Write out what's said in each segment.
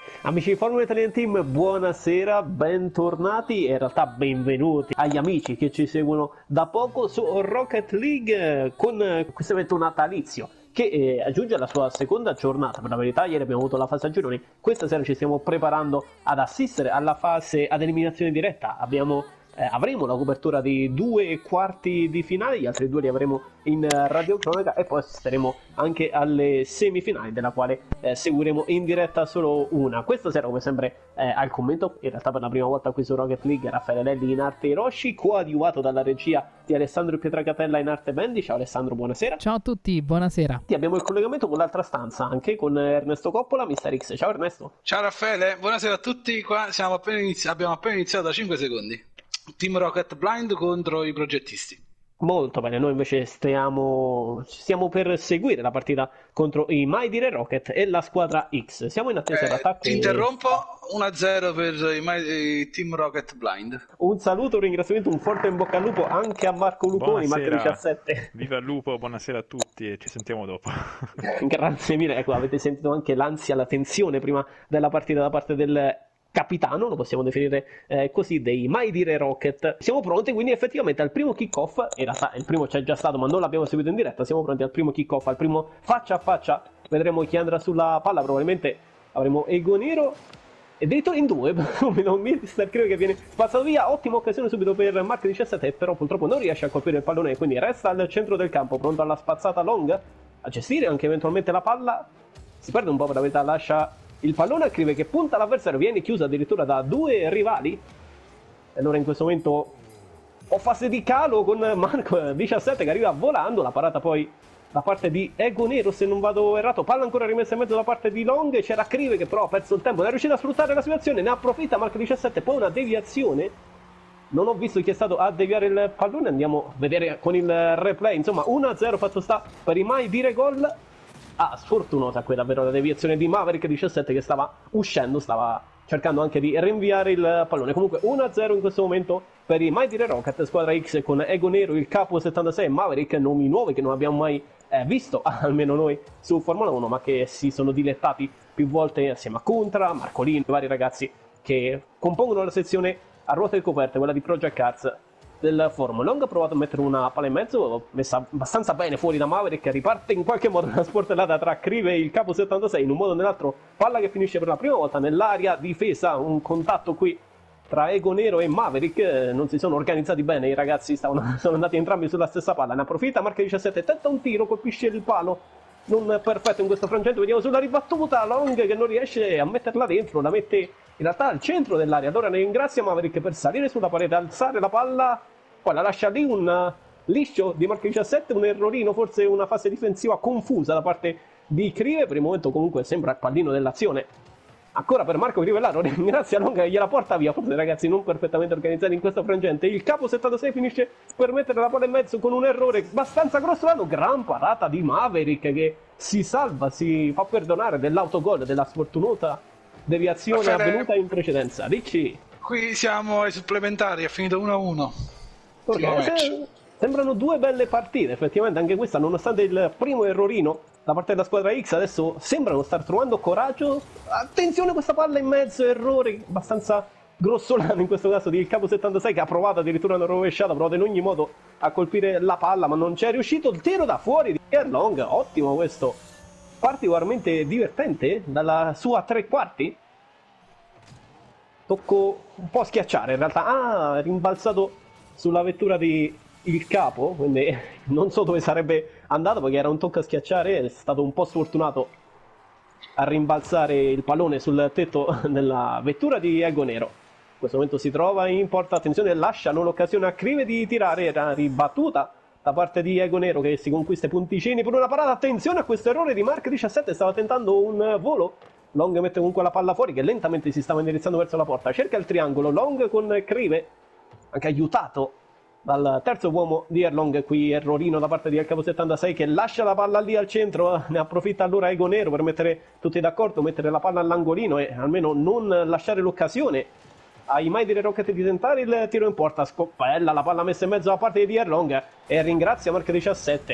Amici di Formula Italian Team, buonasera, bentornati e in realtà benvenuti agli amici che ci seguono da poco su Rocket League con questo evento natalizio che aggiunge la sua seconda giornata. Per la verità ieri abbiamo avuto la fase a gironi, questa sera ci stiamo preparando ad assistere alla fase ad eliminazione diretta. Avremo la copertura di 2 quarti di finale, gli altri 2 li avremo in radiocronaca e poi assisteremo anche alle semifinali, della quale seguiremo in diretta solo una. Questa sera, come sempre, al commento, in realtà per la prima volta qui su Rocket League, Raffaele Lelli in arte Hiroshi, coadiuvato dalla regia di Alessandro Pietracatella in arte Bendi. Ciao Alessandro, buonasera. Ciao a tutti, buonasera. Abbiamo il collegamento con l'altra stanza, anche con Ernesto Coppola, Mister X. Ciao Ernesto. Ciao Raffaele, buonasera a tutti. Qua abbiamo appena iniziato da 5 secondi. Team Rocket Blind contro i progettisti. Molto bene, noi invece stiamo per seguire la partita contro i Mai Dire Rocket e la squadra X. Siamo in attesa d'attacco. Ti interrompo, 1-0 per i Team Rocket Blind. Un saluto, un ringraziamento, un forte in bocca al lupo anche a Marco Luponi, Marco 17. Viva il lupo, buonasera a tutti e ci sentiamo dopo. Grazie mille, ecco, avete sentito anche l'ansia, la tensione prima della partita da parte del capitano, lo possiamo definire così, dei Mai Dire Rocket. Siamo pronti quindi effettivamente al primo kick-off. In realtà il primo c'è già stato ma non l'abbiamo seguito in diretta. Siamo pronti al primo kick-off, al primo faccia a faccia. Vedremo chi andrà sulla palla. Probabilmente avremo Ego Nero e addirittura in 2 un Mister credo che viene spazzato via. Ottima occasione subito per Mark 17, però purtroppo non riesce a colpire il pallone, quindi resta al centro del campo pronto alla spazzata long, a gestire anche eventualmente la palla. Si perde un po', per la verità, lascia il pallone a Crive che punta l'avversario, viene chiuso addirittura da 2 rivali. E allora in questo momento ho fase di calo con Marco 17 che arriva volando. La parata poi da parte di Ego Nero, se non vado errato. Palla ancora rimessa in mezzo da parte di Long. C'era Crive che però ha perso il tempo, non è riuscito a sfruttare la situazione, ne approfitta Marco 17. Poi una deviazione. Non ho visto chi è stato a deviare il pallone, andiamo a vedere con il replay. Insomma 1-0 fatto sta per i Mai Dire gol. Sfortunata quella però la deviazione di Maverick 17 che stava uscendo, stava cercando anche di rinviare il pallone. Comunque 1-0 in questo momento per i Mai Dire Rocket, squadra X con Ego Nero, il capo 76 e Maverick, nomi nuovi che non abbiamo mai visto, almeno noi su Formula 1, ma che si sono dilettati più volte assieme a Contra, Marcolino, i vari ragazzi che compongono la sezione a ruote coperte, quella di Project Cars del forum. Long ha provato a mettere una palla in mezzo, messa abbastanza bene fuori da Maverick, riparte in qualche modo una sportellata tra Crive e il capo 76, in un modo o nell'altro palla che finisce per la prima volta nell'area difesa, un contatto qui tra Ego Nero e Maverick. Non si sono organizzati bene i ragazzi, sono andati entrambi sulla stessa palla, ne approfitta Marca 17, tenta un tiro, colpisce il palo, non perfetto in questo frangente, vediamo sulla ribattuta Long che non riesce a metterla dentro, la mette in realtà al centro dell'area. Allora ne ringrazia Maverick per salire sulla parete, alzare la palla, poi la lascia lì, un liscio di Marco 17, un errorino, forse una fase difensiva confusa da parte di Crive. Per il momento comunque sembra il pallino dell'azione ancora per Marco Crivellaro, ringrazia Long che gliela porta via, forse ragazzi non perfettamente organizzati in questo frangente. Il capo 76 finisce per mettere la palla in mezzo con un errore abbastanza grossolano, gran parata di Maverick che si salva, si fa perdonare dell'autogol, della sfortunata deviazione avvenuta in precedenza. Dici? Qui siamo ai supplementari, è finito 1-1. Sembrano 2 belle partite, effettivamente anche questa, nonostante il primo errorino da parte della squadra X, adesso sembrano star trovando coraggio. Attenzione questa palla in mezzo, errore abbastanza grossolano in questo caso di il capo 76 che ha provato addirittura una rovesciata, ha provato in ogni modo a colpire la palla ma non c'è riuscito. Il tiro da fuori di Erlong, ottimo questo, particolarmente divertente dalla sua 3 quarti. Tocco un po' schiacciare in realtà, rimbalzato sulla vettura di il capo, quindi non so dove sarebbe andato perché era un tocco a schiacciare, è stato un po' sfortunato a rimbalzare il pallone sul tetto della vettura di Ego Nero. In questo momento si trova in porta, attenzione, lasciano l'occasione a Crive di tirare, era ribattuta da parte di Ego Nero che si conquista i punticini per una parata. Attenzione a questo errore di Mark 17, stava tentando un volo. Long mette comunque la palla fuori che lentamente si stava indirizzando verso la porta, cerca il triangolo, Long con Crive, anche aiutato dal terzo uomo di Erlong. Qui errorino da parte di El Capo 76 che lascia la palla lì al centro, ne approfitta allora Ego Nero per mettere tutti d'accordo, mettere la palla all'angolino e almeno non lasciare l'occasione ai Mai Dire Rocket di tentare il tiro in porta. Scoppella la palla messa in mezzo da parte di Erlong e ringrazia Mark 17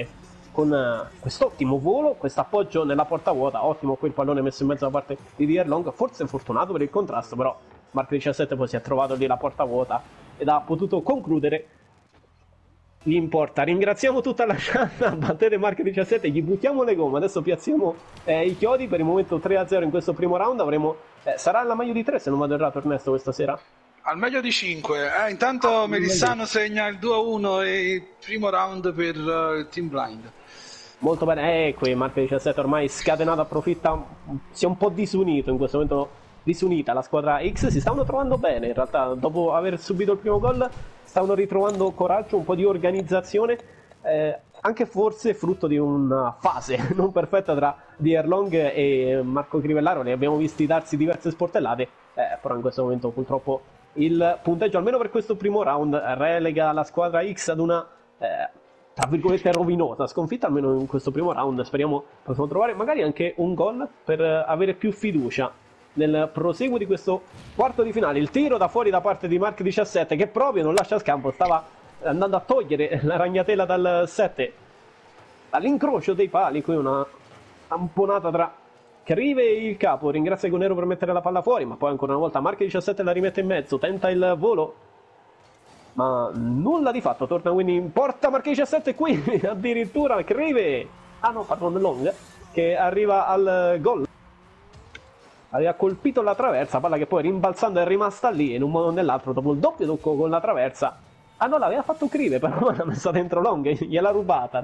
con quest'ottimo volo, questo appoggio nella porta vuota, ottimo quel pallone messo in mezzo da parte di Dierlong, forse fortunato per il contrasto, però Mark 17 poi si è trovato lì la porta vuota ed ha potuto concludere. Gli importa, ringraziamo tutta la chat, battete Mark 17, gli buttiamo le gomme, adesso piazziamo i chiodi, per il momento 3-0 in questo primo round, avremo sarà la meglio di 3 se non vado errato Ernesto questa sera? Al meglio di 5. Intanto Melissano segna il 2-1 e il primo round per il Team Blind. Molto bene, qui Mark 17 ormai scatenato, approfitta, si è un po' disunito in questo momento, disunita la squadra X, si stavano trovando bene in realtà, dopo aver subito il primo gol stavano ritrovando coraggio, un po' di organizzazione, anche forse frutto di una fase non perfetta tra Dierlong e Marco Crivellaro, li abbiamo visti darsi diverse sportellate, però in questo momento purtroppo il punteggio, almeno per questo primo round, relega la squadra X ad una tra virgolette rovinosa sconfitta, almeno in questo primo round. Speriamo possiamo trovare magari anche un gol per avere più fiducia nel proseguo di questo quarto di finale. Il tiro da fuori da parte di Mark 17 che proprio non lascia scampo, stava andando a togliere la ragnatela dal 7 all'incrocio dei pali, qui una tamponata tra Crive e il capo, ringrazia Gonero per mettere la palla fuori, ma poi ancora una volta Mark 17 la rimette in mezzo, tenta il volo ma nulla di fatto, torna quindi in porta Mark 17 qui addirittura Crive, Long che arriva al gol, aveva colpito la traversa, palla che poi rimbalzando è rimasta lì in un modo o nell'altro dopo il doppio tocco con la traversa. No, l'aveva fatto Crive, però l'ha messa dentro Long, gliel'ha rubata.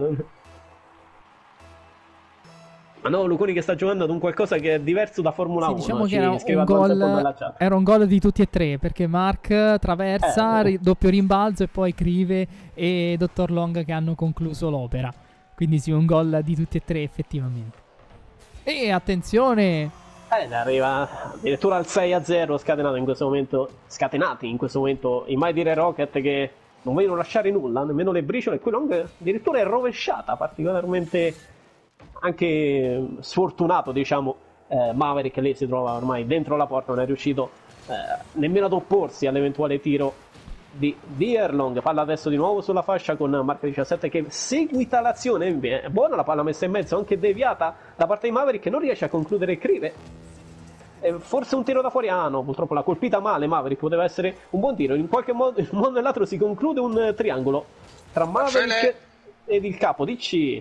Ma no, Luconi che sta giocando ad un qualcosa che è diverso da Formula 1. Diciamo che era un gol di tutti e tre, perché Mark traversa, doppio rimbalzo e poi Crive e Dottor Long che hanno concluso l'opera. Quindi sì, un gol di tutti e tre effettivamente. E attenzione! Arriva addirittura al 6-0 scatenati in questo momento i Mai Dire Rocket che non vogliono lasciare nulla, nemmeno le briciole, e qui Long addirittura è rovesciata, particolarmente anche sfortunato, diciamo, Maverick lì si trova ormai dentro la porta, non è riuscito nemmeno ad opporsi all'eventuale tiro di Dierlong. Palla adesso di nuovo sulla fascia con Mark 17 che seguita l'azione, è buona la palla messa in mezzo, anche deviata da parte di Maverick che non riesce a concludere Crive, forse un tiro da fuori, no, purtroppo l'ha colpita male Maverick, poteva essere un buon tiro, in qualche modo in un modo o nell'altro si conclude un triangolo tra Maverick ed il capo DC.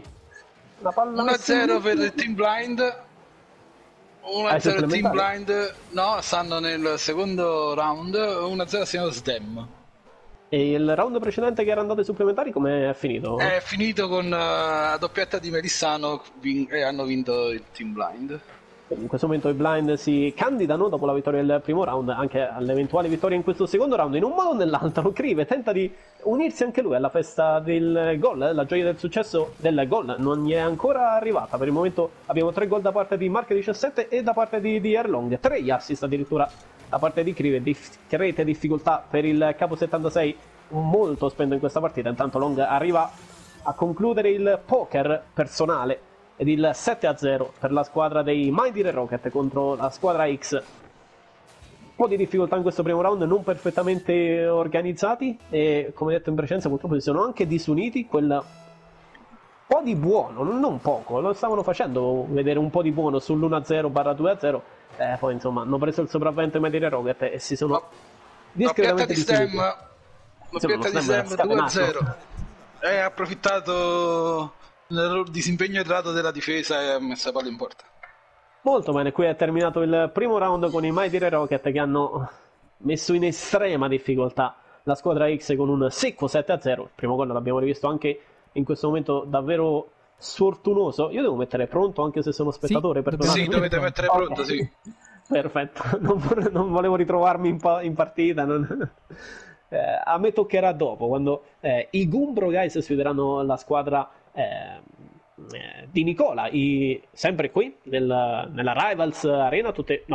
1-0 per il Team Blind. 1-0 il Team Blind. No, stanno nel secondo round. 1-0 segnato SDEM. E il round precedente che era andato ai supplementari come è finito? È finito con la doppietta di Melissano e hanno vinto il Team Blind. In questo momento i Blind si candidano dopo la vittoria del primo round anche all'eventuale vittoria in questo secondo round. In un modo o nell'altro Crive tenta di unirsi anche lui alla festa del gol, la gioia del successo del gol non gli è ancora arrivata. Per il momento abbiamo 3 gol da parte di Mark 17 e da parte di Dierlong, 3 assist addirittura da parte di Crive, discrete difficoltà per il capo 76, molto spento in questa partita. Intanto Long arriva a concludere il poker personale ed il 7-0 per la squadra dei Mai Dire Rocket contro la squadra X. Un po' di difficoltà in questo primo round, non perfettamente organizzati e come detto in precedenza purtroppo si sono anche disuniti. Quel po' di buono, non poco, lo stavano facendo vedere un po' di buono sull'1-0/2-0, poi insomma hanno preso il sopravvento i Mai Dire Rocket e si sono discretamente disuniti. Doppietta di STEM 2-0 e ha approfittato nel disimpegno errato della difesa e ha messo la palla in porta. Molto bene, qui è terminato il primo round con i Mai Dire Rocket che hanno messo in estrema difficoltà la squadra X con un secco 7-0. Il primo gol l'abbiamo rivisto anche in questo momento davvero sfortunoso. Io devo mettere pronto anche se sono spettatore. Sì, dovete mettere pronto, sì. Perfetto, non volevo ritrovarmi in partita. A me toccherà dopo, quando i Gumbro Guys sfideranno la squadra di Nicola, sempre qui nella Rivals Arena,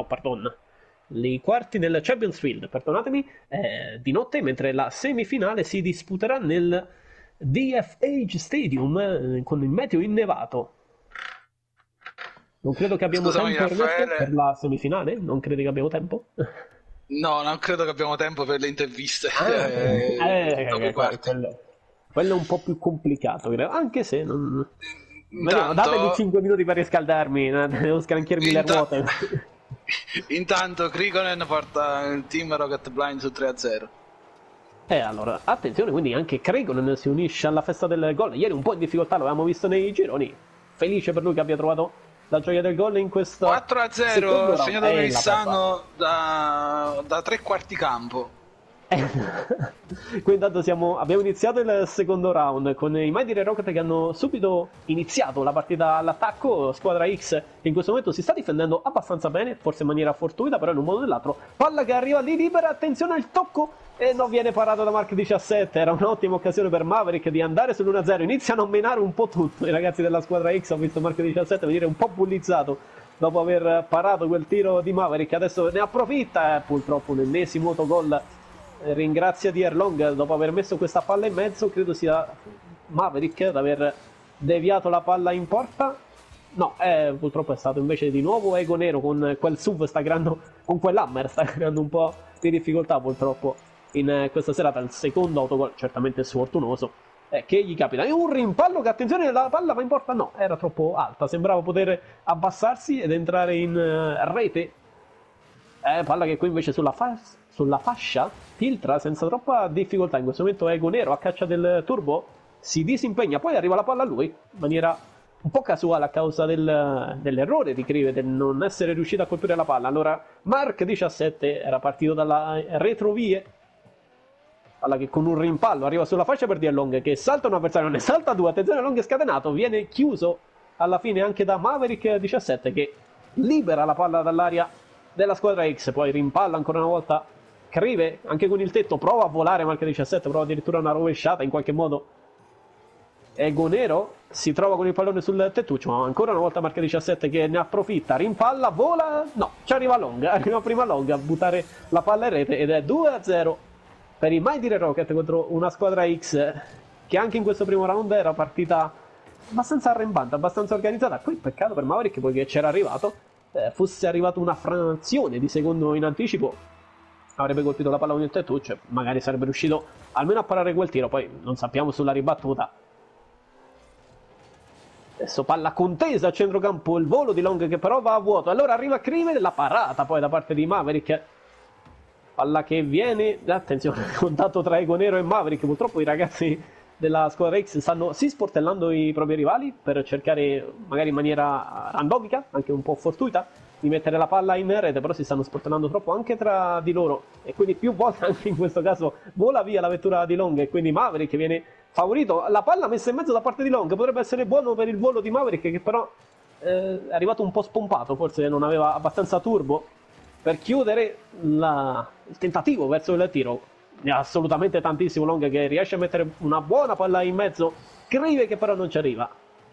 i quarti nel Champions Field, perdonatemi, di notte, mentre la semifinale si disputerà nel DFH Stadium con il meteo innevato. Non credo che abbiamo tempo per la semifinale? Non credi che abbiamo tempo? No, non credo che abbiamo tempo per le interviste. quello è un po' più complicato, credo. Anche se non... Vediamo, datemi 5 minuti per riscaldarmi, devo scranchiarmi le ruote. Intanto Krikonen porta il team Rocket Blind su 3-0. Allora, attenzione, quindi anche Krikonen si unisce alla festa del gol. Ieri un po' in difficoltà, lo avevamo visto nei gironi. Felice per lui che abbia trovato la gioia del gol in questo 4-0, segnato per il Sano da 3 quarti campo. Qui intanto abbiamo iniziato il secondo round con i Mighty Rocket che hanno subito iniziato la partita all'attacco. Squadra X che in questo momento si sta difendendo abbastanza bene, forse in maniera fortuita, però in un modo o nell'altro. Palla che arriva lì libera, attenzione al tocco e non viene parato da Mark 17. Era un'ottima occasione per Maverick di andare sull'1-0. Iniziano a menare un po' tutto i ragazzi della squadra X. Ho visto Mark 17 venire un po' bullizzato dopo aver parato quel tiro di Maverick. Adesso ne approfitta, purtroppo l'ennesimo autogol. Ringrazia di Erlong dopo aver messo questa palla in mezzo. Credo sia Maverick ad aver deviato la palla in porta. No, purtroppo è stato invece di nuovo Ego Nero con quel SUV, con quell'hammer sta creando un po' di difficoltà purtroppo in questa serata. Il secondo autogol certamente sfortunoso che gli capita. E un rimpallo che, attenzione, la palla va in porta. No, era troppo alta, sembrava poter abbassarsi ed entrare in rete. Palla che qui invece sulla fascia filtra senza troppa difficoltà. In questo momento Ego Nero a caccia del turbo si disimpegna, poi arriva la palla a lui in maniera un po' casuale a causa dell'errore di Krive, del non essere riuscito a colpire la palla. Allora Mark 17 era partito dalla retrovie, palla che con un rimpallo arriva sulla fascia per Long che salta un avversario, ne salta due, attenzione, Long è scatenato, viene chiuso alla fine anche da Maverick 17 che libera la palla dall'aria della squadra X. Poi rimpalla ancora una volta Krive, anche con il tetto prova a volare Mark 17, prova addirittura una rovesciata in qualche modo. Ego Nero si trova con il pallone sul tettuccio, ma ancora una volta Mark 17 che ne approfitta, rimpalla, vola, no, ci arriva Long, arriva prima Long a buttare la palla in rete ed è 2-0 per i Mighty Rocket contro una squadra X che anche in questo primo round era partita abbastanza arrembante, abbastanza organizzata. Qui peccato per Maverick poiché c'era arrivato, fosse arrivato una frazione di secondo in anticipo avrebbe colpito la palla con il tettuccio, magari sarebbe riuscito almeno a parare quel tiro. Poi non sappiamo sulla ribattuta. Adesso palla contesa a centrocampo, il volo di Long che però va a vuoto. Allora arriva Krive, la parata poi da parte di Maverick. Palla che viene, attenzione, contatto tra Ego Nero e Maverick. Purtroppo i ragazzi della squadra X stanno sportellando i propri rivali per cercare, magari in maniera randomica, anche un po' fortuita, di mettere la palla in rete, però si stanno sportellando troppo anche tra di loro e quindi più volte anche in questo caso vola via la vettura di Long e quindi Maverick viene favorito. La palla messa in mezzo da parte di Long potrebbe essere buono per il volo di Maverick che però è arrivato un po' spompato, forse non aveva abbastanza turbo per chiudere il tentativo verso il tiro. Ne ha assolutamente tantissimo Long che riesce a mettere una buona palla in mezzo, Krive che però non ci arriva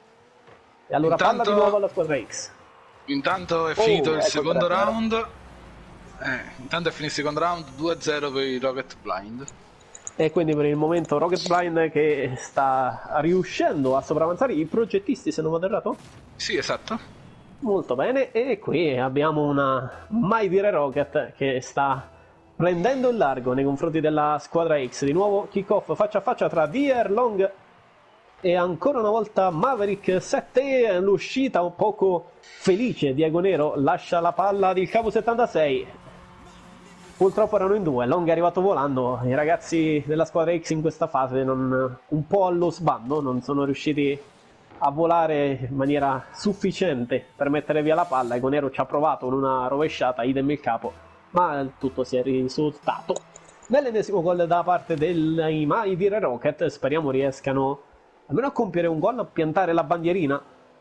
e allora intanto, palla di nuovo alla squadra X. Intanto è finito il secondo round. Intanto è finito il secondo round, 2-0 per i Rocket Blind. E quindi per il momento Rocket Blind che sta riuscendo a sopravanzare i progettisti, se non vado errato? Sì, esatto. Molto bene, e qui abbiamo una Mighty Rocket che sta prendendo il largo nei confronti della squadra X. Di nuovo kick off faccia a faccia tra DR Long e ancora una volta Maverick 7, l'uscita un poco felice di Ego Nero, lascia la palla di Cavo 76. Purtroppo erano in due, Long è arrivato volando, i ragazzi della squadra X in questa fase un po' allo sbando, non sono riusciti a volare in maniera sufficiente per mettere via la palla. Ego Nero ci ha provato con una rovesciata, idem il capo, ma tutto si è risultato nell'ennesimo gol da parte dei Mighty Rocket. Speriamo riescano almeno a compiere un gol, a piantare la bandierina.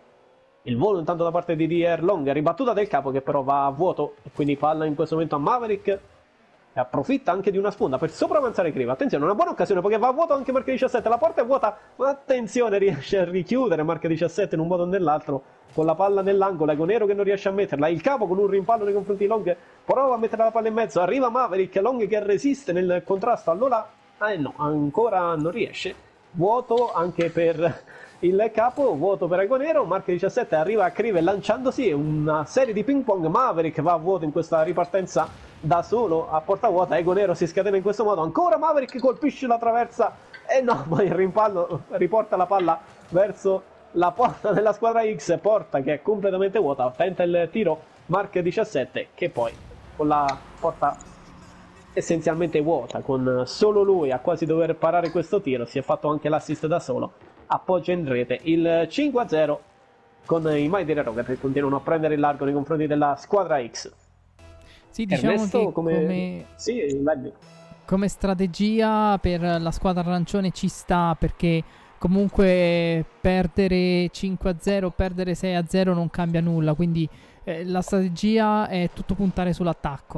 Il volo intanto da parte di DR Long, ribattuta del capo che però va a vuoto e quindi palla in questo momento a Maverick e approfitta anche di una sponda per sopravanzare Krive. Attenzione, una buona occasione perché va a vuoto anche Mark 17, la porta è vuota, ma attenzione, riesce a richiudere Mark 17 in un modo o nell'altro con la palla nell'angolo. Ego Nero che non riesce a metterla, il capo con un rimpallo nei confronti di Long prova a mettere la palla in mezzo, arriva Maverick, Long che resiste nel contrasto, allora no, ancora non riesce. Vuoto anche per il capo, vuoto per Ego Nero, Mark 17 arriva a Crive lanciandosi, una serie di ping pong, Maverick va a vuoto in questa ripartenza da solo a porta vuota, Ego Nero si scatena in questo modo, ancora Maverick colpisce la traversa e no, poi il rimpallo riporta la palla verso la porta della squadra X, porta che è completamente vuota, tenta il tiro Mark 17 che poi con la porta essenzialmente vuota, con solo lui a quasi dover parare questo tiro, si è fatto anche l'assist da solo, appoggia in rete il 5-0 con i Mighty Rocket che continuano a prendere il largo nei confronti della squadra X. Sì, diciamo Ernesto, che come strategia per la squadra arancione ci sta, perché comunque perdere 5-0, perdere 6-0 non cambia nulla, quindi la strategia è tutto puntare sull'attacco.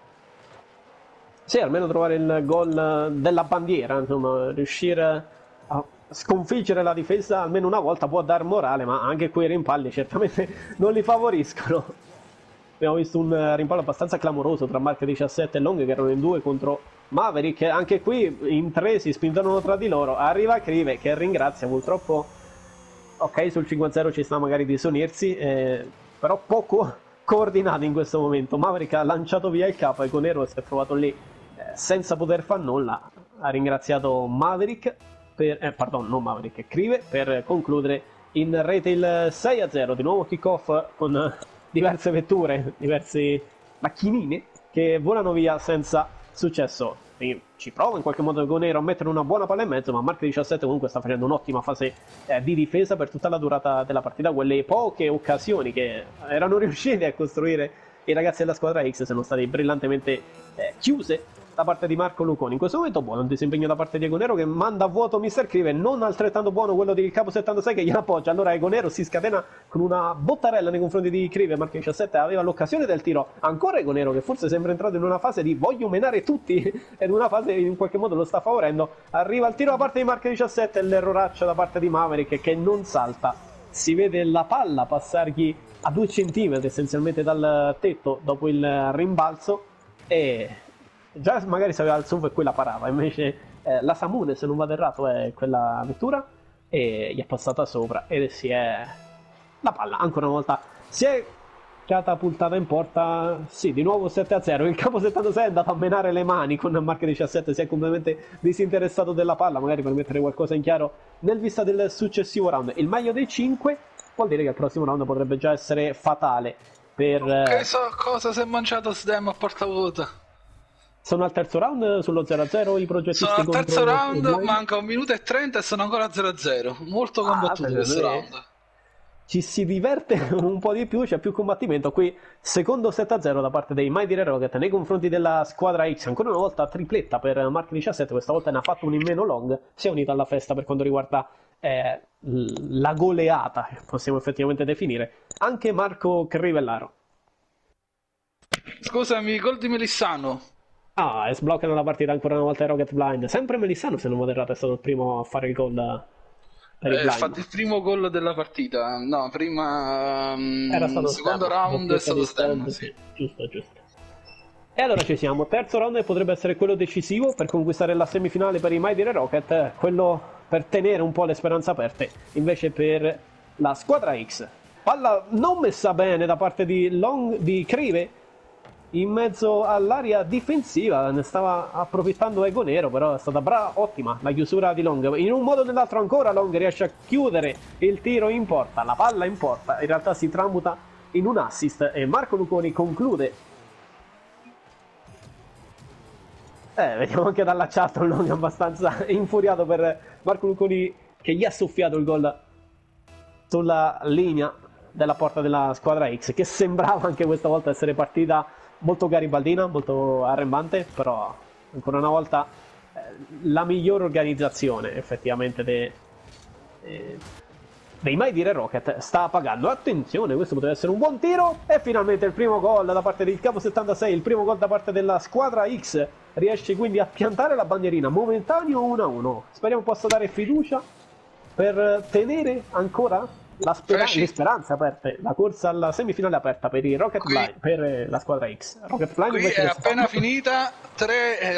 Sì, almeno trovare il gol della bandiera, insomma, riuscire a sconfiggere la difesa almeno una volta può dar morale, ma anche quei rimpalli certamente non li favoriscono. Abbiamo visto un rimpallo abbastanza clamoroso tra Mark 17 e Long che erano in 2 contro Maverick, anche qui in 3 si spingono tra di loro, arriva Crive che ringrazia, purtroppo ok sul 5-0 ci sta magari di disunirsi, però poco coordinato in questo momento. Maverick ha lanciato via il capo e Ego Nero si è trovato lì senza poter far nulla, ha ringraziato Maverick non Maverick, Crive per concludere in rete il 6-0, di nuovo kick-off con diverse vetture, diverse macchinine che volano via senza successo. Ci prova in qualche modo Ego Nero a mettere una buona palla in mezzo, ma Mark 17 comunque sta facendo un'ottima fase di difesa per tutta la durata della partita. Quelle poche occasioni che erano riusciti a costruire i ragazzi della squadra X sono state brillantemente chiuse da parte di Marco Luconi. In questo momento buono un disimpegno da parte di Ego Nero che manda a vuoto Mr. Crive, non altrettanto buono quello di Capo 76 che gliela appoggia. Allora Ego Nero si scatena con una bottarella nei confronti di Crive. Marco 17 aveva l'occasione del tiro, ancora Ego Nero che forse sembra entrato in una fase di voglio menare tutti ed una fase in qualche modo lo sta favorendo. Arriva il tiro da parte di Marco 17 e l'erroraccio da parte di Maverick che non salta, si vede la palla passargli a 2 centimetri essenzialmente dal tetto dopo il rimbalzo e già magari se aveva il SUV e quella parava, invece la Samune, se non vado errato, è quella vettura e gli è passata sopra ed la palla ancora una volta si è catapultata in porta. Sì, di nuovo 7-0, il capo 76 è andato a menare le mani con Mark 17, si è completamente disinteressato della palla, magari per mettere qualcosa in chiaro nel vista del successivo round. Il meglio dei 5 vuol dire che il prossimo round potrebbe già essere fatale per che so cosa si è mangiato Sdem a porta vuota. Sono al terzo round sullo 0-0 i progettisti. Sono al terzo round, manca 1 minuto e 30 e sono ancora 0-0. Molto combattuto questo round. Ci si diverte un po' di più, c'è più combattimento. Qui secondo 7-0 da parte dei Mighty Rocket nei confronti della squadra X. Ancora una volta tripletta per Mark 17, questa volta ne ha fatto un in meno. Long si è unito alla festa per quanto riguarda la goleata, che possiamo effettivamente definire. Anche Marco Crivellaro. Scusami, gol di Melissano. E sbloccano la partita ancora una volta i Rocket Blind. Sempre Melissano, se non vado errato, è stato il primo a fare il gol per i Blind. Ha fatto il primo gol della partita. No, prima era stato il secondo round è stato Stem. Sì. Giusto. E allora ci siamo. Terzo round e potrebbe essere quello decisivo per conquistare la semifinale per i Mighty Rocket, quello per tenere un po' le speranze aperte. Invece per la squadra X, palla non messa bene da parte di Crive in mezzo all'area difensiva, ne stava approfittando Ego Nero, però è stata ottima la chiusura di Long. In un modo o nell'altro ancora Long riesce a chiudere il tiro in porta, la palla in porta, in realtà si tramuta in un assist e Marco Luconi conclude. Vediamo anche dalla chat un Long abbastanza infuriato per Marco Luconi che gli ha soffiato il gol sulla linea della porta della squadra X, che sembrava anche questa volta essere partita molto garibaldina, molto arrembante, però ancora una volta la migliore organizzazione effettivamente dei Mighty Rocket sta pagando. Attenzione, questo potrebbe essere un buon tiro e finalmente il primo gol da parte del Capo 76, il primo gol da parte della squadra X, riesce quindi a piantare la bandierina, momentaneo 1-1. Speriamo possa dare fiducia per tenere ancora le speranze aperte, la corsa alla semifinale aperta per i Rocket Blind, per la squadra X. Rocket Blind qui è appena finita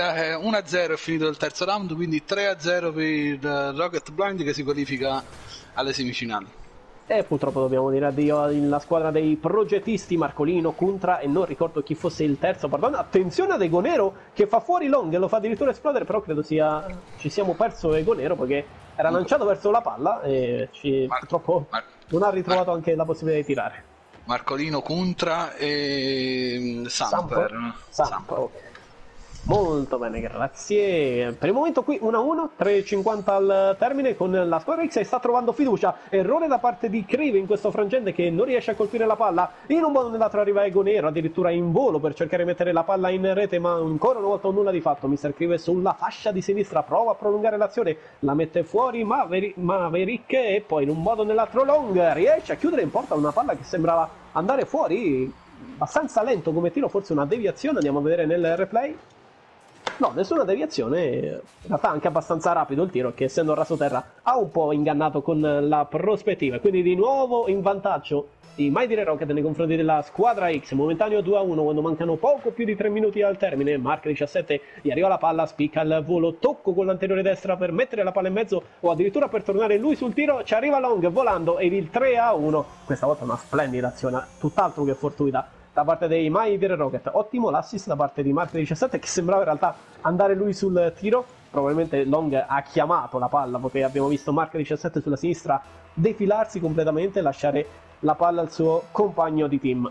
1-0 è finito il terzo round, quindi 3-0 per il Rocket Blind che si qualifica alle semifinali. E purtroppo dobbiamo dire addio alla squadra dei progettisti, Marcolino, Kuntra e non ricordo chi fosse il terzo, pardon. Attenzione ad Egonero che fa fuori Long, lo fa addirittura esplodere, però credo ci siamo perso Egonero perché era lanciato verso la palla e purtroppo non ha ritrovato anche la possibilità di tirare. Marcolino, Kuntra e Samper. Ok. Molto bene, grazie. Per il momento qui 1-1, 3.50 al termine con la squadra X e sta trovando fiducia. Errore da parte di Crive in questo frangente che non riesce a colpire la palla. In un modo o nell'altro arriva Egonero, addirittura in volo per cercare di mettere la palla in rete, ma ancora una volta nulla di fatto. Mr. Crive sulla fascia di sinistra prova a prolungare l'azione, la mette fuori Maverick e poi in un modo o nell'altro Long riesce a chiudere in porta una palla che sembrava andare fuori. Abbastanza lento come tiro, forse una deviazione, andiamo a vedere nel replay. No, nessuna deviazione, in realtà anche abbastanza rapido il tiro che essendo rasoterra ha un po' ingannato con la prospettiva, quindi di nuovo in vantaggio i Mighty Dire Rocket nei confronti della squadra X, momentaneo 2-1 quando mancano poco più di 3 minuti al termine. Mark 17 gli arriva la palla, spicca al volo, tocco con l'anteriore destra per mettere la palla in mezzo o addirittura per tornare lui sul tiro, ci arriva Long volando ed il 3-1, questa volta una splendida azione, tutt'altro che fortuita da parte dei Mighty Dire Rocket. Ottimo l'assist da parte di Mark 17 che sembrava in realtà andare lui sul tiro, probabilmente Long ha chiamato la palla perché abbiamo visto Mark 17 sulla sinistra defilarsi completamente e lasciare la palla al suo compagno di team.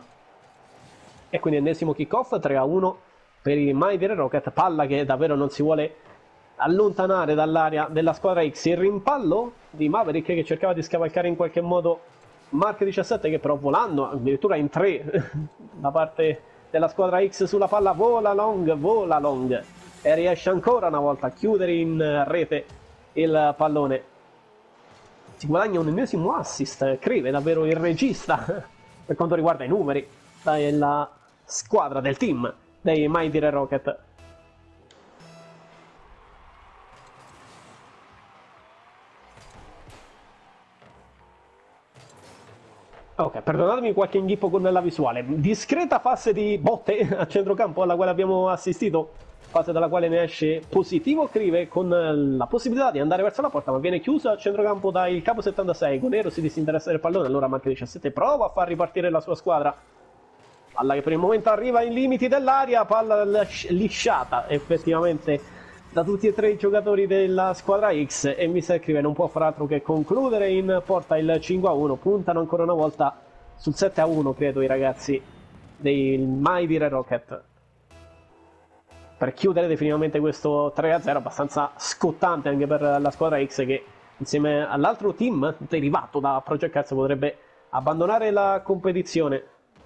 E quindi ennesimo kickoff, 3-1 per i Mighty Dire Rocket, palla che davvero non si vuole allontanare dall'area della squadra X. Il rimpallo di Maverick che cercava di scavalcare in qualche modo Mark 17 che però volando addirittura in 3 da parte della squadra X sulla palla, vola Long e riesce ancora una volta a chiudere in rete il pallone. Si guadagna un ennesimo assist, Crive davvero il regista per quanto riguarda i numeri della squadra del team dei Mighty Dire Rocket. Ok, perdonatemi qualche inghippo con la visuale. Discreta fase di botte a centrocampo alla quale abbiamo assistito, fase dalla quale ne esce positivo Crive con la possibilità di andare verso la porta, ma viene chiuso a centrocampo dal capo 76. Gonero si disinteressa del pallone, allora Mark 17 prova a far ripartire la sua squadra. Palla che per il momento arriva ai limiti dell'area, palla lisciata effettivamente da tutti e tre i giocatori della squadra X e Mr. Crive non può far altro che concludere in porta il 5-1. Puntano ancora una volta sul 7-1 credo i ragazzi dei Mighty Dire Rocket per chiudere definitivamente questo 3-0 abbastanza scottante anche per la squadra X che insieme all'altro team derivato da Project Cars potrebbe abbandonare la competizione.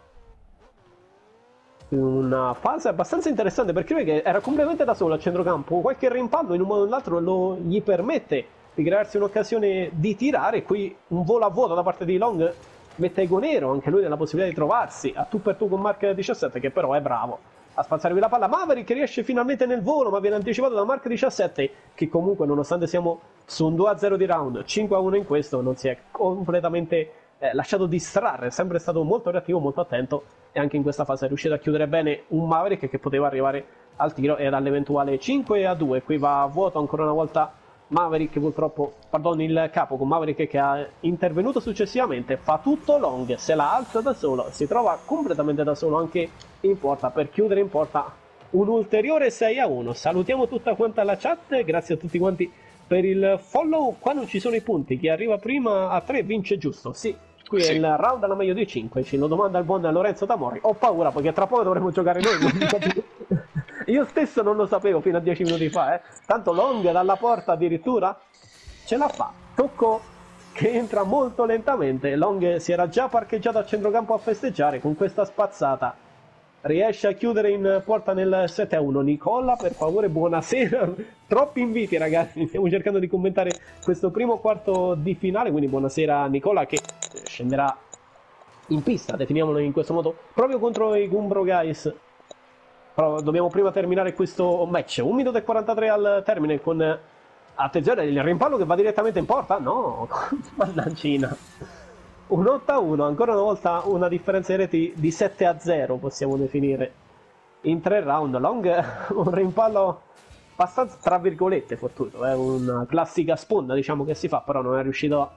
Una fase abbastanza interessante per Crive che era completamente da solo a centrocampo, qualche rimpallo in un modo o nell'altro gli permette di crearsi un'occasione di tirare, qui un volo a vuoto da parte di Long mette Egonero, anche lui nella possibilità di trovarsi a tu per tu con Mark 17 che però è bravo a spazzare via la palla. Maverick riesce finalmente nel volo ma viene anticipato da Mark 17 che comunque nonostante siamo su un 2-0 di round, 5-1 in questo non si è completamente lasciato distrarre, è sempre stato molto reattivo, molto attento e anche in questa fase è riuscito a chiudere bene un Maverick che poteva arrivare al tiro e all'eventuale 5-2. Qui va a vuoto ancora una volta Maverick, purtroppo, pardon, il capo con Maverick che ha intervenuto successivamente, fa tutto Long, se la alza da solo, si trova completamente da solo anche in porta per chiudere in porta un ulteriore 6-1. Salutiamo tutta quanta la chat, grazie a tutti quanti per il follow. Qua non ci sono i punti, chi arriva prima a 3 vince, giusto? Sì, qui è il round alla meglio di 5, ce lo domanda il buon Lorenzo Tamori. Ho paura perché tra poco dovremo giocare noi. Io stesso non lo sapevo fino a 10 minuti fa, tanto Long dalla porta addirittura ce la fa, tocco che entra molto lentamente. Long si era già parcheggiato a centrocampo a festeggiare, con questa spazzata riesce a chiudere in porta nel 7-1. Nicola, per favore, buonasera. Troppi inviti ragazzi, stiamo cercando di commentare questo primo quarto di finale, quindi buonasera Nicola che scenderà in pista, definiamolo in questo modo, proprio contro i Gumbro Guys. Però dobbiamo prima terminare questo match. 1 minuto e 43 al termine con, attenzione, il rimpallo che va direttamente in porta. No, mannaggina. Un 8-1, ancora una volta una differenza di reti di 7-0 possiamo definire in 3 round. Long, un rimpallo abbastanza tra virgolette fortuito, è una classica sponda diciamo che si fa, però non è riuscito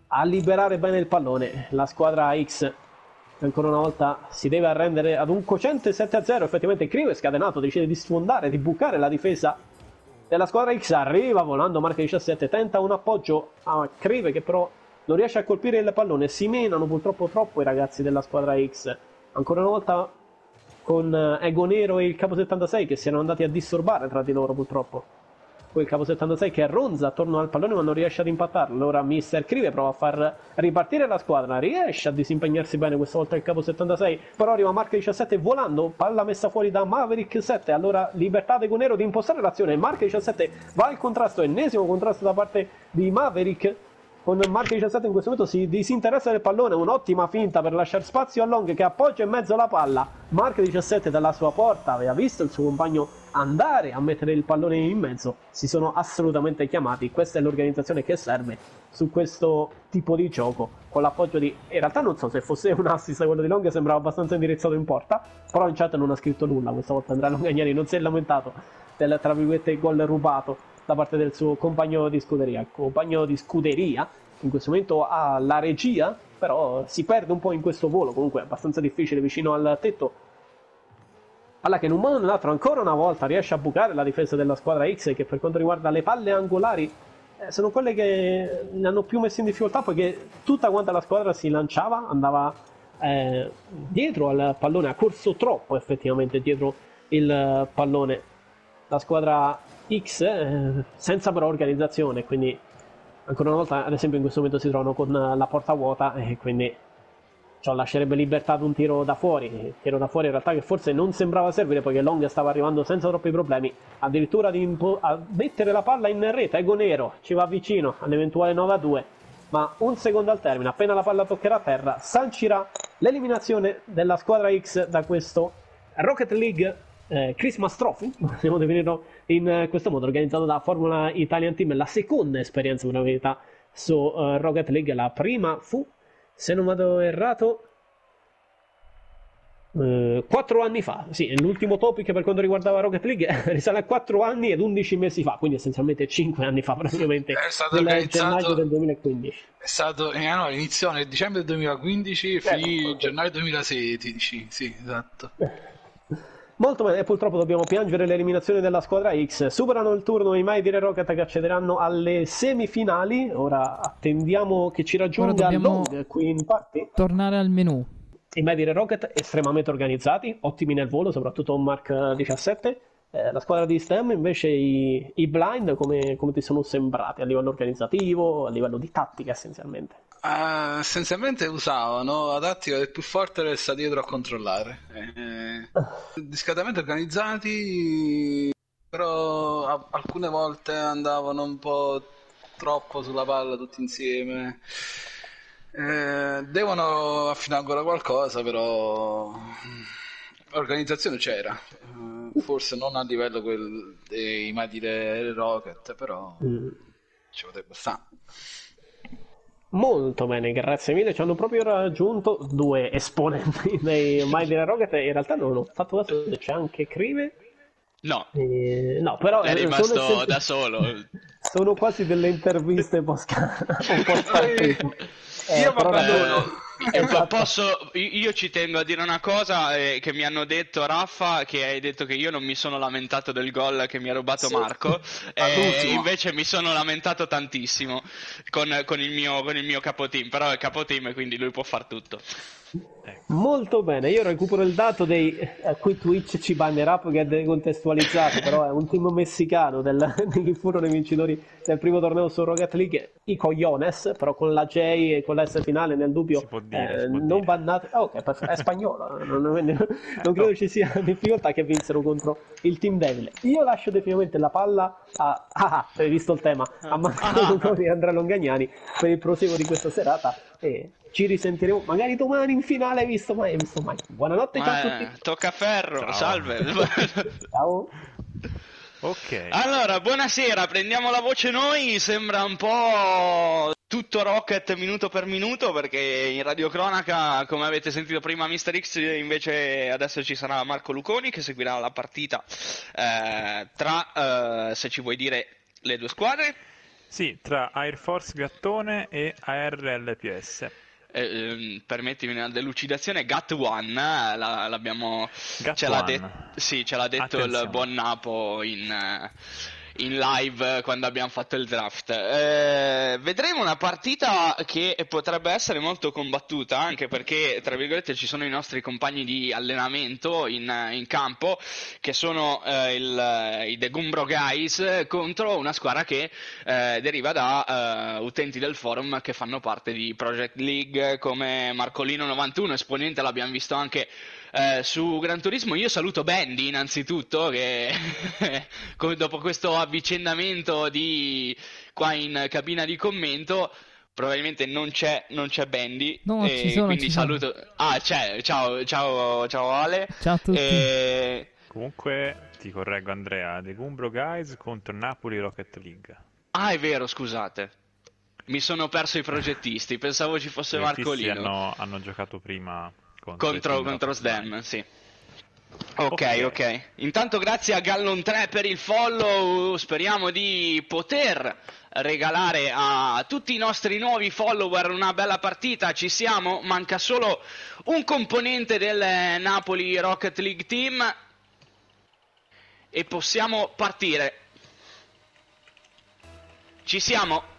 a liberare bene il pallone. La squadra X ancora una volta si deve arrendere ad un cocente 7-0. Effettivamente Crive scatenato decide di sfondare, di bucare la difesa della squadra X. Arriva volando Marca 17, tenta un appoggio a Crive che però non riesce a colpire il pallone. Si menano purtroppo troppo i ragazzi della squadra X. Ancora una volta con Ego Nero e il Capo 76 che si erano andati a disturbare tra di loro purtroppo. Poi il Capo 76 che ronza attorno al pallone ma non riesce ad impattarlo. Allora Mister Crive prova a far ripartire la squadra, riesce a disimpegnarsi bene questa volta il Capo 76, però arriva Marca 17 volando, palla messa fuori da Maverick 7. Allora libertà di Gonero di impostare l'azione. Marca 17 va al contrasto, ennesimo contrasto da parte di Maverick, con Marca 17 in questo momento si disinteressa del pallone. Un'ottima finta per lasciare spazio a Long che appoggia in mezzo la palla. Marca 17 dalla sua porta aveva visto il suo compagno andare a mettere il pallone in mezzo. Si sono assolutamente chiamati. Questa è l'organizzazione che serve su questo tipo di gioco, con l'appoggio di... in realtà non so se fosse un assist quello di Long, sembrava abbastanza indirizzato in porta, però in chat non ha scritto nulla. Questa volta Andrea Longagnani non si è lamentato del, tra virgolette, gol rubato da parte del suo compagno di scuderia. Il compagno di scuderia in questo momento ha la regia, però si perde un po' in questo volo, comunque è abbastanza difficile vicino al tetto. Palla che in un modo o nell'altro ancora una volta riesce a bucare la difesa della squadra X, che per quanto riguarda le palle angolari sono quelle che ne hanno più messo in difficoltà, poiché tutta quanta la squadra si lanciava, andava dietro al pallone, ha corso troppo effettivamente dietro il pallone la squadra X, senza però organizzazione, quindi ancora una volta ad esempio in questo momento si trovano con la porta vuota e quindi ciò lascerebbe libertà ad un tiro da fuori in realtà che forse non sembrava servire, poiché Long stava arrivando senza troppi problemi addirittura a mettere la palla in rete. Ego Nero ci va vicino all'eventuale 9-2, ma un secondo al termine, appena la palla toccherà a terra, sancirà l'eliminazione della squadra X da questo Rocket League Christmas Trophy, possiamo definirlo in questo modo, organizzato da Formula Italian Team. La seconda esperienza per la verità su Rocket League. La prima fu, se non vado errato, 4 anni fa. Sì, l'ultimo topic per quanto riguardava Rocket League risale a 4 anni ed 11 mesi fa, quindi essenzialmente 5 anni fa praticamente, nel gennaio del 2015. È stato iniziò nel dicembre del 2015 e finì nel gennaio 2016, sì, esatto. Molto bene, e purtroppo dobbiamo piangere l'eliminazione della squadra X. Superano il turno i My Dire Rocket che accederanno alle semifinali. Ora attendiamo che ci raggiunga Long qui in party. Tornare al menu. I My Dire Rocket estremamente organizzati, ottimi nel volo, soprattutto Mark 17. La squadra di STEM invece i Blind come ti sono sembrati a livello organizzativo, a livello di tattica essenzialmente? Essenzialmente usavano la tattica del più forte resta dietro a controllare, discretamente organizzati, però alcune volte andavano un po' troppo sulla palla tutti insieme. Devono affinare ancora qualcosa, però l'organizzazione c'era, forse non a livello dei Mighty Rocket, però ci potrebbe stare. Molto bene, grazie mille. Ci hanno proprio raggiunto 2 esponenti dei Mighty Rocket. In realtà non ho fatto caso se c'è anche Crive. No, no, però è rimasto da solo. Sono quasi delle interviste un po' Io io ci tengo a dire una cosa che mi hanno detto, Raffa, che hai detto che io non mi sono lamentato del gol che mi ha rubato Marco, invece mi sono lamentato tantissimo con il mio capoteam, però è capoteam quindi lui può far tutto. Molto bene, io recupero il dato qui Twitch ci bannerà perché è decontestualizzato, però è un team messicano di furono i vincitori del primo torneo su Rocket League, i Coyones, però con la J e con l'S finale nel dubbio non bannate. Ok, è spagnolo, non credo ci sia difficoltà, che vinsero contro il Team Devil. Io lascio definitivamente la palla hai visto il tema, a Marco Lugoni e Andrea Longagnani per il proseguo di questa serata e ci risentiremo magari domani in finale. Hai visto mai? Buonanotte, ciao a tutti. Tocca ferro, ciao. Salve. Ciao. Ok. Allora, buonasera, prendiamo la voce noi, sembra un po' tutto Rocket minuto per minuto, perché in radiocronaca, come avete sentito prima Mr. X, invece adesso ci sarà Marco Luconi che seguirà la partita tra, se ci vuoi dire, le due squadre. Sì, tra Air Force Gattone e ARLPS. Permettimi una delucidazione, Gat One, l'abbiamo... Gat ce One. ce l'ha detto Attenzione. il buon Napo in live quando abbiamo fatto il draft. Vedremo una partita che potrebbe essere molto combattuta, anche perché, tra virgolette, ci sono i nostri compagni di allenamento in campo, che sono i The Gumbro Guys, contro una squadra che deriva da utenti del forum che fanno parte di Project League, come Marcolino91, esponente, l'abbiamo visto anche su Gran Turismo. Io saluto Bendy innanzitutto, che dopo questo avvicendamento qua in cabina di commento probabilmente non c'è Bendy, no, ci sono, quindi ci saluto. C'è, ciao Ale. Ciao a tutti. Comunque ti correggo, Andrea, The Gumbro Guys contro Napoli Rocket League. Ah, è vero, scusate, mi sono perso i progettisti, pensavo ci fosse Marcolino. Hanno giocato prima contro Sdem, sì. Ok. Intanto grazie a Gallon 3 per il follow. Speriamo di poter regalare a tutti i nostri nuovi follower una bella partita. Ci siamo, manca solo un componente del Napoli Rocket League Team e possiamo partire. Ci siamo.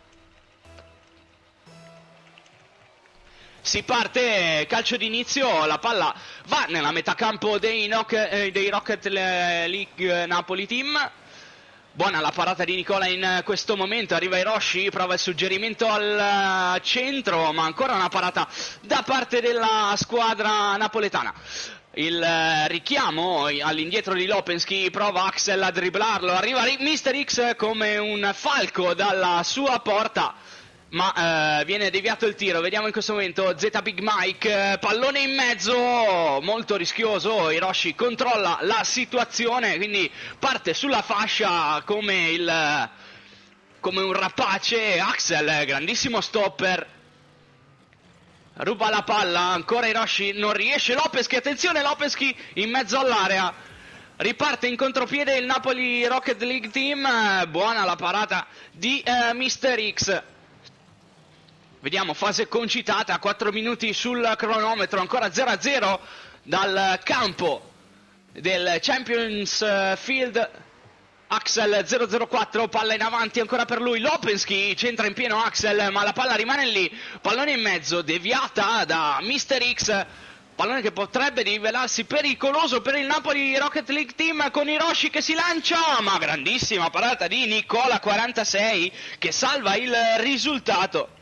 Si parte, calcio d'inizio, la palla va nella metà campo dei Rocket League Napoli Team. Buona la parata di Nicola in questo momento, arriva Hiroshi, prova il suggerimento al centro, ma ancora una parata da parte della squadra napoletana. Il richiamo all'indietro di Lopensky, prova Axel a dribblarlo, arriva Mr. X come un falco dalla sua porta, ma viene deviato il tiro. Vediamo in questo momento Z Big Mike, pallone in mezzo, molto rischioso. Hiroshi controlla la situazione, quindi parte sulla fascia come un rapace. Axel, grandissimo stopper, ruba la palla, ancora Hiroshi, non riesce Lopeschi, attenzione Lopeschi in mezzo all'area, riparte in contropiede il Napoli Rocket League Team. Buona la parata di Mr. X. Vediamo, fase concitata, 4 minuti sul cronometro, ancora 0-0 dal campo del Champions Field. Axel 004, palla in avanti ancora per lui, Lopensky centra in pieno Axel, ma la palla rimane lì, pallone in mezzo, deviata da Mr. X, pallone che potrebbe rivelarsi pericoloso per il Napoli Rocket League Team, con Hiroshi che si lancia, ma grandissima parata di Nicola 46 che salva il risultato.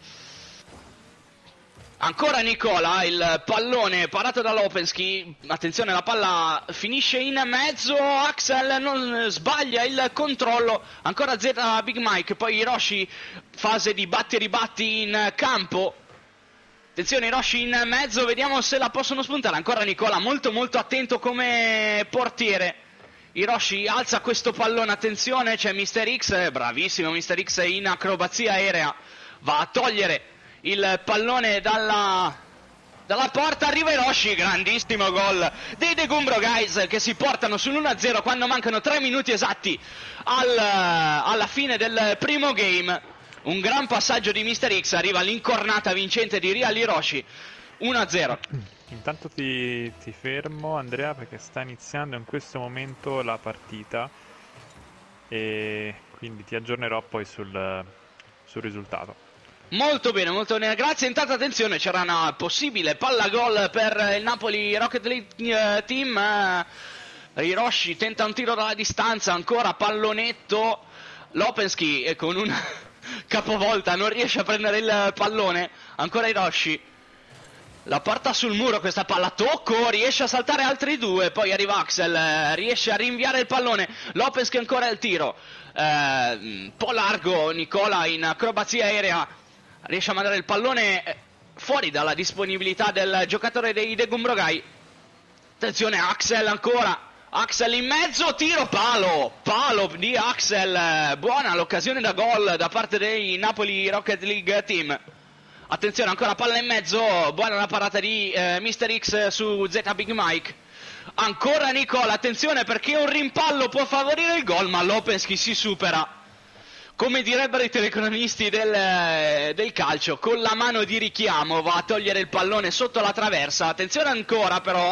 Ancora Nicola, il pallone parato da Lopensky, attenzione, la palla finisce in mezzo, Axel non sbaglia il controllo, ancora Z Big Mike, poi Hiroshi, fase di batti e ribatti in campo, attenzione Hiroshi in mezzo, vediamo se la possono spuntare, ancora Nicola molto molto attento come portiere. Hiroshi alza questo pallone, attenzione, c'è Mr. X, bravissimo Mr. X in acrobazia aerea, va a togliere il pallone dalla porta, arriva Hiroshi, grandissimo gol dei The Gumbro Guys che si portano sull'1-0 quando mancano 3 minuti esatti alla fine del primo game. Un gran passaggio di Mr. X, arriva l'incornata vincente di Real Hiroshi, 1-0. Intanto ti fermo, Andrea, perché sta iniziando in questo momento la partita e quindi ti aggiornerò poi sul risultato. Molto bene, grazie. Intanto attenzione, c'era una possibile palla gol per il Napoli Rocket League Team. Hiroshi tenta un tiro dalla distanza, ancora pallonetto, Lopensky con una capovolta non riesce a prendere il pallone, ancora Hiroshi, la porta sul muro questa palla, tocco, riesce a saltare altri due, poi arriva Axel, riesce a rinviare il pallone, Lopensky ancora il tiro, un po' largo, Nicola in acrobazia aerea riesce a mandare il pallone fuori dalla disponibilità del giocatore dei The Gumbro Guys. Attenzione Axel ancora, Axel in mezzo, tiro, palo di Axel, buona l'occasione da gol da parte dei Napoli Rocket League Team. Attenzione ancora palla in mezzo, buona la parata di Mr. X su Z Big Mike. Ancora Nicola, attenzione perché un rimpallo può favorire il gol, ma Lopeschi si supera come direbbero i telecronisti del calcio, con la mano di richiamo va a togliere il pallone sotto la traversa. Attenzione ancora però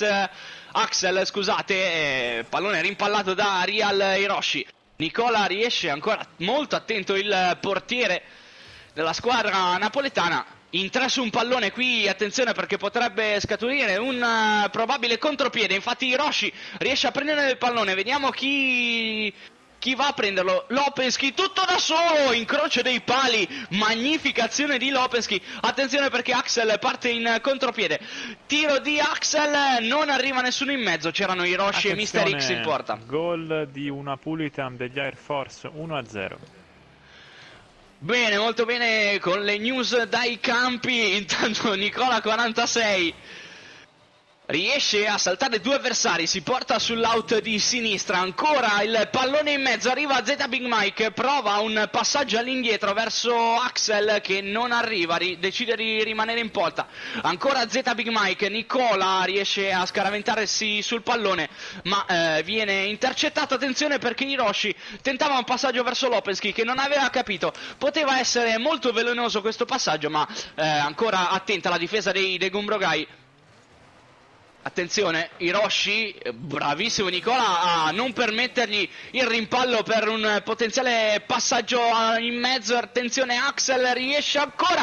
Axel, scusate, pallone rimpallato da Real Hiroshi. Nicola riesce, ancora molto attento il portiere della squadra napoletana. In 3 su un pallone qui, attenzione perché potrebbe scaturire un probabile contropiede. Infatti Hiroshi riesce a prendere il pallone, vediamo chi va a prenderlo. Lopensky tutto da solo, incrocio dei pali, magnifica azione di Lopensky. Attenzione perché Axel parte in contropiede, tiro di Axel, non arriva nessuno in mezzo, c'erano Hiroshi e Mr. X in porta. Gol di una Pulitam degli Air Force, 1-0. Bene, molto bene con le news dai campi. Intanto Nicola 46 riesce a saltare 2 avversari, si porta sull'out di sinistra, ancora il pallone in mezzo, arriva Z Big Mike, prova un passaggio all'indietro verso Axel che non arriva, decide di rimanere in porta, ancora Z Big Mike, Nicola riesce a scaraventarsi sul pallone ma viene intercettato. Attenzione perché Hiroshi tentava un passaggio verso Lopensky che non aveva capito, poteva essere molto velenoso questo passaggio ma ancora attenta la difesa dei Gumbrogai. Attenzione, Hiroshi, bravissimo Nicola a non permettergli il rimpallo per un potenziale passaggio in mezzo. Attenzione, Axel riesce ancora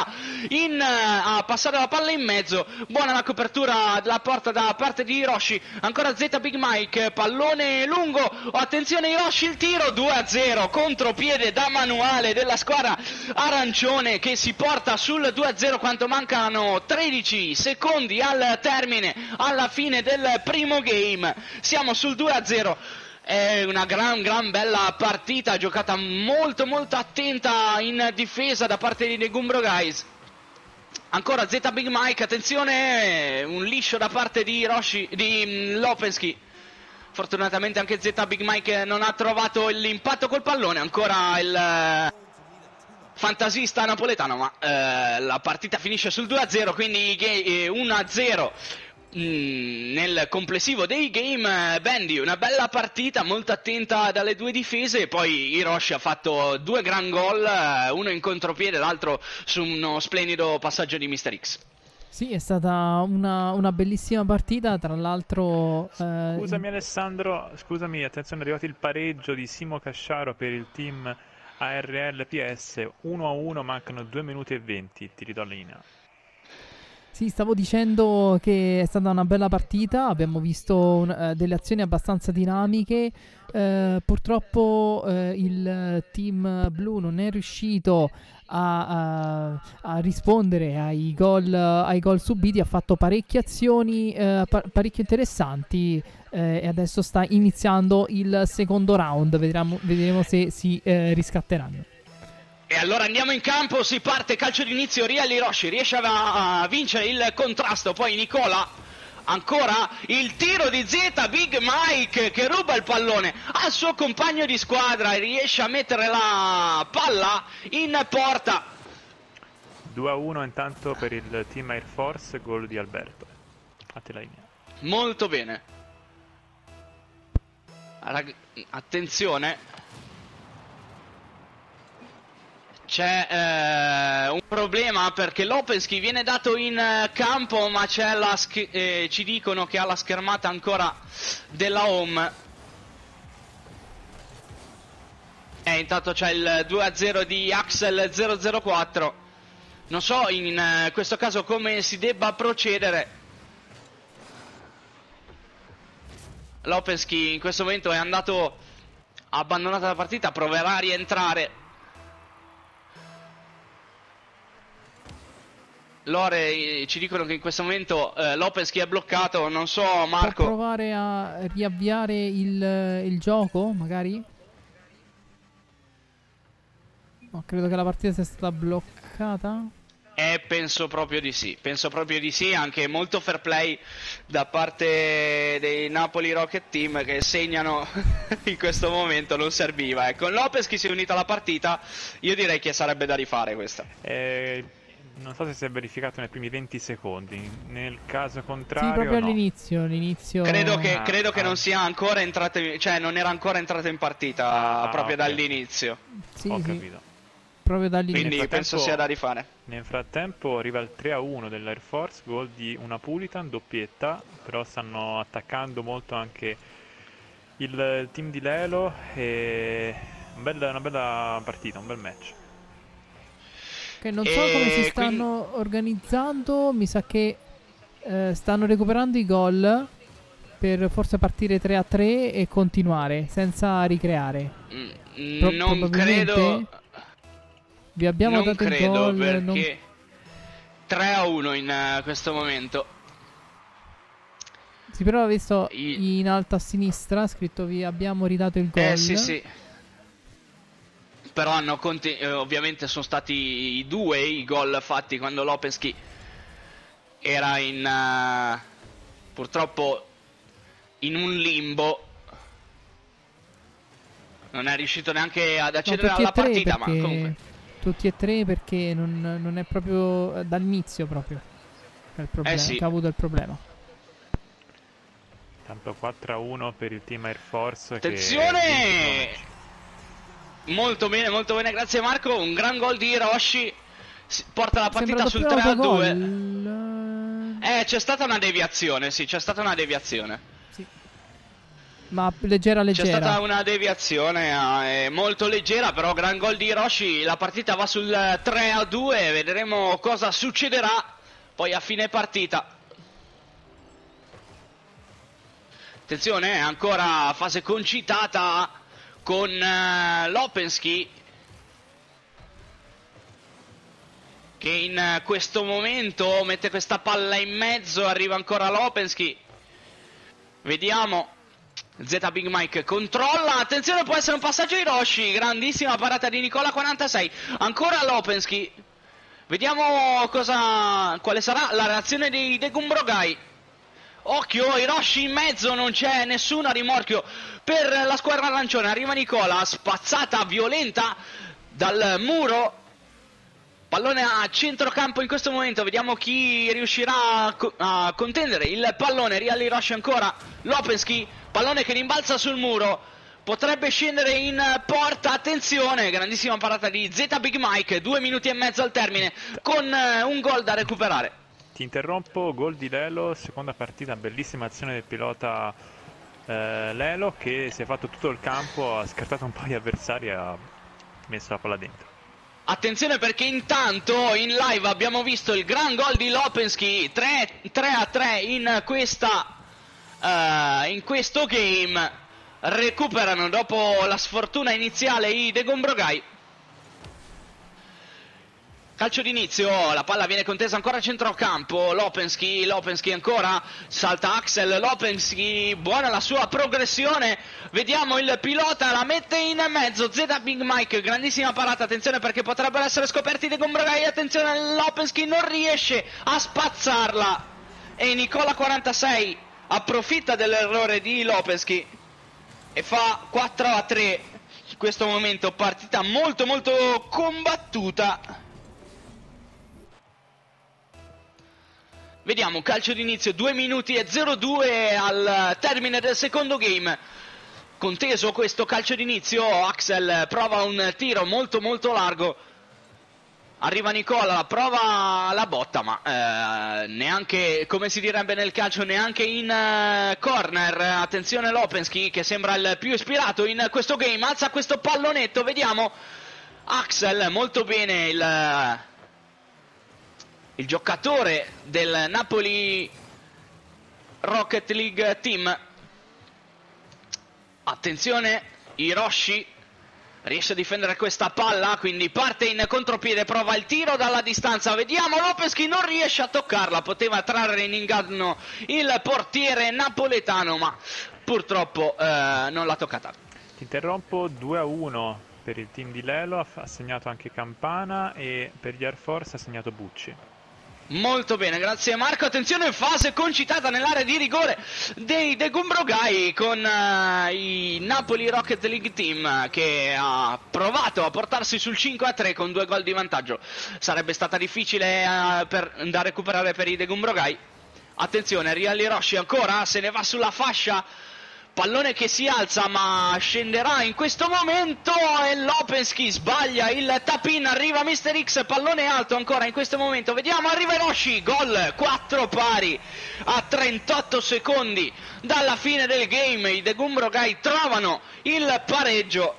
a passare la palla in mezzo, buona la copertura della porta da parte di Hiroshi, ancora Z Big Mike, pallone lungo, attenzione Hiroshi, il tiro, 2-0, contropiede da manuale della squadra arancione che si porta sul 2-0 quanto mancano 13 secondi al termine, alla fine del primo game. Siamo sul 2-0. È una gran bella partita giocata molto attenta in difesa da parte dei Gumbroguys. Ancora Z Big Mike, attenzione, un liscio da parte di Lopensky. Fortunatamente anche Z Big Mike non ha trovato l'impatto col pallone. Ancora il fantasista napoletano, ma la partita finisce sul 2-0, quindi 1-0 nel complessivo dei game. Bandy, una bella partita molto attenta dalle 2 difese, e poi Hiroshi ha fatto 2 gran gol, uno in contropiede, l'altro su uno splendido passaggio di Mr. X. Sì, è stata una bellissima partita, tra l'altro... Scusami Alessandro, scusami, attenzione, è arrivato il pareggio di Simo Casciaro per il team ARL PS, 1-1, mancano 2 minuti e 20, ti ridò la linea. Sì, stavo dicendo che è stata una bella partita, abbiamo visto delle azioni abbastanza dinamiche, purtroppo il team blu non è riuscito a rispondere ai gol subiti, ha fatto parecchie azioni parecchio interessanti e adesso sta iniziando il secondo round, vedremo se si riscatteranno. E allora andiamo in campo, si parte, calcio d'inizio, Real Hiroshi riesce a vincere il contrasto, poi Nicola, ancora il tiro di Z Big Mike che ruba il pallone al suo compagno di squadra e riesce a mettere la palla in porta. 2-1 intanto per il team Air Force, gol di Alberto. A te la linea. Molto bene. Attenzione. C'è un problema perché Lopensky viene dato in campo, ma c'è ci dicono che ha la schermata ancora della home. E intanto c'è il 2-0 di Axel 004. Non so in questo caso come si debba procedere. Lopensky in questo momento è andato, ha abbandonato la partita, proverà a rientrare. Lore ci dicono che in questo momento Lopensky è bloccato, non so Marco. Può provare a riavviare il gioco, magari? No, credo che la partita sia stata bloccata. Penso proprio di sì, anche molto fair play da parte dei Napoli Rocket Team che segnano in questo momento, non serviva. Ecco, Lopensky si è unito alla partita, io direi che sarebbe da rifare questa. Non so se si è verificato nei primi 20 secondi. Nel caso contrario, sì, proprio no. all'inizio. Credo che non sia ancora entrato, cioè non era ancora entrato in partita proprio okay. dall'inizio. Sì, Ho sì. capito. Proprio dall'inizio. Quindi penso sia da rifare. Nel frattempo arriva il 3-1 dell'Air Force, gol di una Pulitan, doppietta, però stanno attaccando molto anche il team di Lelo e una bella partita, un bel match. Che non so come si stanno organizzando, mi sa che stanno recuperando i gol per forse partire 3-3 e continuare senza ricreare. Non credo. Vi abbiamo dato il gol perché 3-1 in questo momento. Sì, però ho visto in alto a sinistra scritto vi abbiamo ridato il gol. Sì. Però ovviamente sono stati i due i gol fatti quando Lopensky era purtroppo in un limbo. Non è riuscito neanche ad accedere alla partita, ma comunque tutti e tre perché non è proprio dall'inizio proprio il problema, sì. che ha avuto il problema. Tanto 4-1 per il team Air Force. Attenzione! Molto bene, grazie Marco. Un gran gol di Hiroshi. Porta la partita sul 3-2. C'è stata una deviazione, sì, c'è stata una deviazione. Sì. Ma leggera. C'è stata una deviazione molto leggera, però gran gol di Hiroshi. La partita va sul 3-2, vedremo cosa succederà poi a fine partita. Attenzione, ancora fase concitata con Lopensky, che in questo momento mette questa palla in mezzo. Arriva ancora Lopensky, vediamo. Z Big Mike controlla, attenzione, può essere un passaggio Hiroshi. Grandissima parata di Nicola 46. Ancora Lopensky, vediamo quale sarà la reazione di Degumbrogai. Occhio, Hiroshi in mezzo, non c'è nessuno a rimorchio per la squadra arancione. Arriva Nicola, spazzata violenta dal muro. Pallone a centrocampo in questo momento, vediamo chi riuscirà a contendere il pallone. Real Hiroshi ancora, Lopensky, pallone che rimbalza sul muro, potrebbe scendere in porta. Attenzione, grandissima parata di Z Big Mike, 2 minuti e mezzo al termine con un gol da recuperare. Ti interrompo, gol di Lelo, seconda partita, bellissima azione del pilota Lelo, che si è fatto tutto il campo, ha scartato un po' gli avversari e ha messo la palla dentro. Attenzione perché intanto in live abbiamo visto il gran gol di Lopensky, 3-3 in questo game. Recuperano dopo la sfortuna iniziale i Degumbrogai. Calcio d'inizio, la palla viene contesa ancora a centrocampo. Lopensky ancora, salta Axel, Lopensky, buona la sua progressione. Vediamo il pilota, la mette in mezzo, Z Big Mike, grandissima parata. Attenzione perché potrebbero essere scoperti dei Degumbrogai. Attenzione, Lopensky non riesce a spazzarla e Nicola 46 approfitta dell'errore di Lopensky e fa 4-3. In questo momento partita molto combattuta. Vediamo, calcio d'inizio, 2 minuti e 02 al termine del secondo game. Conteso questo calcio d'inizio, Axel prova un tiro molto largo. Arriva Nicola, prova la botta, ma neanche, come si direbbe nel calcio, neanche in corner. Attenzione Lopensky, che sembra il più ispirato in questo game, alza questo pallonetto, vediamo. Axel, molto bene il giocatore del Napoli Rocket League Team. Attenzione, Hiroshi riesce a difendere questa palla, quindi parte in contropiede, prova il tiro dalla distanza, vediamo, Lopensky non riesce a toccarla, poteva trarre in inganno il portiere napoletano, ma purtroppo non l'ha toccata. Ti interrompo, 2-1 per il team di Lelo, ha segnato anche Campana e per gli Air Force ha segnato Bucci. Molto bene, grazie Marco. Attenzione, fase concitata nell'area di rigore dei De Gumbrogai con i Napoli Rocket League Team, che ha provato a portarsi sul 5-3 con 2 gol di vantaggio. Sarebbe stata difficile da recuperare per i De Gumbrogai. Attenzione, Real Hiroshi ancora, se ne va sulla fascia. Pallone che si alza ma scenderà in questo momento e Lopensky sbaglia il tap-in, arriva Mr. X, pallone alto ancora in questo momento, vediamo, arriva Hiroshi, gol, 4 pari a 38 secondi dalla fine del game, i De Gumbrogai trovano il pareggio.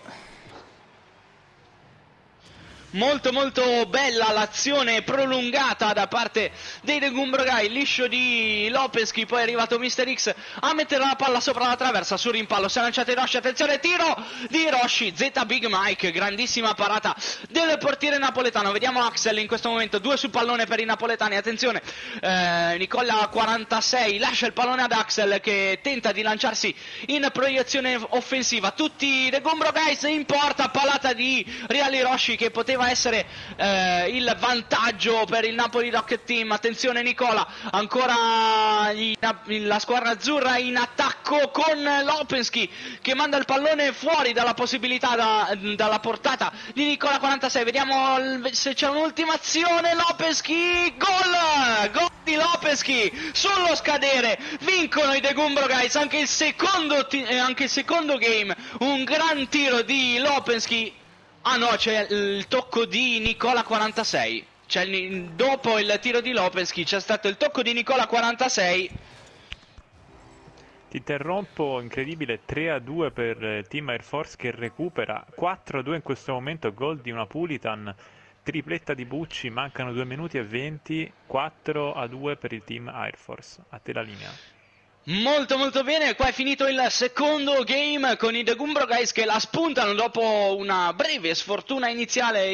Molto molto bella l'azione prolungata da parte dei De Gumbrogai, liscio di Lopensky, poi è arrivato Mr. X a mettere la palla sopra la traversa, sul rimpallo si è lanciato Hiroshi, attenzione, tiro di Hiroshi, Z Big Mike, grandissima parata del portiere napoletano. Vediamo Axel in questo momento, 2 sul pallone per i napoletani, attenzione, Nicola 46 lascia il pallone ad Axel che tenta di lanciarsi in proiezione offensiva, tutti i De Gumbrogai in porta, pallata di Real Hiroshi che poteva essere il vantaggio per il Napoli Rocket Team. Attenzione Nicola, ancora la squadra azzurra in attacco con Lopensky che manda il pallone fuori dalla possibilità, dalla portata di Nicola 46. Vediamo se c'è un'ultima azione. Lopensky, gol di Lopensky sullo scadere, vincono i De Gumbrogai anche il secondo game, un gran tiro di Lopensky. Ah no, c'è il tocco di Nicola 46, dopo il tiro di Lopensky c'è stato il tocco di Nicola 46. Ti interrompo, incredibile, 3-2 per Team Air Force che recupera, 4-2 in questo momento, gol di Napolitan, tripletta di Bucci, mancano 2 minuti e 20, 4-2 per il Team Air Force. A te la linea. Molto molto bene, qua è finito il secondo game con i De Gumbrogai che la spuntano dopo una breve sfortuna iniziale.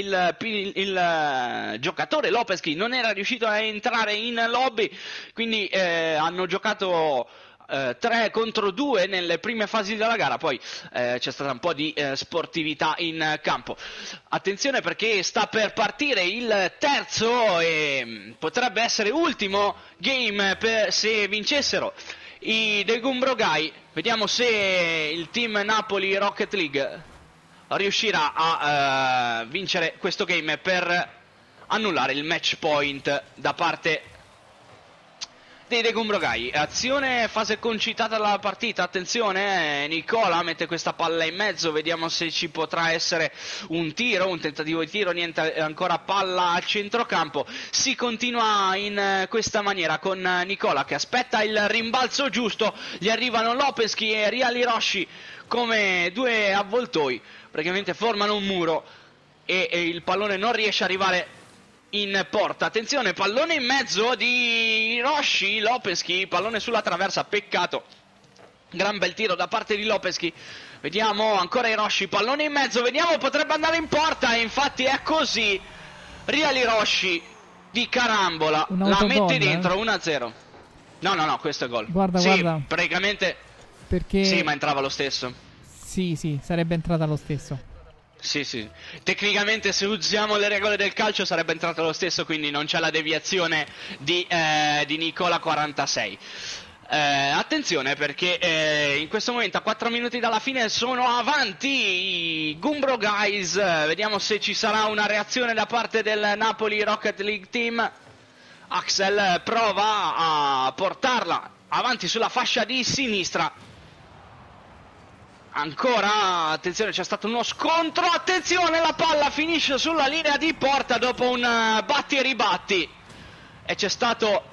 Il giocatore Lopensky non era riuscito a entrare in lobby, quindi hanno giocato 3 contro 2 nelle prime fasi della gara, poi c'è stata un po' di sportività in campo. Attenzione perché sta per partire il terzo e potrebbe essere ultimo game se vincessero i De Gumbrogai. Vediamo se il team Napoli Rocket League riuscirà a vincere questo game per annullare il match point da parte dei De Gumbrogai. Azione, fase concitata dalla partita, attenzione, Nicola mette questa palla in mezzo, vediamo se ci potrà essere un tentativo di tiro, niente, ancora palla al centrocampo. Si continua in questa maniera con Nicola che aspetta il rimbalzo giusto, gli arrivano Lopensky e Real Hiroshi come 2 avvoltoi, praticamente formano un muro e il pallone non riesce ad arrivare in porta. Attenzione, pallone in mezzo di Hiroshi, Lopensky, pallone sulla traversa, peccato, gran bel tiro da parte di Lopensky. Vediamo ancora Hiroshi, pallone in mezzo, vediamo, potrebbe andare in porta e infatti è così. Real Hiroshi di carambola la mette dentro, 1-0. No, questo è gol. Guarda. Praticamente perché sì, ma entrava lo stesso. Sì, sarebbe entrata lo stesso. Sì, tecnicamente se usiamo le regole del calcio sarebbe entrato lo stesso, quindi non c'è la deviazione di Nicola 46. Attenzione perché in questo momento a 4 minuti dalla fine sono avanti i Gumbrogai. Vediamo se ci sarà una reazione da parte del Napoli Rocket League Team. Axel prova a portarla avanti sulla fascia di sinistra. Ancora, attenzione, c'è stato uno scontro, attenzione, la palla finisce sulla linea di porta dopo un batti e ribatti e c'è stato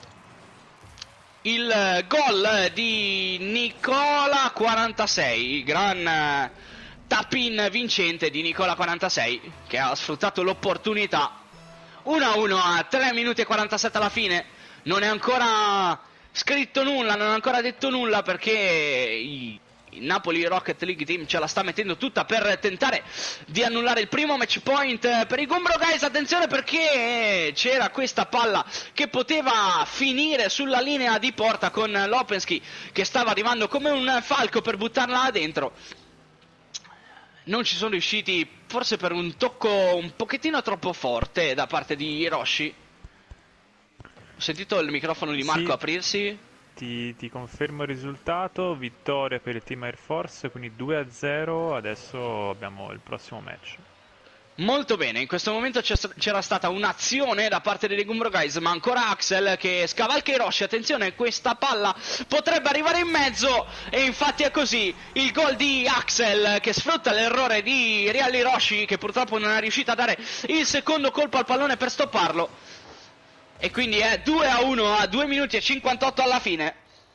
il gol di Nicola 46, gran tap-in vincente di Nicola 46 che ha sfruttato l'opportunità. 1-1 a 3 minuti e 47 alla fine, non è ancora scritto nulla, non è ancora detto nulla perché il Napoli Rocket League Team ce la sta mettendo tutta per tentare di annullare il primo match point per i Gumbrogai. Attenzione perché c'era questa palla che poteva finire sulla linea di porta con Lopensky che stava arrivando come un falco per buttarla dentro. Non ci sono riusciti, forse per un tocco un pochettino troppo forte da parte di Hiroshi. sentito il microfono di Marco aprirsi. Ti confermo il risultato, vittoria per il Team Air Force, quindi 2-0, adesso abbiamo il prossimo match. Molto bene, in questo momento c'era stata un'azione da parte dei Legumbro Guys, ma ancora Axel che scavalca Hiroshi. Attenzione, questa palla potrebbe arrivare in mezzo, e infatti è così. Il gol di Axel che sfrutta l'errore di Real Hiroshi, che purtroppo non è riuscito a dare il secondo colpo al pallone per stopparlo, e quindi è 2-1 a 2 minuti e 58 alla fine.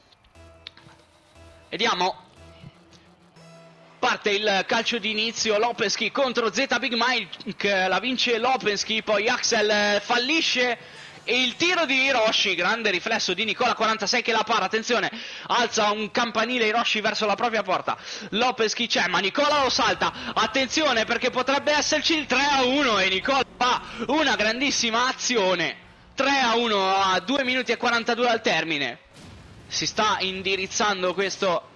Vediamo. Parte il calcio di inizio, Lopensky contro Z Big Mike, la vince Lopensky, poi Axel fallisce, e il tiro di Hiroshi, grande riflesso di Nicola 46 che la para. Attenzione, alza un campanile Hiroshi verso la propria porta, Lopensky c'è ma Nicola lo salta, attenzione perché potrebbe esserci il 3-1 e Nicola fa una grandissima azione. 3-1 a 2 minuti e 42 al termine. Si sta indirizzando questo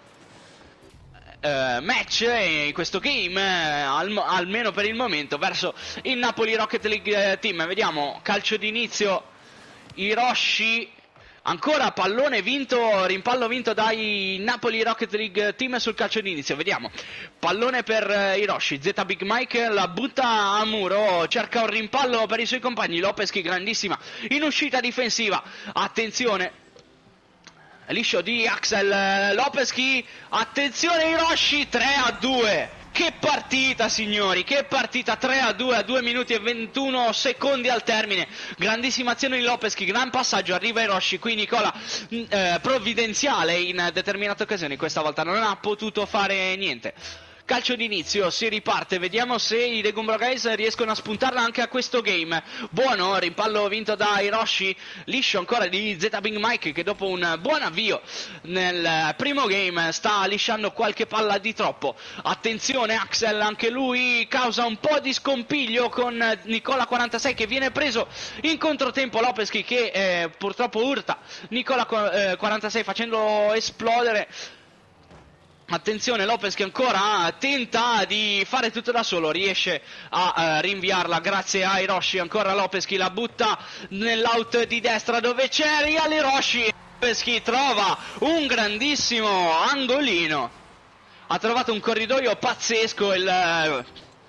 match, in questo game, almeno per il momento, verso il Napoli Rocket League Team. Vediamo, calcio d'inizio, Hiroshi, ancora pallone vinto, rimpallo vinto dai Napoli Rocket League Team sul calcio d'inizio. Vediamo, pallone per Hiroshi, Z Big Mike la butta a muro, cerca un rimpallo per i suoi compagni, Lopensky grandissima in uscita difensiva, attenzione, liscio di Axel, Lopensky, attenzione Hiroshi, 3-2. Che partita signori, che partita, 3-2 a 2 minuti e 21 secondi al termine. Grandissima azione di Lopensky, gran passaggio, arriva Hiroshi, qui Nicola provvidenziale in determinate occasioni, questa volta non ha potuto fare niente. Calcio d'inizio, si riparte, vediamo se i Legumbro Guys riescono a spuntarla anche a questo game. Buono, rimpallo vinto da Hiroshi, liscio ancora di Z Big Mike che dopo un buon avvio nel primo game sta lisciando qualche palla di troppo. Attenzione Axel, anche lui causa un po' di scompiglio con Nicola 46 che viene preso in controtempo, Lopensky che purtroppo urta Nicola 46 facendolo esplodere. Attenzione, Lopensky ancora tenta di fare tutto da solo, riesce a rinviarla grazie a Hiroshi. Ancora Lopensky la butta nell'out di destra dove c'è Real Hiroshi. Lopensky trova un grandissimo angolino, ha trovato un corridoio pazzesco il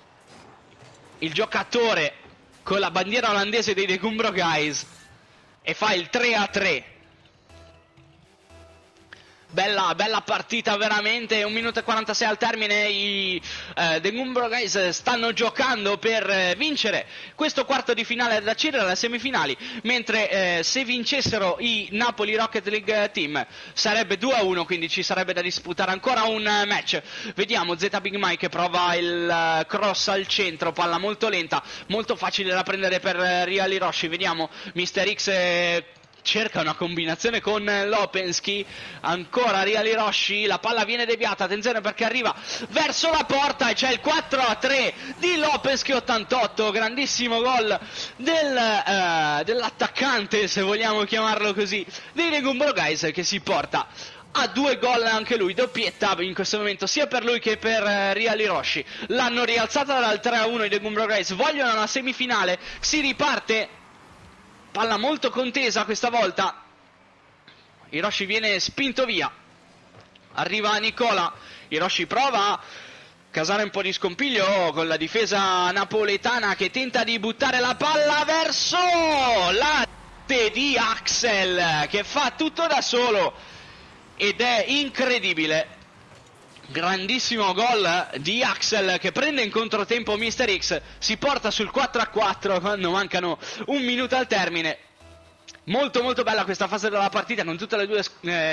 giocatore con la bandiera olandese dei Legumbro Guys, e fa il 3-3. Bella partita veramente, 1 minuto e 46 al termine, i Legumbro Guys stanno giocando per vincere questo quarto di finale da accedere alle semifinali, mentre se vincessero i Napoli Rocket League Team sarebbe 2-1, quindi ci sarebbe da disputare ancora un match. Vediamo Z Big Mike prova il cross al centro, palla molto lenta, molto facile da prendere per Real Hiroshi. Vediamo Mr. X cerca una combinazione con Lopensky, ancora Real Hiroshi, la palla viene deviata, attenzione perché arriva verso la porta e c'è il 4-3 di Lopensky 88, grandissimo gol dell'attaccante, se vogliamo chiamarlo così, dei Legumbro Guys, che si porta a 2 gol anche lui, doppietta in questo momento sia per lui che per Real Hiroshi. L'hanno rialzata dal 3-1 i Legumbro Guys, vogliono una semifinale, si riparte. Palla molto contesa questa volta, Hiroshi viene spinto via, arriva Nicola, Hiroshi prova a causare un po' di scompiglio con la difesa napoletana che tenta di buttare la palla verso la rete di Axel che fa tutto da solo ed è incredibile. Grandissimo gol di Axel che prende in controtempo Mr. X, si porta sul 4-4 quando mancano 1 minuto al termine. Molto molto bella questa fase della partita, con tutte le due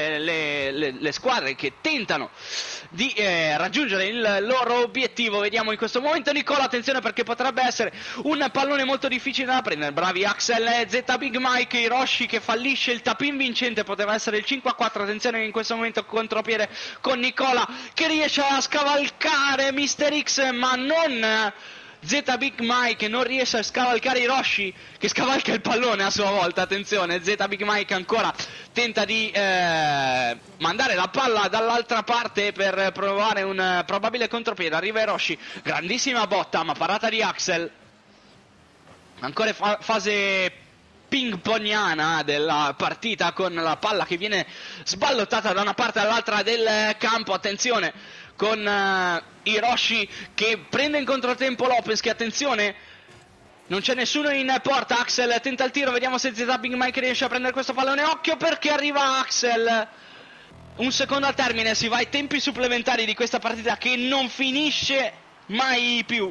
le squadre che tentano di raggiungere il loro obiettivo. Vediamo in questo momento Nicola, attenzione perché potrebbe essere un pallone molto difficile da prendere. Bravi Axel e Z Big Mike, Hiroshi che fallisce il tap-in vincente, poteva essere il 5-4. Attenzione in questo momento contropiede con Nicola che riesce a scavalcare Mr. X, ma non Z Big Mike, non riesce a scavalcare Hiroshi che scavalca il pallone a sua volta. Attenzione, Z Big Mike ancora tenta di mandare la palla dall'altra parte per provare un probabile contropiede. Arriva Hiroshi, grandissima botta ma parata di Axel. Ancora fase ping-pongiana della partita, con la palla che viene sballottata da una parte all'altra del campo. Attenzione con Hiroshi che prende in controtempo Lopez, che attenzione, non c'è nessuno in porta. Axel tenta il tiro, vediamo se Big Mike riesce a prendere questo pallone. Occhio perché arriva Axel. Un secondo al termine, si va ai tempi supplementari di questa partita che non finisce mai più.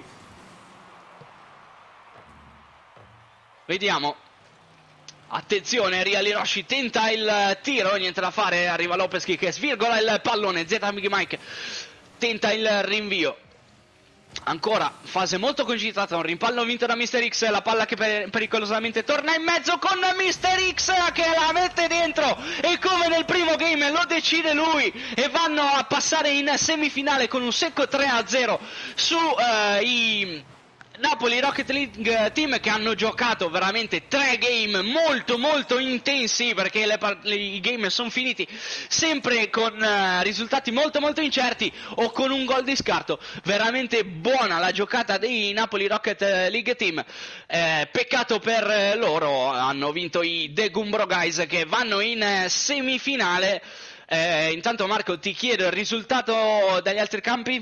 Vediamo. Attenzione, Real Hiroshi tenta il tiro, niente da fare, arriva Lopezki che svirgola il pallone. Big Mike tenta il rinvio. Ancora fase molto concitata, un rimpallo vinto da Mr. X, la palla che pericolosamente torna in mezzo con Mr. X che la mette dentro, e come nel primo game lo decide lui, e vanno a passare in semifinale con un secco 3-0 su i Napoli Rocket League Team, che hanno giocato veramente 3 game molto molto intensi, perché i game sono finiti sempre con risultati molto molto incerti o con un gol di scarto. Veramente buona la giocata dei Napoli Rocket League Team. Peccato per loro, hanno vinto i The Gumbro Guys, che vanno in semifinale. Intanto Marco, ti chiedo il risultato dagli altri campi.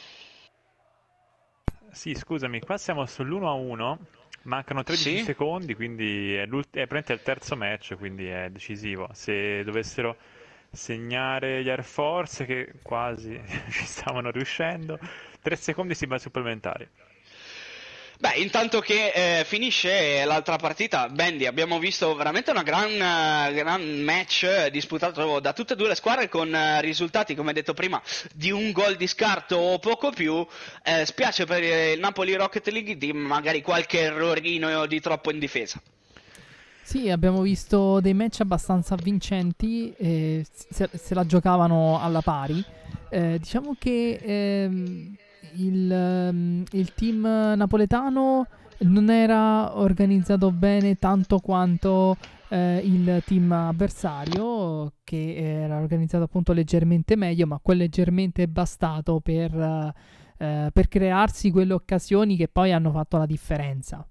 Sì, scusami, qua siamo sull'1-1, mancano 13 secondi, quindi è praticamente il terzo match, quindi è decisivo. Se dovessero segnare gli Air Force, che quasi ci stavano riuscendo, 3 secondi si va ai supplementari. Beh, intanto che finisce l'altra partita, Bendy, abbiamo visto veramente una gran match disputato da tutte e due le squadre, con risultati, come detto prima, di un gol di scarto o poco più. Spiace per il Napoli Rocket League Team, magari qualche errorino di troppo in difesa. Sì, abbiamo visto dei match abbastanza vincenti, se la giocavano alla pari. Diciamo che il team napoletano non era organizzato bene tanto quanto il team avversario, che era organizzato appunto leggermente meglio, ma quel leggermente è bastato per crearsi quelle occasioni che poi hanno fatto la differenza.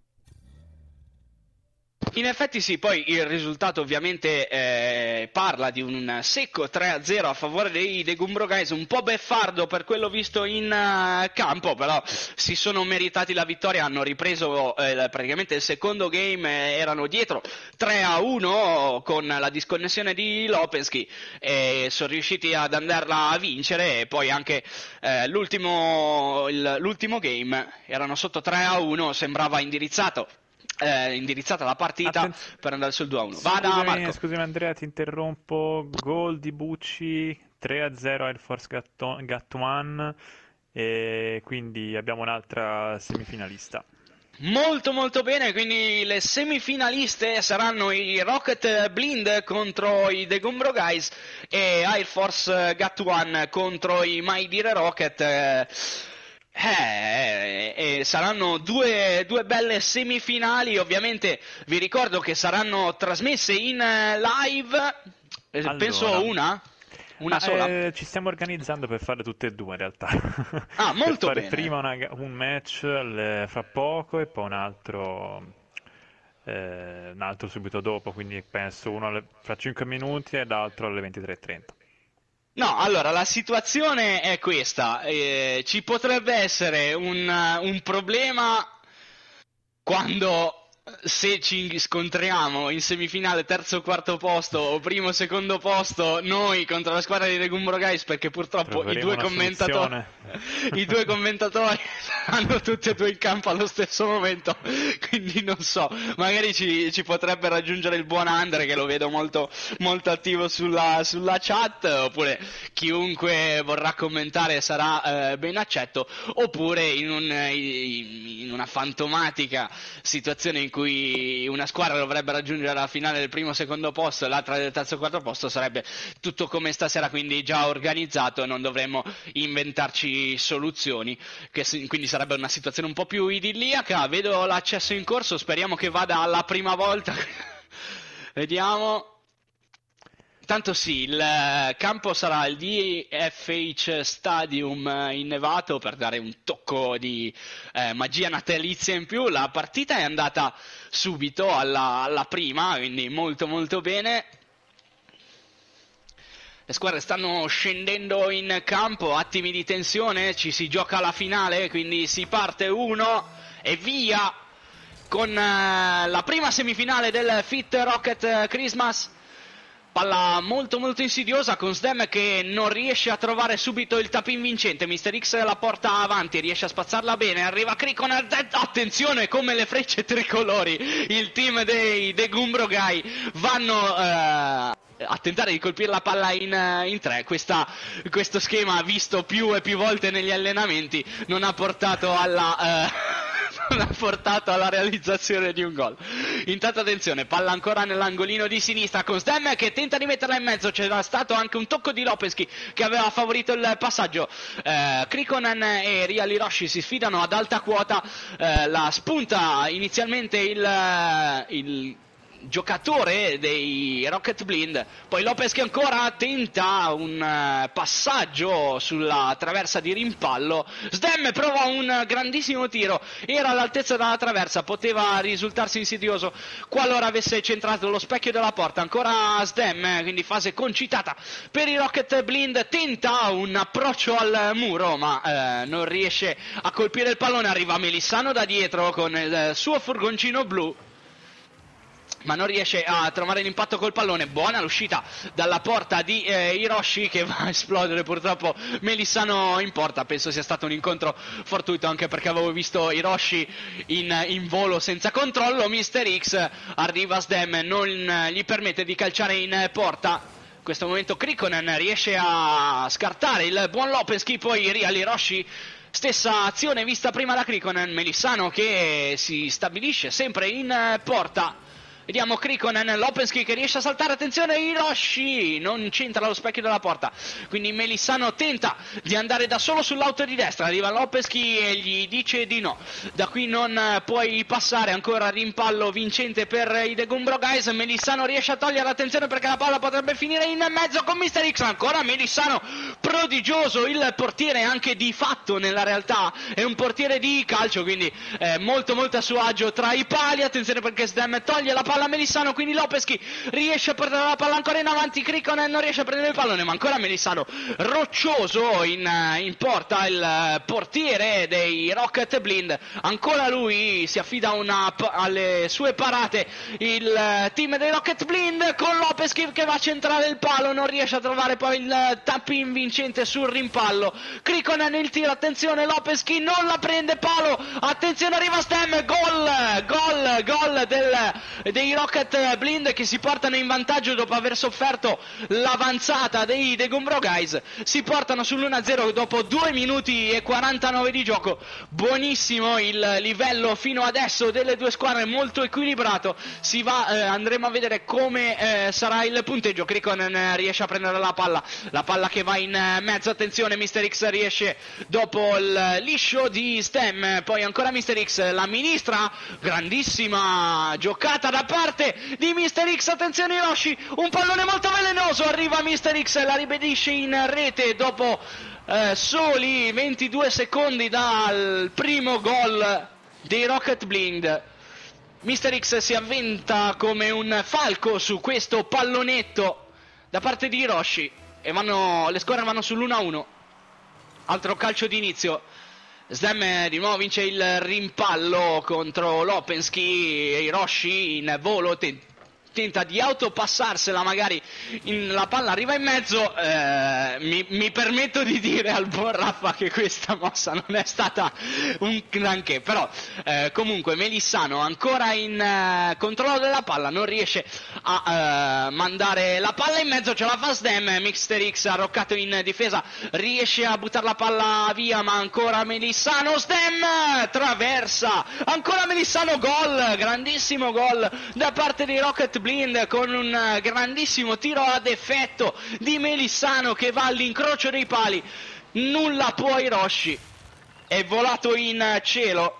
In effetti sì, poi il risultato ovviamente parla di un secco 3-0 a favore dei The Gumbro Guys, un po' beffardo per quello visto in campo, però si sono meritati la vittoria, hanno ripreso praticamente il secondo game, erano dietro 3-1 con la disconnessione di Lopezki e sono riusciti ad andarla a vincere, e poi anche l'ultimo game erano sotto 3-1, sembrava indirizzata la partita per andare sul 2-1. Vada Marco. Scusami Andrea, ti interrompo. Gol di Bucci, 3-0 Air Force Gattuan, e quindi abbiamo un'altra semifinalista. Molto molto bene, quindi le semifinaliste saranno i Rocket Blind contro i The Gumbro Guys e Air Force Gattuan contro i My Dire Rocket. Saranno due belle semifinali. Ovviamente vi ricordo che saranno trasmesse in live. Allora, penso una sola. Ci stiamo organizzando per fare tutte e due in realtà. Molto per fare bene. Prima un match fra poco e poi un altro subito dopo, quindi penso uno fra 5 minuti e l'altro alle 23:30. No, allora la situazione è questa, ci potrebbe essere un problema quando, se ci scontriamo in semifinale terzo o quarto posto o primo o secondo posto, noi contro la squadra di The Gumbro Guys, perché purtroppo i due commentatori saranno tutti e due in campo allo stesso momento, quindi non so, magari ci potrebbe raggiungere il buon Andre, che lo vedo molto, molto attivo sulla chat, oppure chiunque vorrà commentare sarà ben accetto, oppure in una fantomatica situazione in cui una squadra dovrebbe raggiungere la finale del primo o secondo posto e l'altra del terzo o quarto posto, sarebbe tutto come stasera, quindi già organizzato, non dovremmo inventarci soluzioni, quindi sarebbe una situazione un po' più idilliaca. Vedo l'accesso in corso, speriamo che vada alla prima volta. Vediamo. Intanto sì, il campo sarà il DFH Stadium innevato per dare un tocco di magia natalizia in più. La partita è andata subito alla prima, quindi molto molto bene. Le squadre stanno scendendo in campo, attimi di tensione, ci si gioca la finale, quindi si parte uno e via con la prima semifinale del Fit Rocket Christmas. Palla molto molto insidiosa con Sdem che non riesce a trovare subito il tap-in vincente. Mister X la porta avanti, riesce a spazzarla bene, arriva Krikon, attenzione come le frecce tricolori, il team dei The Gumbrogai vanno a tentare di colpire la palla in tre. Questo schema visto più e più volte negli allenamenti non ha portato alla realizzazione di un gol. Intanto attenzione, palla ancora nell'angolino di sinistra con Stem che tenta di metterla in mezzo. C'era stato anche un tocco di Lopeschi che aveva favorito il passaggio. Krikonen e Real Hiroshi si sfidano ad alta quota. La spunta inizialmente il giocatore dei Rocket Blind, poi Lopez che ancora tenta un passaggio sulla traversa di rimpallo. Sdem prova un grandissimo tiro, era all'altezza della traversa, poteva risultarsi insidioso qualora avesse centrato lo specchio della porta. Ancora Sdem, quindi fase concitata per i Rocket Blind, tenta un approccio al muro ma non riesce a colpire il pallone. Arriva Melissano da dietro con il suo furgoncino blu ma non riesce a trovare l'impatto col pallone. Buona l'uscita dalla porta di Hiroshi che va a esplodere purtroppo Melissano in porta. Penso sia stato un incontro fortuito anche perché avevo visto Hiroshi in volo senza controllo. Mister X arriva, Sdem non gli permette di calciare in porta. In questo momento Krikonen riesce a scartare il buon Lopeschi, poi Real Hiroshi. Stessa azione vista prima da Krikonen. Melissano che si stabilisce sempre in porta. Vediamo Krikonen, Lopeschi che riesce a saltare, attenzione Hiroshi, non centra lo specchio della porta, quindi Melissano tenta di andare da solo sull'auto di destra, arriva Lopeschi e gli dice di no, da qui non puoi passare. Ancora rimpallo vincente per i The Gumbroguys. Melissano riesce a togliere l'attenzione perché la palla potrebbe finire in mezzo con Mister X. Ancora Melissano, prodigioso il portiere anche di fatto, nella realtà è un portiere di calcio, quindi molto molto a suo agio tra i pali. Attenzione perché Sdem toglie la palla a Melissano, quindi Lopeschi riesce a portare la palla ancora in avanti. Krikonen non riesce a prendere il pallone ma ancora Melissano roccioso in porta, il portiere dei Rocket Blind, ancora lui si affida alle sue parate. Il team dei Rocket Blind con Lopeschi che va a centrare il palo, non riesce a trovare poi il tap-in vincente sul rimpallo. Krikonen il tiro, attenzione Lopeschi non la prende, palo, attenzione arriva Stem, gol dei Rocket Blind che si portano in vantaggio dopo aver sofferto l'avanzata dei The Gumbroguys. Si portano sull'1-0 dopo 2 minuti e 49 di gioco. Buonissimo il livello fino adesso delle due squadre, molto equilibrato. Andremo a vedere come sarà il punteggio. Krikonen riesce a prendere la palla che va in mezzo, attenzione Mister X riesce dopo il liscio di Stem, poi ancora Mister X la ministra, grandissima giocata da parte di Mister X. Attenzione Hiroshi, un pallone molto velenoso, arriva Mister X, la ribadisce in rete dopo soli 22 secondi dal primo gol dei Rocket Blind. Mister X si avventa come un falco su questo pallonetto da parte di Hiroshi e le squadre vanno sull'1-1. Altro calcio d'inizio. Sdem di nuovo vince il rimpallo contro Lopeschi. Hiroshi in volo tenta di autopassarsela, magari la palla arriva in mezzo. Mi permetto di dire al buon Raffa che questa mossa non è stata un granché, però comunque Melissano ancora in controllo della palla, non riesce a mandare la palla in mezzo, ce la fa Sdem. Mister X arroccato in difesa riesce a buttare la palla via, ma ancora Melissano, Sdem traversa, ancora Melissano, gol, grandissimo gol da parte dei Rocket Blind con un grandissimo tiro ad effetto di Melissano che va all'incrocio dei pali. Nulla può Hiroshi, è volato in cielo,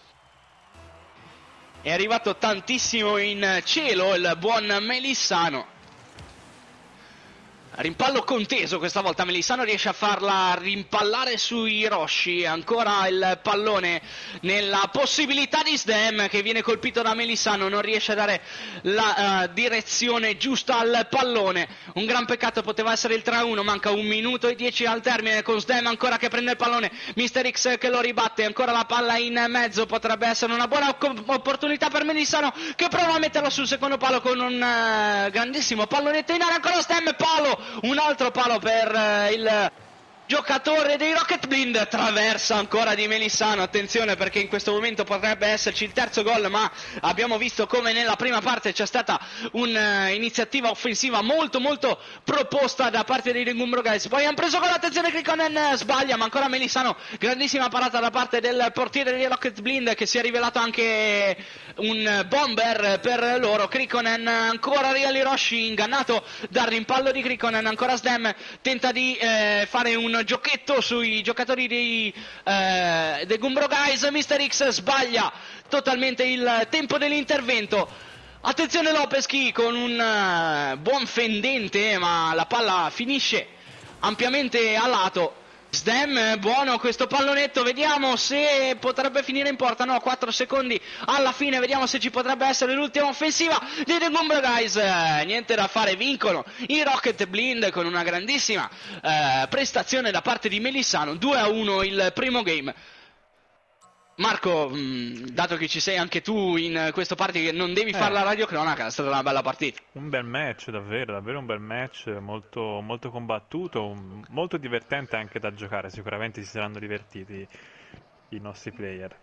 è arrivato tantissimo in cielo il buon Melissano. Rimpallo conteso questa volta, Melissano riesce a farla rimpallare su Hiroshi, ancora il pallone nella possibilità di Sdem che viene colpito da Melissano, non riesce a dare la direzione giusta al pallone, un gran peccato, poteva essere il 3-1, manca 1 minuto e 10 al termine con Sdem ancora che prende il pallone, Mister X che lo ribatte, ancora la palla in mezzo, potrebbe essere una buona opportunità per Melissano che prova a metterla sul secondo palo con un grandissimo pallonetto in aria, ancora Sdem, palo, un altro palo per il giocatore dei Rocket Blind, traversa ancora di Melissano, attenzione perché in questo momento potrebbe esserci il terzo gol, ma abbiamo visto come nella prima parte c'è stata un'iniziativa offensiva molto proposta da parte dei Legumbro Guys, poi hanno preso con l'attenzione Krikonen, sbaglia, ma ancora Melissano, grandissima parata da parte del portiere dei Rocket Blind che si è rivelato anche un bomber per loro, Krikonen, ancora Real Hiroshi ingannato dal rimpallo di Krikonen, ancora Sdem tenta di fare un giochetto sui giocatori dei Gumbro Guys, Mister X sbaglia totalmente il tempo dell'intervento, attenzione Lopeschi con un buon fendente ma la palla finisce ampiamente a lato. Sdem, buono questo pallonetto, vediamo se potrebbe finire in porta, no, 4 secondi alla fine, vediamo se ci potrebbe essere l'ultima offensiva dei The Gumbro Guys, niente da fare, vincono i Rocket Blind con una grandissima prestazione da parte di Melissano, 2-1 il primo game. Marco, dato che ci sei anche tu in questo party che non devi fare la radiocronaca, è stata una bella partita. Un bel match, davvero un bel match, molto combattuto, molto divertente anche da giocare, sicuramente si saranno divertiti i nostri player.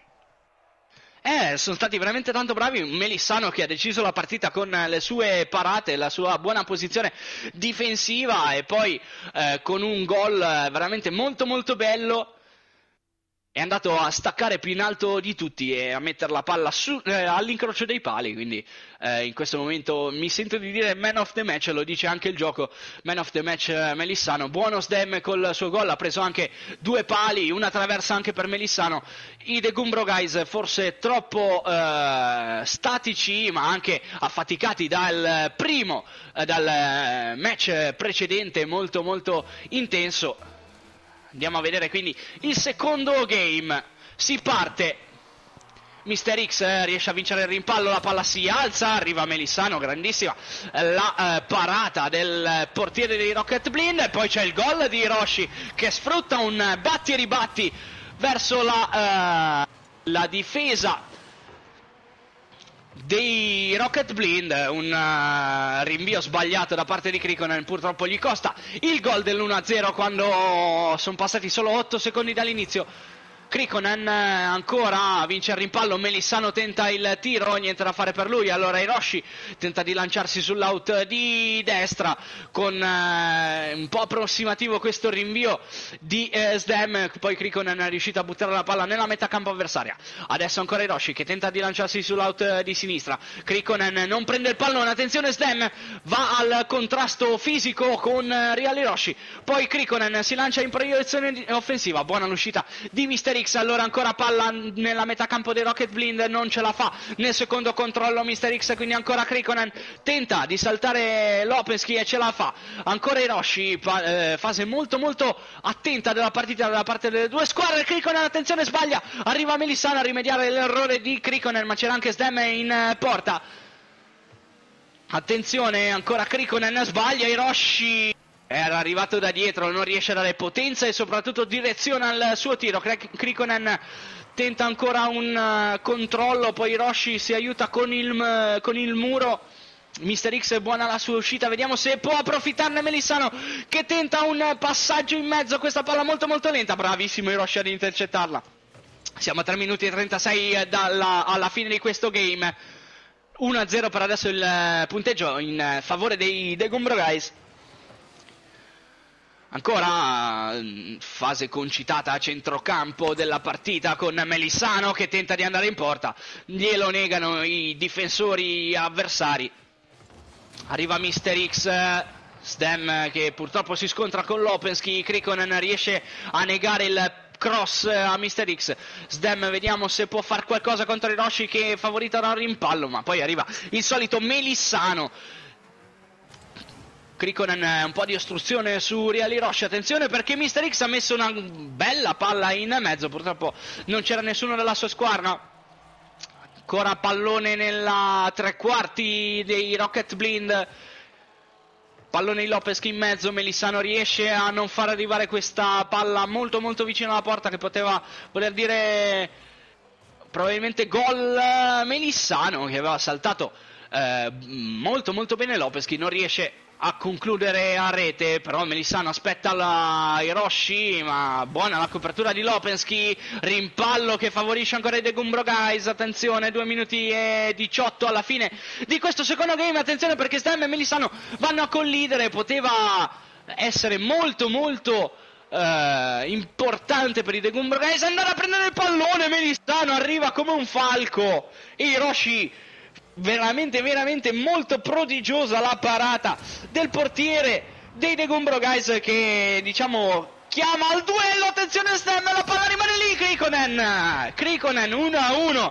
Sono stati veramente tanto bravi, Melissano che ha deciso la partita con le sue parate, la sua buona posizione difensiva e poi con un gol veramente molto bello. È andato a staccare più in alto di tutti e a mettere la palla all'incrocio dei pali, quindi in questo momento mi sento di dire man of the match, lo dice anche il gioco, man of the match Melissano, buono Sdem col suo gol, ha preso anche 2 pali, una traversa anche per Melissano, i The Gumbro Guys forse troppo statici ma anche affaticati dal match precedente molto intenso. Andiamo a vedere quindi il secondo game, si parte, Mister X riesce a vincere il rimpallo, la palla si alza, arriva Melissano, grandissima la parata del portiere dei Rocket Blind e poi c'è il gol di Hiroshi che sfrutta un batti e ribatti verso la difesa dei Rocket Blind, un rinvio sbagliato da parte di Krikonen purtroppo gli costa il gol dell'1-0 quando sono passati solo 8 secondi dall'inizio. Krikonen ancora vince il rimpallo, Melissano tenta il tiro, niente da fare per lui, allora Hiroshi tenta di lanciarsi sull'out di destra con un po' approssimativo questo rinvio di Sdem, poi Krikonen è riuscito a buttare la palla nella metà campo avversaria, adesso ancora Hiroshi che tenta di lanciarsi sull'out di sinistra, Krikonen non prende il pallone, attenzione Sdem va al contrasto fisico con Real Hiroshi, poi Krikonen si lancia in proiezione offensiva, buona l'uscita di Mister X, allora ancora palla nella metà campo dei Rocket Blind, non ce la fa nel secondo controllo Mister X, quindi ancora Krikonen tenta di saltare Lopeschi e ce la fa, ancora Hiroshi, fase molto attenta della partita dalla parte delle due squadre, Krikonen attenzione sbaglia, arriva Melissano a rimediare l'errore di Krikonen ma c'era anche Sdem in porta, attenzione ancora Krikonen sbaglia, Hiroshi era arrivato da dietro, non riesce a dare potenza e soprattutto direzione al suo tiro. Krikonen tenta ancora un controllo, poi Hiroshi si aiuta con il muro. Mister X è buona la sua uscita, vediamo se può approfittarne Melissano che tenta un passaggio in mezzo, questa palla molto lenta, bravissimo Hiroshi ad intercettarla. Siamo a 3 minuti e 36 alla fine di questo game, 1-0 per adesso il punteggio in favore dei Gumbro Guys. Ancora fase concitata a centrocampo della partita con Melissano che tenta di andare in porta, glielo negano i difensori avversari. Arriva Mister X, Sdem che purtroppo si scontra con Lopeschi, Krikonen riesce a negare il cross a Mister X, Sdem vediamo se può fare qualcosa contro Hiroshi che è favorito da un rimpallo, ma poi arriva il solito Melissano. Krikonen un po' di ostruzione su Real Hiroshi, attenzione perché Mister X ha messo una bella palla in mezzo, purtroppo non c'era nessuno della sua squadra. Ancora pallone nella tre quarti dei Rocket Blind, pallone di Lopez in mezzo, Melissano riesce a non far arrivare questa palla molto molto vicino alla porta, che poteva voler dire probabilmente gol. Melissano che aveva saltato molto molto bene Lopez, non riesce a concludere a rete, però Melissano aspetta la Hiroshi, ma buona la copertura di Lopensky, rimpallo che favorisce ancora i Degumbro Guys. Attenzione, 2 minuti e 18 alla fine di questo secondo game, attenzione perché Stem e Melissano vanno a collidere, poteva essere molto molto importante per i Degumbro Guys andare a prendere il pallone. Melissano arriva come un falco e Hiroshi veramente veramente molto prodigiosa la parata del portiere dei Degumbro Guys, che diciamo chiama al duello. Attenzione Stem, la palla rimane lì, Krikonen 1-1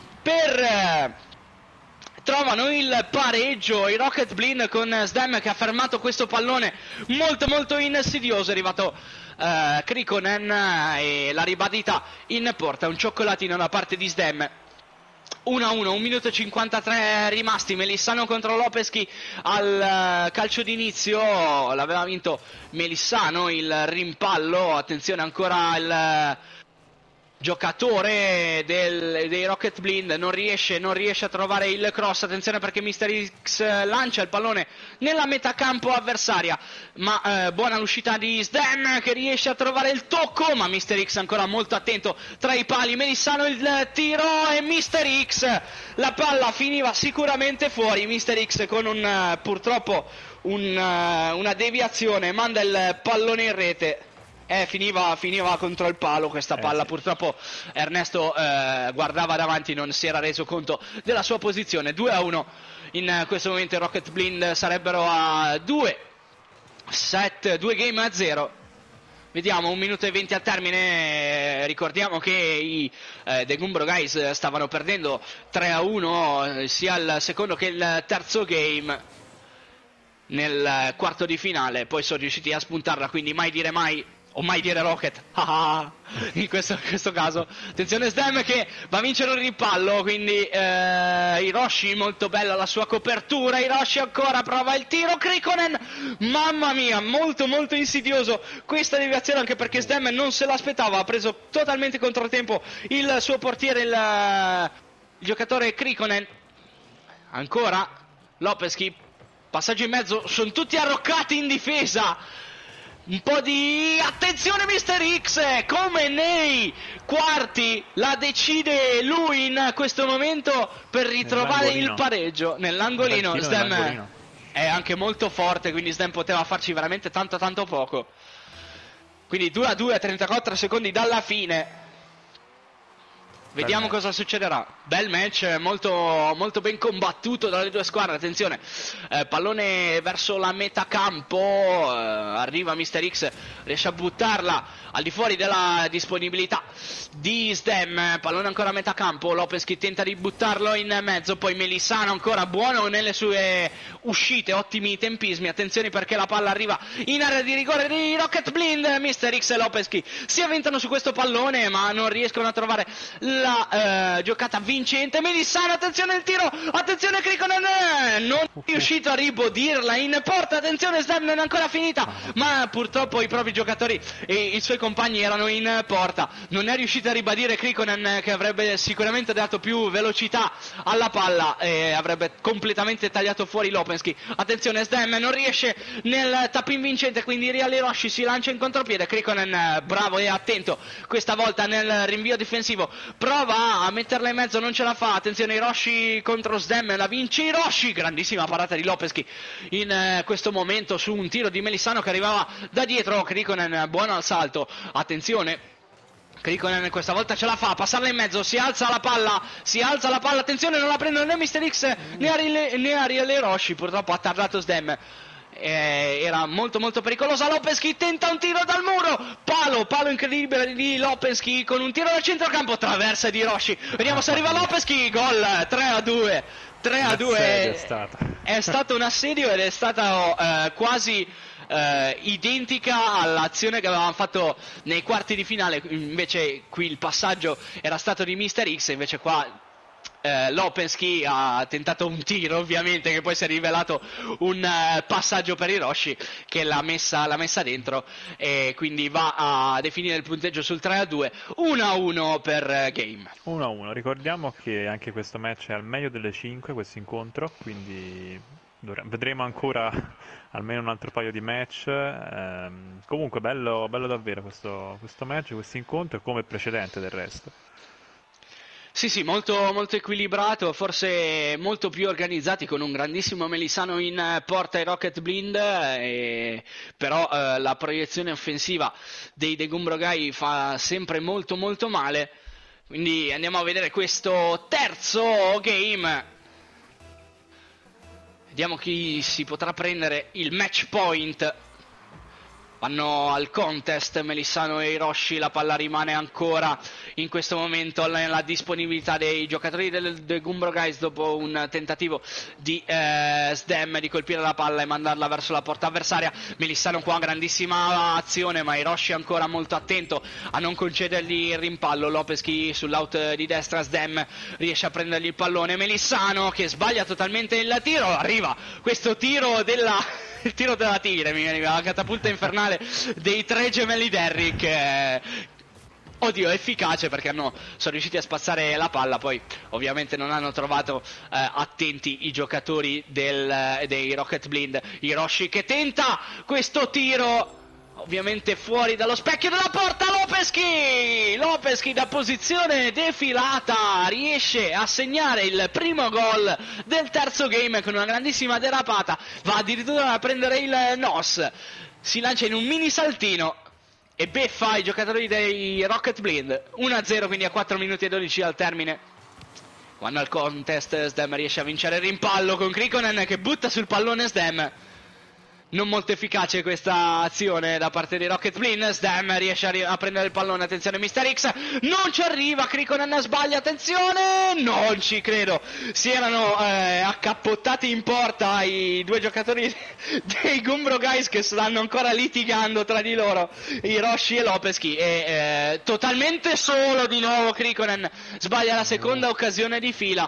per trovano il pareggio i Rocket Blind, con Stem che ha fermato questo pallone molto molto insidioso. È arrivato Krikonen e l'ha ribadita in porta, un cioccolatino da parte di Stem. 1-1, 1 minuto e 53 rimasti, Melissano contro Lopeschi al calcio d'inizio, l'aveva vinto Melissano, il rimpallo, attenzione ancora il giocatore dei Rocket Blind non riesce a trovare il cross. Attenzione perché Mister X lancia il pallone nella metà campo avversaria, ma buona l'uscita di Sden che riesce a trovare il tocco, ma Mister X ancora molto attento tra i pali. Melissano il tiro e Mister X, la palla finiva sicuramente fuori. Mister X con purtroppo una deviazione manda il pallone in rete. Finiva contro il palo questa palla, sì. Purtroppo Ernesto guardava davanti, non si era reso conto della sua posizione. 2-1 in questo momento i Rocket Blind sarebbero a 2 game a 0. Vediamo, 1 minuto e 20 al termine. Ricordiamo che i Degumbro Guys stavano perdendo 3-1 sia il secondo che il terzo game nel quarto di finale, poi sono riusciti a spuntarla, quindi mai dire mai, o mai dire Rocket, in questo caso. Attenzione Stem che va a vincere un rimpallo, quindi Hiroshi, molto bella la sua copertura. Hiroshi ancora prova il tiro, Krikonen, mamma mia, molto molto insidioso questa deviazione, anche perché Stem non se l'aspettava, ha preso totalmente controtempo il suo portiere, il giocatore Krikonen. Ancora Lopeschi, passaggio in mezzo, sono tutti arroccati in difesa. Un po' di attenzione Mister X, come nei quarti la decide lui in questo momento per ritrovare il pareggio nell'angolino. Stem è anche molto forte, quindi Stem poteva farci veramente tanto poco. Quindi 2-2 a 34 secondi dalla fine. Vediamo cosa succederà. Bel match, molto, molto ben combattuto dalle due squadre. Attenzione, pallone verso la metà campo, arriva Mister X, riesce a buttarla al di fuori della disponibilità di Stem. Pallone ancora a metà campo, Lopeschi tenta di buttarlo in mezzo, poi Melissano ancora buono nelle sue uscite, ottimi tempismi. Attenzione perché la palla arriva in area di rigore di Rocket Blind. Mister X e Lopeschi si avventano su questo pallone ma non riescono a trovare la giocata vincente. Melissano, attenzione il tiro, attenzione Krikonen, non è riuscito a ribodirla in porta. Attenzione Stem, non è ancora finita, ma purtroppo i propri giocatori e i suoi compagni erano in porta. Non è riuscito a ribadire Krikonen, che avrebbe sicuramente dato più velocità alla palla e avrebbe completamente tagliato fuori Lopensky. Attenzione Stem, non riesce nel tap-in vincente, quindi Real Hiroshi si lancia in contropiede. Krikonen bravo e attento questa volta nel rinvio difensivo, prova a metterla in mezzo, non ce la fa. Attenzione Hiroshi contro Stem, la vince Hiroshi, grandissima parata di Lopeschi in questo momento su un tiro di Melissano che arrivava da dietro. Krikonen buono al salto, attenzione Krikonen questa volta ce la fa a passarla in mezzo, si alza la palla, attenzione, non la prendono né Mister X né Real Hiroshi, purtroppo ha tardato Stem. Era molto molto pericolosa. Lopeschi tenta un tiro dal muro, palo incredibile di Lopeschi con un tiro dal centrocampo, traversa di Hiroshi. Vediamo se arriva Lopeschi, gol 3-2 3-2 è stato un assedio ed è stata quasi identica all'azione che avevamo fatto nei quarti di finale. Invece qui il passaggio era stato di Mister X, invece qua Lopezki ha tentato un tiro, ovviamente, che poi si è rivelato un passaggio per Hiroshi, che l'ha messa dentro, e quindi va a definire il punteggio sul 3-2, 1-1 per Game. 1-1. Ricordiamo che anche questo match è al meglio delle 5, questo incontro, quindi vedremo ancora almeno un altro paio di match. Comunque bello davvero questo match, questo incontro, come il precedente del resto. Sì, molto, molto equilibrato, forse molto più organizzati, con un grandissimo Melissano in porta e Rocket Blind, però la proiezione offensiva dei Degumbrogai fa sempre molto molto male. Quindi andiamo a vedere questo terzo game. Vediamo chi si potrà prendere il match point. Vanno al contest Melissano e Hiroshi, la palla rimane ancora in questo momento nella disponibilità dei giocatori del Degumbrogai, dopo un tentativo di Sdem di colpire la palla e mandarla verso la porta avversaria. Melissano qua grandissima azione, ma Hiroshi ancora molto attento a non concedergli il rimpallo. Lopezki sull'out di destra, Sdem riesce a prendergli il pallone, Melissano che sbaglia totalmente il tiro, arriva questo tiro il tiro della tigre, mi veniva la catapulta infernale dei tre gemelli Derrick. Oddio, efficace, perché sono riusciti a spazzare la palla, poi ovviamente non hanno trovato attenti i giocatori dei Rocket Blind. Hiroshi che tenta questo tiro, ovviamente fuori dallo specchio della porta. Lopezki da posizione defilata riesce a segnare il primo gol del terzo game con una grandissima derapata, va addirittura a prendere il NOS, si lancia in un mini saltino e beffa i giocatori dei Rocket Blind. 1-0, quindi a 4 minuti e 12 al termine. Quando al contest Sdem riesce a vincere il rimpallo con Krikonen che butta sul pallone Sdem. Non molto efficace questa azione da parte di Rocket Blind. Sdem riesce a prendere il pallone, attenzione Mister X, non ci arriva, Krikonen sbaglia, attenzione, non ci credo, si erano accappottati in porta i due giocatori dei Gumbrogai, che stanno ancora litigando tra di loro, Hiroshi e Lopezki, e totalmente solo di nuovo Krikonen sbaglia la seconda occasione di fila.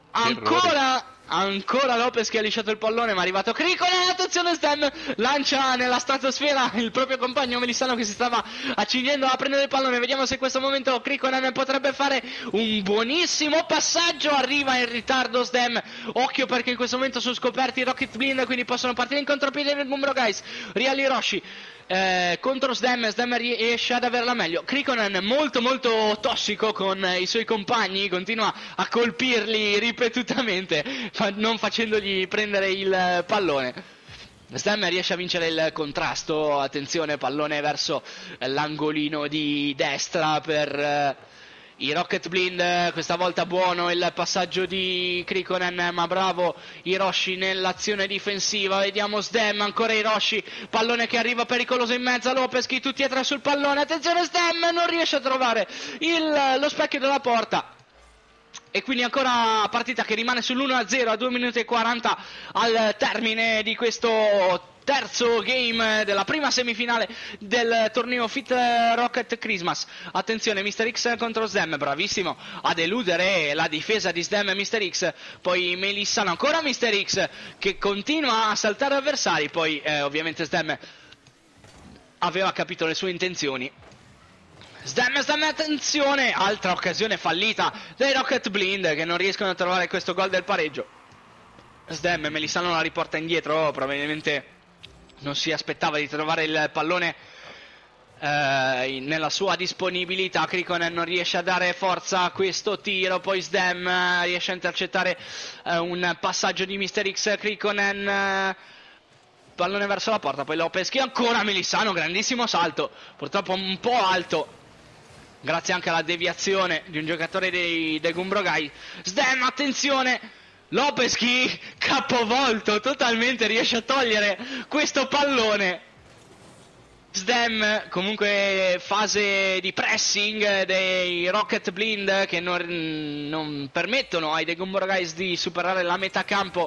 Ancora Lopezki ha lisciato il pallone, ma è arrivato Krikonen, attenzione Sdem, lancia nella stratosfera il proprio compagno Melissano che si stava accingendo a prendere il pallone. Vediamo se in questo momento Krikonen potrebbe fare un buonissimo passaggio, arriva in ritardo Sdem, occhio perché in questo momento sono scoperti i Rocket Blind, quindi possono partire in contropiede del Gumbrogai. Real Hiroshi contro Sdem riesce ad averla meglio. Krikonen molto molto tossico con i suoi compagni, continua a colpirli ripetutamente, non facendogli prendere il pallone. Sdem riesce a vincere il contrasto, attenzione, pallone verso l'angolino di destra per i Rocket Blind. Questa volta buono il passaggio di Krikonen, ma bravo Hiroshi nell'azione difensiva. Vediamo Sdem, ancora Hiroshi, pallone che arriva pericoloso in mezzo a Lopezki, tutti e tre sul pallone, attenzione Sdem, non riesce a trovare lo specchio della porta. E quindi ancora partita che rimane sull'1-0 a 2 minuti e 40 al termine di questo terzo game della prima semifinale del torneo Fit Rocket Christmas. Attenzione, Mister X contro Sdem, bravissimo ad eludere la difesa di Sdem e Mister X. Poi Melissano, ancora Mister X che continua a saltare avversari. Poi ovviamente Sdem aveva capito le sue intenzioni. Sdem, attenzione, altra occasione fallita dai Rocket Blind che non riescono a trovare questo gol del pareggio. Sdem, Melissano la riporta indietro, probabilmente non si aspettava di trovare il pallone nella sua disponibilità. Krikonen non riesce a dare forza a questo tiro, poi Sdem riesce a intercettare un passaggio di Mister X. Krikonen, pallone verso la porta, poi Lopezki, ancora Melissano, grandissimo salto, purtroppo un po' alto, grazie anche alla deviazione di un giocatore dei Gumbrogai. Sdem, attenzione, Lopezki capovolto totalmente, riesce a togliere questo pallone. Sdem, comunque fase di pressing dei Rocket Blind che non permettono ai The Gumboro Guys di superare la metà campo,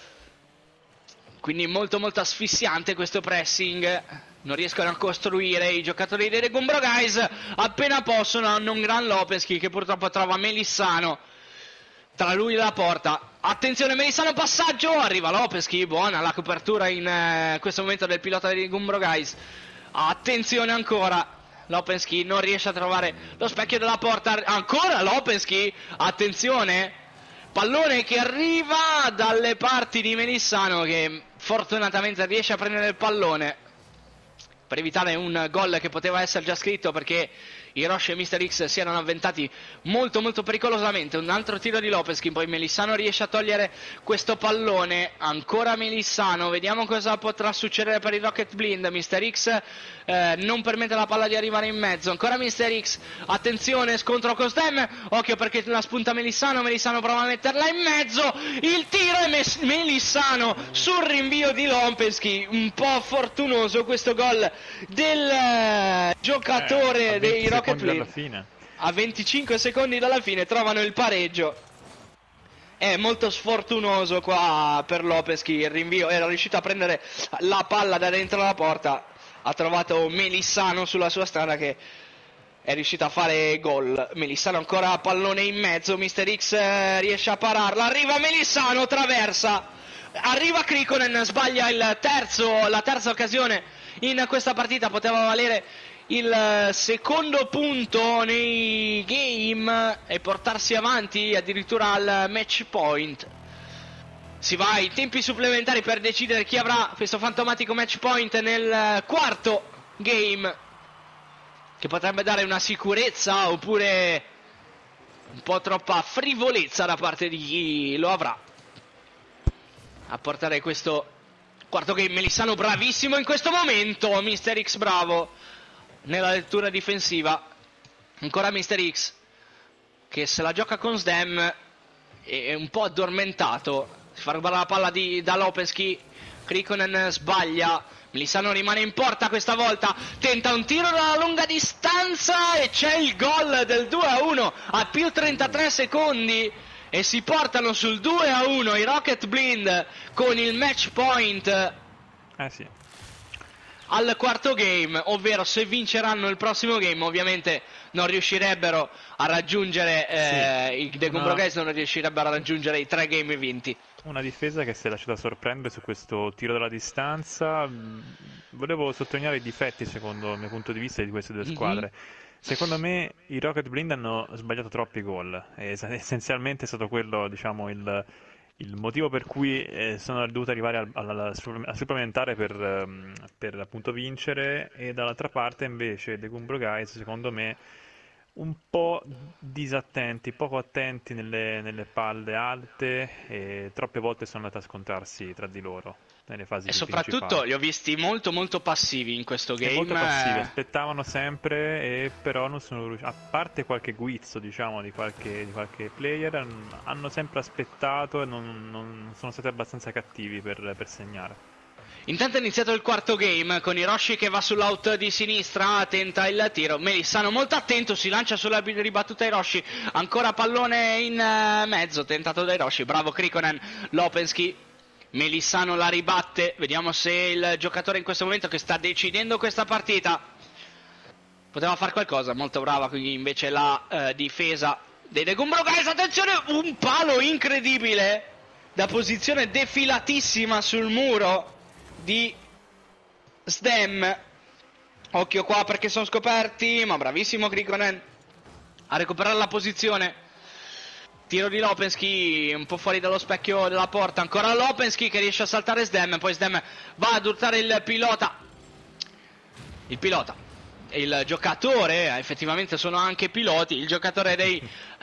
quindi molto molto asfissiante questo pressing. Non riescono a costruire i giocatori dei The Gumboro Guys, appena possono hanno un gran Lopeschi che purtroppo trova Melissano tra lui e la porta. Attenzione, Melissano, passaggio, arriva Lopeschi, buona la copertura in questo momento del pilota dei Gumboro Guys. Attenzione ancora, Lopeschi non riesce a trovare lo specchio della porta, ancora Lopeschi, attenzione, pallone che arriva dalle parti di Melissano che fortunatamente riesce a prendere il pallone per evitare un gol che poteva essere già scritto, perché Hiroshi e Mr. X si erano avventati molto molto pericolosamente. Un altro tiro di Lopeschi, poi Melissano riesce a togliere questo pallone, ancora Melissano, vediamo cosa potrà succedere per i Rocket Blind. Mr. X non permette alla palla di arrivare in mezzo, ancora Mr. X, attenzione, scontro con Stem, occhio perché la spunta Melissano, Melissano prova a metterla in mezzo, il tiro è Melissano sul rinvio di Lopeschi, un po' fortunoso questo gol del giocatore dei Rocket Blind. A 25 secondi dalla fine trovano il pareggio. È molto sfortunoso qua per Lopeschi il rinvio, era riuscito a prendere la palla da dentro la porta, ha trovato Melissano sulla sua strada che è riuscito a fare gol. Melissano ancora pallone in mezzo, Mr. X riesce a pararla, arriva Melissano, traversa, arriva Krikonen, sbaglia la terza occasione in questa partita, poteva valere il secondo punto nei game e portarsi avanti addirittura al match point. Si va ai tempi supplementari per decidere chi avrà questo fantomatico match point nel quarto game, che potrebbe dare una sicurezza oppure un po' troppa frivolezza da parte di chi lo avrà a portare questo quarto game. Melissano bravissimo in questo momento, Mr. X bravo nella lettura difensiva, ancora Mr. X che se la gioca con Sdem, è un po' addormentato, si fa rubare la palla da Lopeschi, Krikonen sbaglia, Melissano rimane in porta questa volta, tenta un tiro dalla lunga distanza e c'è il gol del 2-1 a più 33 secondi e si portano sul 2-1 i Rocket Blind con il match point. Sì. Al quarto game, ovvero se vinceranno il prossimo game ovviamente non riuscirebbero a raggiungere i The Gumboro Guys non riuscirebbero a raggiungere i 3 game vinti. Una difesa che si è lasciata sorprendere su questo tiro dalla distanza. Volevo sottolineare i difetti secondo il mio punto di vista di queste due squadre. Secondo me i Rocket Blind hanno sbagliato troppi gol, essenzialmente è stato quello, diciamo, il motivo per cui sono dovuti arrivare al supplementare per appunto vincere, e dall'altra parte invece The Gumboro Guys secondo me un po' disattenti, poco attenti nelle palle alte, e troppe volte sono andate a scontrarsi tra di loro nelle fasi e principali. Soprattutto li ho visti molto molto passivi in questo game, molto passivi, aspettavano sempre, e però non sono riusciti, a parte qualche guizzo diciamo di qualche player, hanno sempre aspettato e non sono stati abbastanza cattivi per segnare. Intanto è iniziato il quarto game con Hiroshi che va sull'out di sinistra, tenta il tiro, Melissano molto attento, si lancia sulla ribattuta Hiroshi, ancora pallone in mezzo, tentato da Hiroshi, bravo Krikonen, Lopeschi, Melissano la ribatte, vediamo se il giocatore in questo momento che sta decidendo questa partita poteva fare qualcosa, molto brava qui invece la difesa dei The Gumboro Guys. Attenzione, un palo incredibile da posizione defilatissima sul muro di Sdem, occhio qua perché sono scoperti, ma bravissimo Krikonen a recuperare la posizione. Tiro di Lopeschi un po' fuori dallo specchio della porta, ancora Lopeschi che riesce a saltare Sdem, poi Sdem va ad urtare il pilota e il giocatore, effettivamente sono anche piloti, il giocatore dei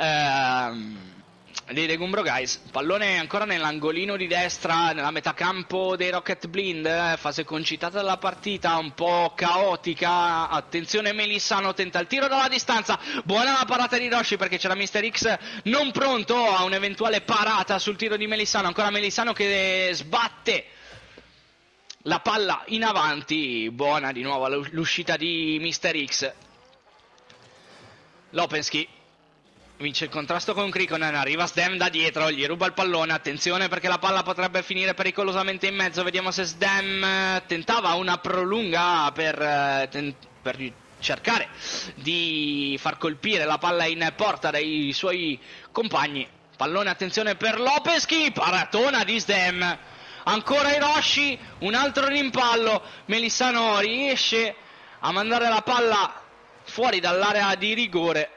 The Gumboro Guys, pallone ancora nell'angolino di destra, nella metà campo dei Rocket Blind, fase concitata della partita, un po' caotica. Attenzione, Melissano tenta il tiro dalla distanza, buona la parata di Hiroshi perché c'era Mr. X non pronto a un'eventuale parata sul tiro di Melissano, ancora Melissano che sbatte la palla in avanti, buona di nuovo l'uscita di Mr. X. Lopensky vince il contrasto con Krikonen, arriva Sdem da dietro, gli ruba il pallone, attenzione perché la palla potrebbe finire pericolosamente in mezzo, vediamo se Sdem tentava una prolunga per cercare di far colpire la palla in porta dai suoi compagni. Pallone, attenzione per Lopensky, paratona di Sdem, ancora Hiroshi, un altro rimpallo, Melissano riesce a mandare la palla fuori dall'area di rigore.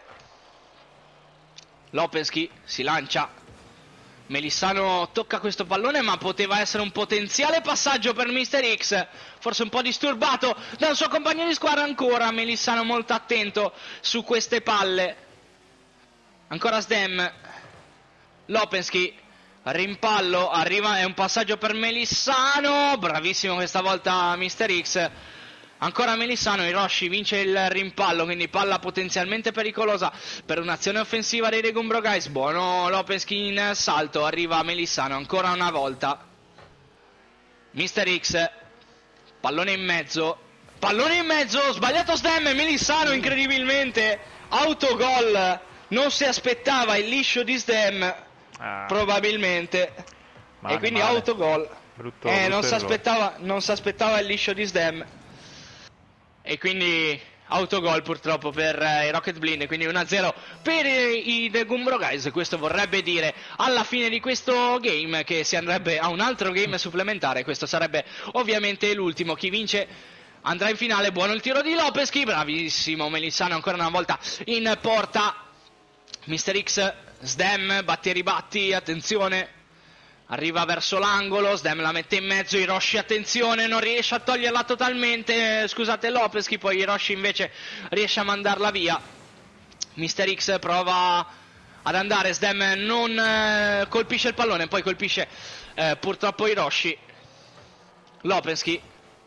Lopensky si lancia, Melissano tocca questo pallone, ma poteva essere un potenziale passaggio per Mr. X, forse un po' disturbato dal suo compagno di squadra. Ancora Melissano molto attento su queste palle, ancora Sdem, Lopensky, rimpallo, arriva, è un passaggio per Melissano, bravissimo questa volta Mr. X. Ancora Melissano, Hiroshi vince il rimpallo, quindi palla potenzialmente pericolosa per un'azione offensiva dei Regumbro Guys. Buono Lopensky in salto, arriva Melissano ancora una volta. Mr. X, pallone in mezzo, sbagliato Sdem, Melissano incredibilmente, autogol, non si aspettava il liscio di Sdem, probabilmente, e quindi autogol. Non si aspettava il liscio di Sdem. E quindi autogol purtroppo per i Rocket Blind, quindi 1-0 per i The Gumbro Guys. Questo vorrebbe dire alla fine di questo game che si andrebbe a un altro game supplementare. Questo sarebbe ovviamente l'ultimo. Chi vince andrà in finale. Buono il tiro di Lopensky, bravissimo Melissano ancora una volta in porta. Mr. X, Sdem, batti e ribatti, attenzione. Arriva verso l'angolo, Sdem la mette in mezzo, Hiroshi attenzione, non riesce a toglierla totalmente, scusate Lopensky, poi Hiroshi invece riesce a mandarla via. Mr. X prova ad andare, Sdem non colpisce il pallone, poi colpisce purtroppo Hiroshi. Lopensky,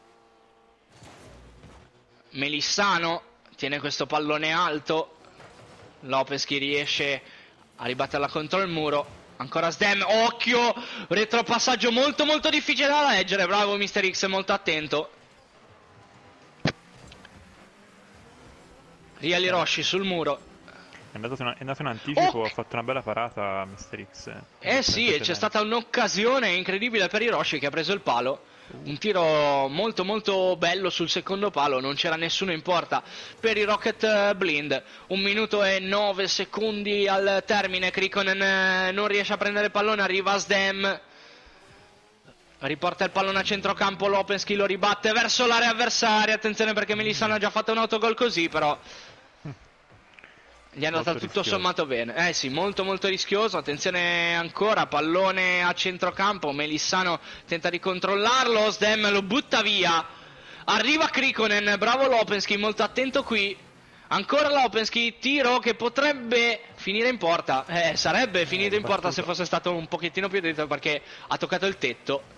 Melissano tiene questo pallone alto, Lopensky riesce a ribatterla contro il muro. Ancora Sdem, occhio, retropassaggio molto molto difficile da leggere, bravo Mr. X, molto attento. Real Hiroshi sul muro. È andato in anticipo, ha fatto una bella parata Mr. X. Sì, c'è stata un'occasione incredibile per Hiroshi che ha preso il palo. Un tiro molto molto bello sul secondo palo, non c'era nessuno in porta per i Rocket Blind. 1 minuto e 9 secondi al termine, Krikonen non riesce a prendere il pallone, arriva Sdem, riporta il pallone a centrocampo, Lopensky lo ribatte verso l'area avversaria, attenzione perché Melissano ha già fatto un autogol così, però gli è andata tutto sommato bene. Sì, molto molto rischioso. Attenzione ancora, pallone a centrocampo, Melissano tenta di controllarlo, Sdem lo butta via. Arriva Krikonen, bravo Lopensky, molto attento qui. Ancora Lopensky, tiro che potrebbe finire in porta. Sarebbe finito in porta se fosse stato un pochettino più dentro, perché ha toccato il tetto.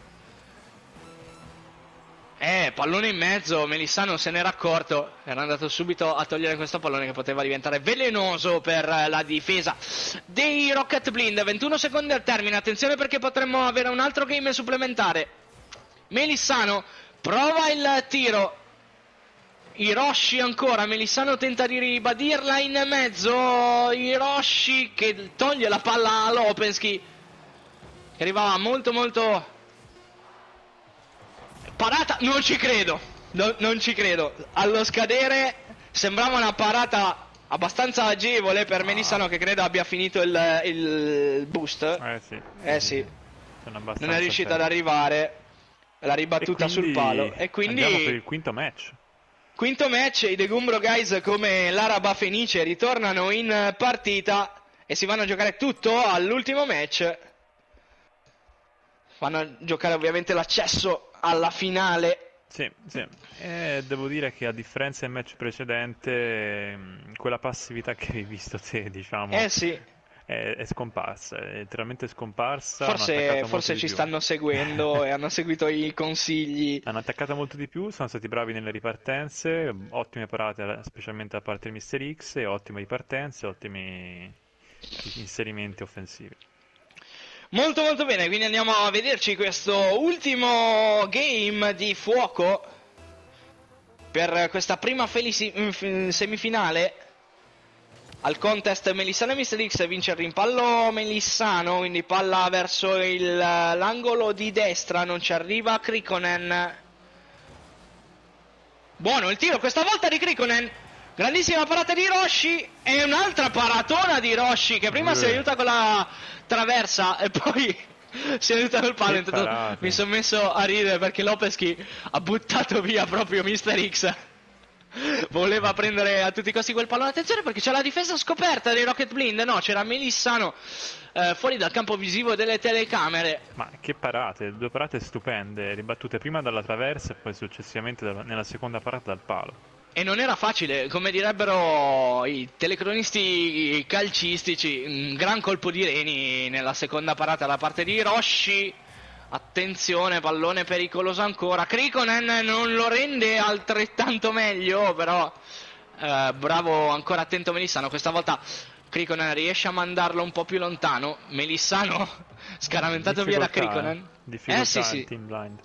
Pallone in mezzo, Melissano se n'era accorto, era andato subito a togliere questo pallone che poteva diventare velenoso per la difesa dei Rocket Blind. 21 secondi al termine, attenzione perché potremmo avere un altro game supplementare. Melissano prova il tiro, Hiroshi ancora, Melissano tenta di ribadirla in mezzo, Hiroshi che toglie la palla a Lopensky, che arrivava molto molto... Parata, non ci credo, non ci credo, allo scadere sembrava una parata abbastanza agevole per Melissano, che credo abbia finito il boost. Sì. Non è riuscita ad arrivare, l'ha ribattuta sul palo, e quindi andiamo per il quinto match. Quinto match, i The Gumbro Guys come l'Araba Fenice ritornano in partita e si vanno a giocare tutto all'ultimo match. Vanno a giocare ovviamente l'accesso alla finale. Sì. Devo dire che a differenza del match precedente, quella passività che hai visto te, diciamo, sì, è scomparsa, è letteralmente scomparsa. Forse ci stanno seguendo e hanno seguito i consigli. Hanno attaccato molto di più, sono stati bravi nelle ripartenze, ottime parate specialmente da parte di Mr. X, e ottime ripartenze, ottimi inserimenti offensivi. Molto molto bene, quindi andiamo a vederci questo ultimo game di fuoco per questa prima semifinale al contest Melissano e Mr. X. Vince il rimpallo Melissano, quindi palla verso l'angolo di destra, non ci arriva Krikonen. Buono il tiro questa volta di Krikonen, grandissima parata di Hiroshi e un'altra paratona di Hiroshi che prima si aiuta con la traversa e poi si aiuta col palo. Intanto mi sono messo a ridere perché Lopezki ha buttato via proprio Mr. X. Voleva prendere a tutti i costi quel pallone. Attenzione perché c'è la difesa scoperta dei Rocket Blind. No, c'era Melissano fuori dal campo visivo delle telecamere. Ma che parate, 2 parate stupende, ribattute prima dalla traversa e poi successivamente nella seconda parata dal palo. E non era facile, come direbbero i telecronisti calcistici, un gran colpo di reni nella seconda parata da parte di Hiroshi. Attenzione, pallone pericoloso ancora. Krikonen non lo rende altrettanto meglio, però bravo, ancora attento Melissano. Questa volta Krikonen riesce a mandarlo un po' più lontano. Melissano scaraventato via da Krikonen. Sì. Team blind.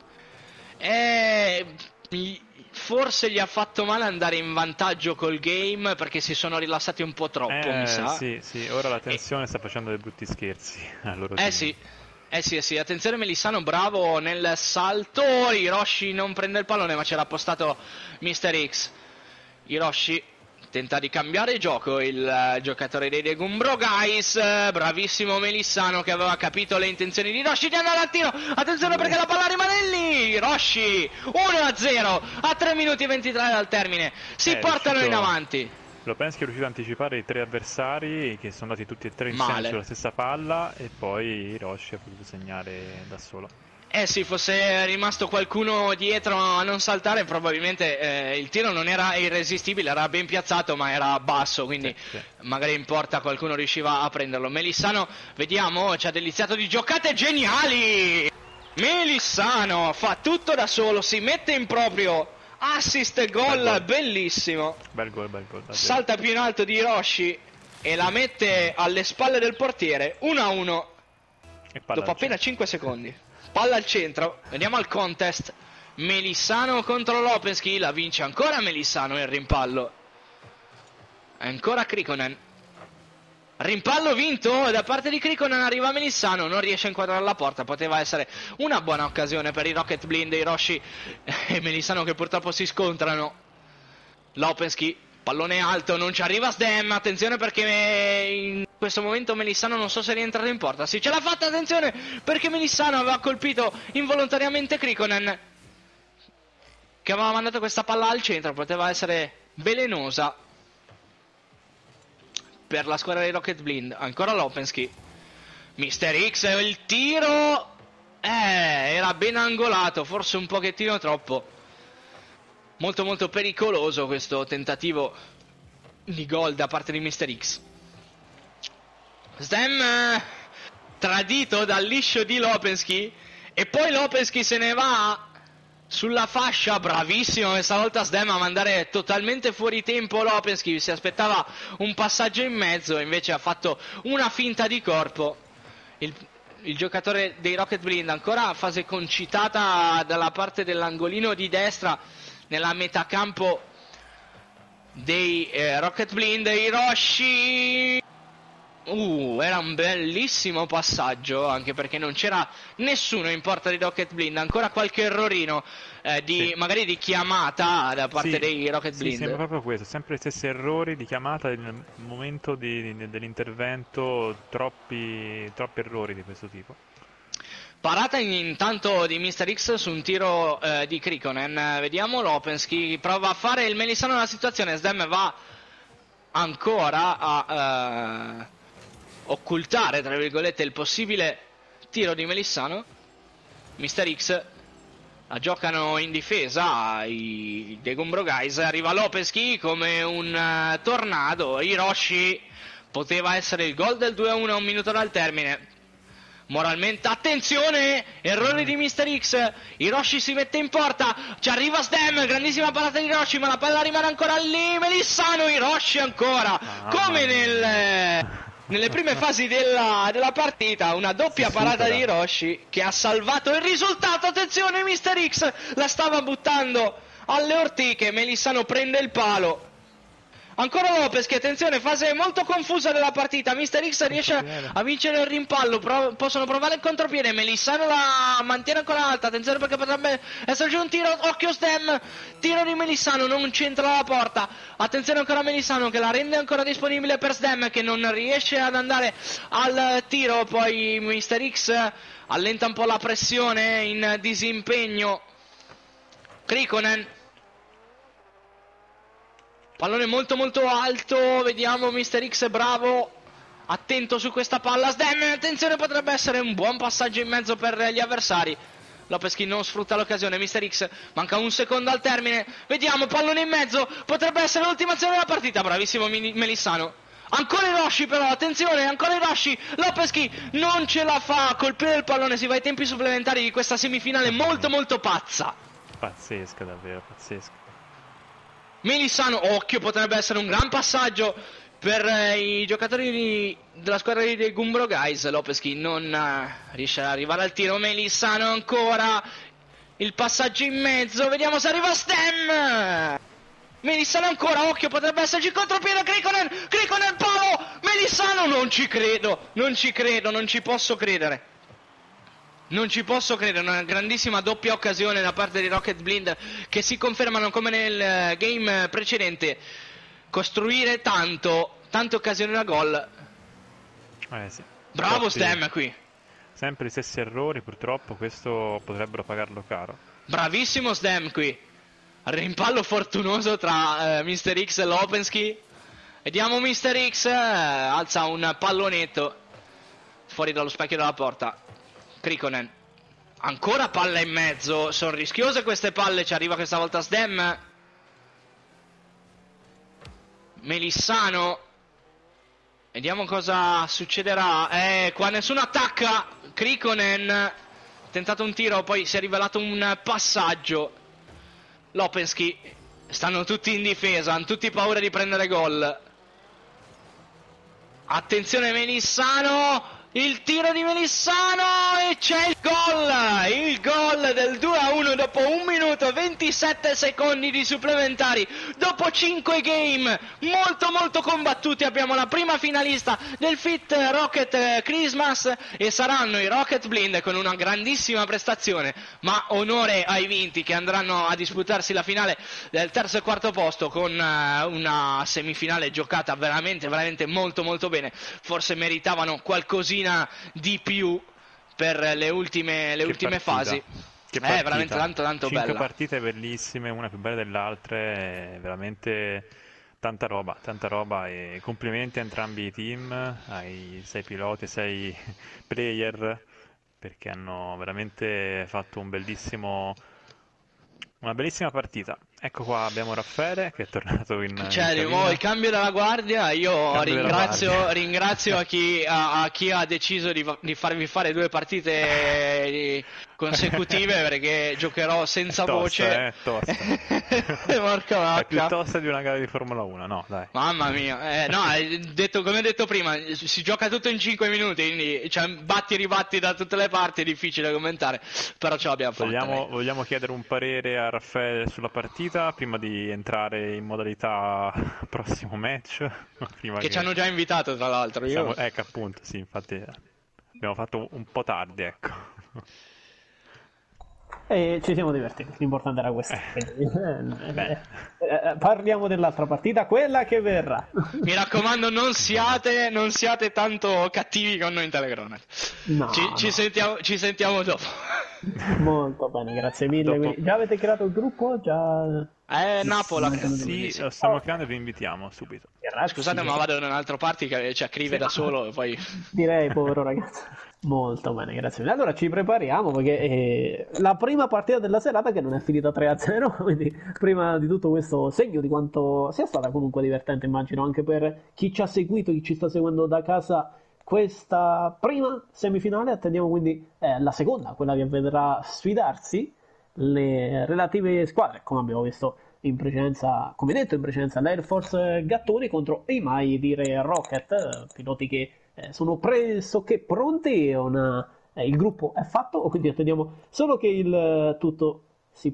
Forse gli ha fatto male andare in vantaggio col game perché si sono rilassati un po' troppo, mi sa. Sì, ora la tensione sta facendo dei brutti scherzi al loro team. Sì, attenzione Melissano, bravo nel salto. Hiroshi non prende il pallone ma c'era appostato Mr. X. Hiroshi tenta di cambiare gioco, il giocatore dei Degumbro Guys. Bravissimo Melissano che aveva capito le intenzioni di Hiroshi di andare al tiro. Attenzione perché la palla rimane lì. Hiroshi 1-0 a 3 minuti e 23 dal termine. Si portano in avanti. Lopezki è riuscito a anticipare i 3 avversari che sono andati tutti e 3 insieme sulla stessa palla e poi Hiroshi ha potuto segnare da solo. Sì, fosse rimasto qualcuno dietro a non saltare probabilmente il tiro non era irresistibile, era ben piazzato ma era basso, quindi sì. Magari in porta qualcuno riusciva a prenderlo. Melissano, vediamo, ci ha deliziato di giocate geniali! Melissano fa tutto da solo, si mette in proprio, assist e gol, bellissimo. Bel gol. Salta più in alto di Hiroshi e la mette alle spalle del portiere, 1-1 dopo appena 5 secondi. Palla al centro, vediamo al contest. Melissano contro Lopezki, la vince ancora Melissano il rimpallo. Ancora Krikonen. Rimpallo vinto da parte di Krikonen, arriva Melissano, non riesce a inquadrare la porta, poteva essere una buona occasione per i Rocket Blind, Hiroshi e Melissano che purtroppo si scontrano. Lopezki, pallone alto, non ci arriva Sdem, attenzione perché in questo momento Melissano non so se è rientrato in porta. Sì, ce l'ha fatta, attenzione perché Melissano aveva colpito involontariamente Krikonen che aveva mandato questa palla al centro, poteva essere velenosa per la squadra dei Rocket Blind. Ancora Lopezki, Mr. X, il tiro era ben angolato, forse un pochettino troppo. Molto pericoloso questo tentativo di gol da parte di Mr. X. Sdem tradito dal liscio di Lopezki e poi Lopezki se ne va sulla fascia. Bravissimo questa volta Sdem a mandare totalmente fuori tempo Lopezki, si aspettava un passaggio in mezzo, invece ha fatto una finta di corpo. Il giocatore dei Rocket Blind ancora a fase concitata dalla parte dell'angolino di destra nella metacampo dei Rocket Blind. Hiroshi era un bellissimo passaggio, anche perché non c'era nessuno in porta di Rocket Blind. Ancora qualche errorino magari di chiamata da parte dei Rocket Blind. Sembra proprio questo, sempre gli stessi errori di chiamata nel momento dell'intervento, troppi errori di questo tipo. Parata intanto di Mr. X su un tiro di Krikonen. Vediamo Lopezki prova a fare il Melissano nella situazione. Sdem va ancora a occultare tra virgolette il possibile tiro di Melissano. Mr. X la giocano in difesa i Degumbro Guys. Arriva Lopezki come un tornado. Hiroshi poteva essere il gol del 2-1 a un minuto dal termine. Moralmente, attenzione, errore di Mr. X. Hiroshi si mette in porta, ci arriva Sdem, grandissima parata di Hiroshi, ma la palla rimane ancora lì. Melissano, Hiroshi ancora, come nel nelle prime fasi della partita, una doppia parata di Hiroshi che ha salvato il risultato. Attenzione, Mister X la stava buttando alle ortiche, Melissano prende il palo. Ancora Lopez, che attenzione, fase molto confusa della partita. Mister X riesce a vincere il rimpallo, possono provare il contropiede, Melissano la mantiene ancora alta. Attenzione perché potrebbe esserci un tiro, occhio Stem, tiro di Melissano, non c'entra la porta. Attenzione ancora Melissano che la rende ancora disponibile per Stem, che non riesce ad andare al tiro. Poi Mister X allenta un po' la pressione in disimpegno. Krikonen, pallone molto molto alto, vediamo Mister X è bravo, attento su questa palla. Stem, attenzione, potrebbe essere un buon passaggio in mezzo per gli avversari. Lopeschi non sfrutta l'occasione, Mister X manca un secondo al termine, vediamo, pallone in mezzo, potrebbe essere l'ultima azione della partita. Bravissimo Melissano. Ancora Hiroshi però, attenzione, ancora Hiroshi, Lopeschi non ce la fa a colpire il pallone, si va ai tempi supplementari di questa semifinale molto molto pazza. Pazzesca, davvero, pazzesca. Melissano, occhio, potrebbe essere un gran passaggio per i giocatori della squadra dei Gumbro Guys. Lopeschi non riesce ad arrivare al tiro. Melissano ancora, il passaggio in mezzo, vediamo se arriva Stem. Melissano ancora, occhio, potrebbe esserci il contropiede. Krikonen palo, Melissano, non ci credo, non ci posso credere. Non ci posso credere, una grandissima doppia occasione da parte di Rocket Blind, che si confermano come nel game precedente. Costruire tante occasioni da gol. Sì. Bravo Stem qui. Sempre gli stessi errori, purtroppo questo potrebbero pagarlo caro. Bravissimo Stem qui. Rimpallo fortunoso tra Mister X e Lopensky. Vediamo Mister X, alza un pallonetto fuori dallo specchio della porta. Krikonen, ancora palla in mezzo, sono rischiose queste palle, ci arriva questa volta Stem. Melissano, vediamo cosa succederà. Qua nessuno attacca. Krikonen ha tentato un tiro, poi si è rivelato un passaggio. Lopensky, stanno tutti in difesa, hanno tutti paura di prendere gol. Attenzione Melissano, il tiro di Melissano e c'è il gol del 2-1 dopo 1 minuto e 27 secondi di supplementari, dopo 5 game molto molto combattuti. Abbiamo la prima finalista del Fit Rocket Christmas e saranno i Rocket Blind con una grandissima prestazione, ma onore ai vinti che andranno a disputarsi la finale del terzo e quarto posto con una semifinale giocata veramente veramente molto molto bene. Forse meritavano qualcosina di più per le ultime fasi. Che partita. Veramente tanto 5 bella. partite bellissime, una più bella dell'altra, veramente tanta roba e complimenti a entrambi i team, ai 6 piloti, 6 player, perché hanno veramente fatto una bellissima partita. Ecco qua abbiamo Raffaele che è tornato in di nuovo il cambio della guardia. Io ringrazio a chi ha deciso di farmi fare 2 partite consecutive, perché giocherò senza voce. È tosta. Porca vacca. È più tosta di una gara di Formula 1, no, dai. Mamma mia. No, come ho detto prima, si gioca tutto in 5 minuti, quindi cioè, batti e ribatti da tutte le parti, è difficile commentare, però ce l'abbiamo fatta. Vogliamo chiedere un parere a Raffaele sulla partita prima di entrare in modalità prossimo match? Che ci hanno già invitato, tra l'altro. Ecco, appunto, sì, infatti abbiamo fatto un po' tardi, ecco. E ci siamo divertiti, l'importante era questo. Parliamo dell'altra partita, quella che verrà. Mi raccomando, non siate tanto cattivi con noi in Telecronac. No, ci sentiamo dopo. Molto bene, grazie mille. Già avete creato il gruppo? Napola. Sì, lo stiamo creando e vi invitiamo subito. Grazie. Scusate, ma vado in un altro party che scrive da solo e poi... Direi, povero ragazzo. Molto bene, grazie mille. Allora ci prepariamo perché la prima partita della serata, che non è finita 3-0, quindi prima di tutto questo segno di quanto sia stata comunque divertente, immagino, anche per chi ci ha seguito, chi ci sta seguendo da casa, questa prima semifinale. Attendiamo quindi la seconda, quella che vedrà sfidarsi le relative squadre, come abbiamo visto in precedenza, come detto in precedenza, l'Air Force Gattoni contro i Mai Dire Rocket, piloti che sono pressoché pronti, il gruppo è fatto, quindi attendiamo solo che il tutto si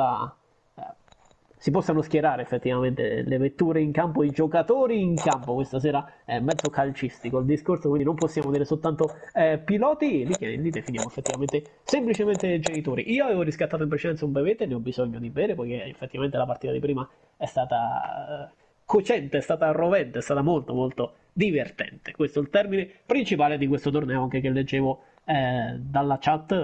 possano schierare effettivamente le vetture in campo, i giocatori in campo. Questa sera è mezzo calcistico il discorso, quindi non possiamo dire soltanto piloti, li definiamo effettivamente semplicemente genitori. Io avevo riscattato in precedenza un bevete, ne ho bisogno di bere, poiché effettivamente la partita di prima è stata cocente, è stata rovente, è stata molto molto divertente. Questo è il termine principale di questo torneo, anche che leggevo dalla chat,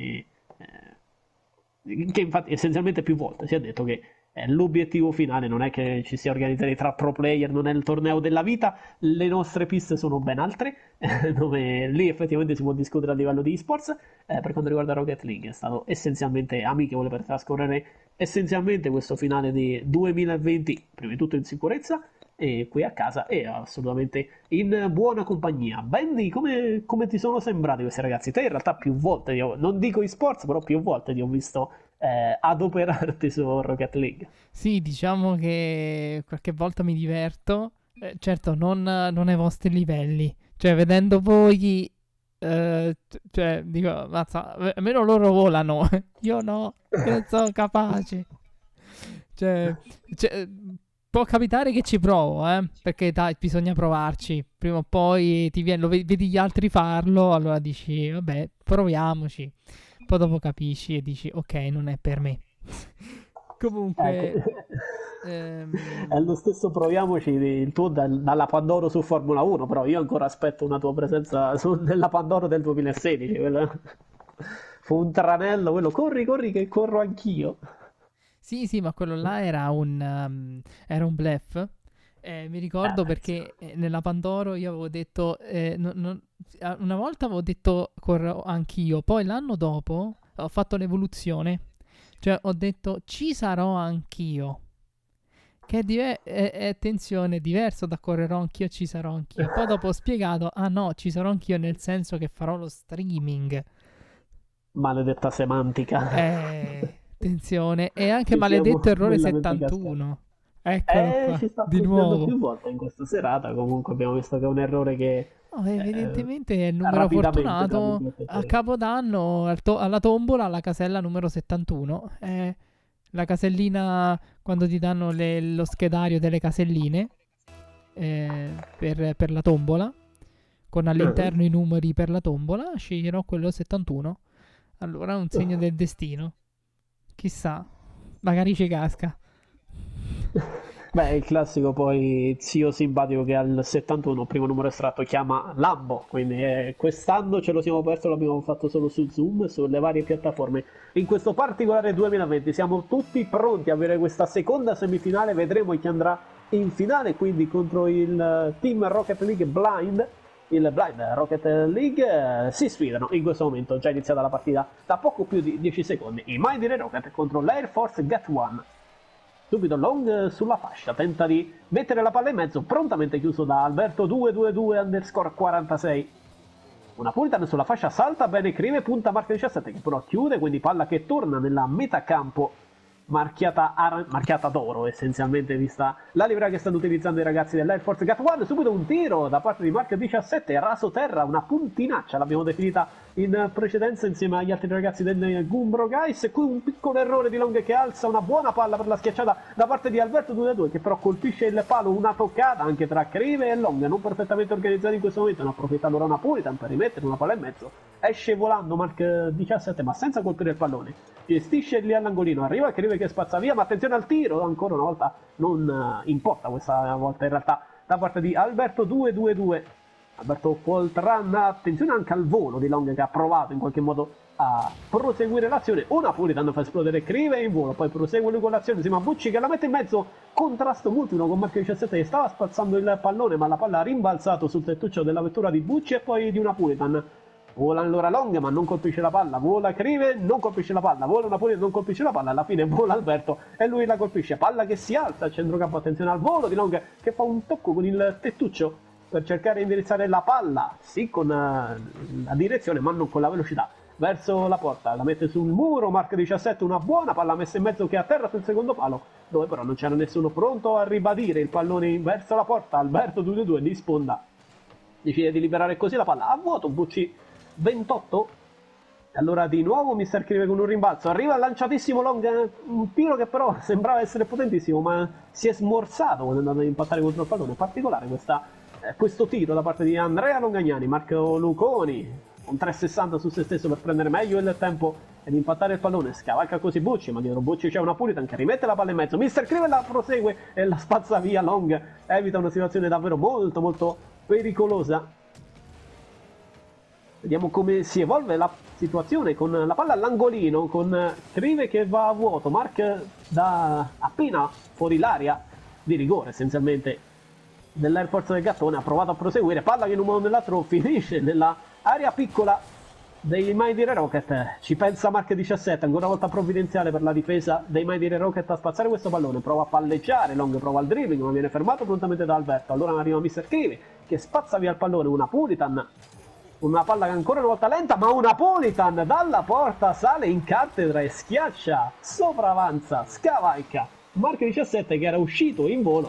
che infatti essenzialmente più volte si è detto che l'obiettivo finale non è che ci sia organizzati tra pro player, non è il torneo della vita, le nostre piste sono ben altre, dove lì effettivamente si può discutere a livello di esports. Per quanto riguarda Rocket League è stato essenzialmente amichevole per trascorrere essenzialmente questo finale di 2020, prima di tutto in sicurezza, e qui a casa e assolutamente in buona compagnia. Bendy, come ti sono sembrati questi ragazzi? Te in realtà più volte, non dico esports, però più volte ti ho visto adoperarti su Rocket League. Sì, diciamo che qualche volta mi diverto, certo non ai vostri livelli, cioè vedendo voi, cioè dico, mazza, almeno loro volano, io no, non sono capace, cioè può capitare che ci provo, perché dai, bisogna provarci, prima o poi ti viene, vedi gli altri farlo, allora dici, vabbè, proviamoci. Poi dopo capisci e dici ok, non è per me. Comunque ecco. È lo stesso proviamoci il tuo dalla Pandoro su Formula 1, però io ancora aspetto una tua presenza nella Pandoro del 2016. Fu un tranello, quello corri che corro anch'io. Sì, ma quello là era un bluff. Mi ricordo perché nella Pandoro io avevo detto, una volta avevo detto corro anch'io, poi l'anno dopo ho fatto l'evoluzione, cioè ho detto ci sarò anch'io, che è attenzione, diverso da correrò anch'io, ci sarò anch'io. Poi dopo ho spiegato, ah no, ci sarò anch'io nel senso che farò lo streaming. Maledetta semantica. Attenzione, e anche maledetto errore 71. Eccolo qua, ci sta di nuovo più volte in questa serata. Comunque abbiamo visto che è un errore che evidentemente è il numero fortunato a Capodanno alla tombola, alla casella numero 71, la casellina quando ti danno lo schedario delle caselline per la tombola, con all'interno i numeri per la tombola, sceglierò quello 71. Allora è un segno del destino, chissà, magari ci casca. Beh, è il classico poi zio simpatico che al 71 primo numero estratto chiama Lambo, quindi quest'anno ce lo siamo perso, l'abbiamo fatto solo su Zoom, sulle varie piattaforme. In questo particolare 2020 siamo tutti pronti a avere questa seconda semifinale, vedremo chi andrà in finale, quindi contro il team Rocket League Blind. Il Blind Rocket League si sfidano in questo momento, già iniziata la partita da poco più di 10 secondi, i Mind Dire Rocket contro l'Air Force Get One. Subito Long sulla fascia, tenta di mettere la palla in mezzo, prontamente chiuso da Alberto 222_46. Una Puritan sulla fascia, salta bene Crive, punta marca 17 che però chiude, quindi palla che torna nella metà campo marchiata d'oro essenzialmente, vista la livrea che stanno utilizzando i ragazzi dell'Air Force Gat One. Subito un tiro da parte di Mark 17, raso terra, una puntinaccia l'abbiamo definita in precedenza insieme agli altri ragazzi del Gumbro Guys, e qui un piccolo errore di Long che alza una buona palla per la schiacciata da parte di Alberto 2-2 che però colpisce il palo, una toccata anche tra Crive e Long non perfettamente organizzati in questo momento, ne approfitta allora una Puritan per rimettere una palla in mezzo, esce volando Mark 17 ma senza colpire il pallone, gestisce lì all'angolino, arriva Crive che spazza via, ma attenzione al tiro, ancora una volta non importa questa volta in realtà da parte di Alberto 2-2-2. Alberto Poltran, attenzione anche al volo di Long che ha provato in qualche modo a proseguire l'azione, una Puritan fa esplodere Crive in volo, poi prosegue lui con l'azione insieme a Bucci che la mette in mezzo, contrasto multiplo con Marco 17 che stava spazzando il pallone ma la palla ha rimbalzato sul tettuccio della vettura di Bucci e poi di una Puritan. Vola allora Long ma non colpisce la palla, vola Crive, non colpisce la palla, vola Napoli, non colpisce la palla, alla fine vola Alberto e lui la colpisce, palla che si alza al centrocampo, attenzione al volo di Long che fa un tocco con il tettuccio per cercare di indirizzare la palla, sì con la direzione ma non con la velocità verso la porta, la mette sul muro, Mark 17, una buona palla messa in mezzo che atterra sul secondo palo, dove però non c'era nessuno pronto a ribadire il pallone verso la porta. Alberto 2-2 di sponda decide di liberare così la palla a vuoto. Bucci 28. Allora di nuovo Mister Crive con un rimbalzo, arriva lanciatissimo Long, un tiro che però sembrava essere potentissimo, ma si è smorzato quando è andato ad impattare contro il pallone. Particolare questo tiro da parte di Andrea Longagnani. Marco Luconi un 360 su se stesso per prendere meglio il tempo ed impattare il pallone, scavalca così Bucci, ma dietro Bucci c'è una Puritan che rimette la palla in mezzo. Mister Crive la prosegue e la spazza via. Long evita una situazione davvero molto molto pericolosa. Vediamo come si evolve la situazione con la palla all'angolino, con Crive che va a vuoto, Mark da appena fuori l'area di rigore essenzialmente dell'Air Force del Gattone, ha provato a proseguire, palla che in un modo o nell'altro finisce nella area piccola dei Mighty Rocket. Ci pensa Mark 17, ancora una volta provvidenziale per la difesa dei Mighty Rocket a spazzare questo pallone, prova a palleggiare, Long prova il dribbling ma viene fermato prontamente da Alberto. Allora arriva Mister Crive che spazza via il pallone, una Puritan, una palla che ancora una volta lenta, ma una Puritan dalla porta sale in cattedra e schiaccia, sopravanza, scavalca Mark 17 che era uscito in volo,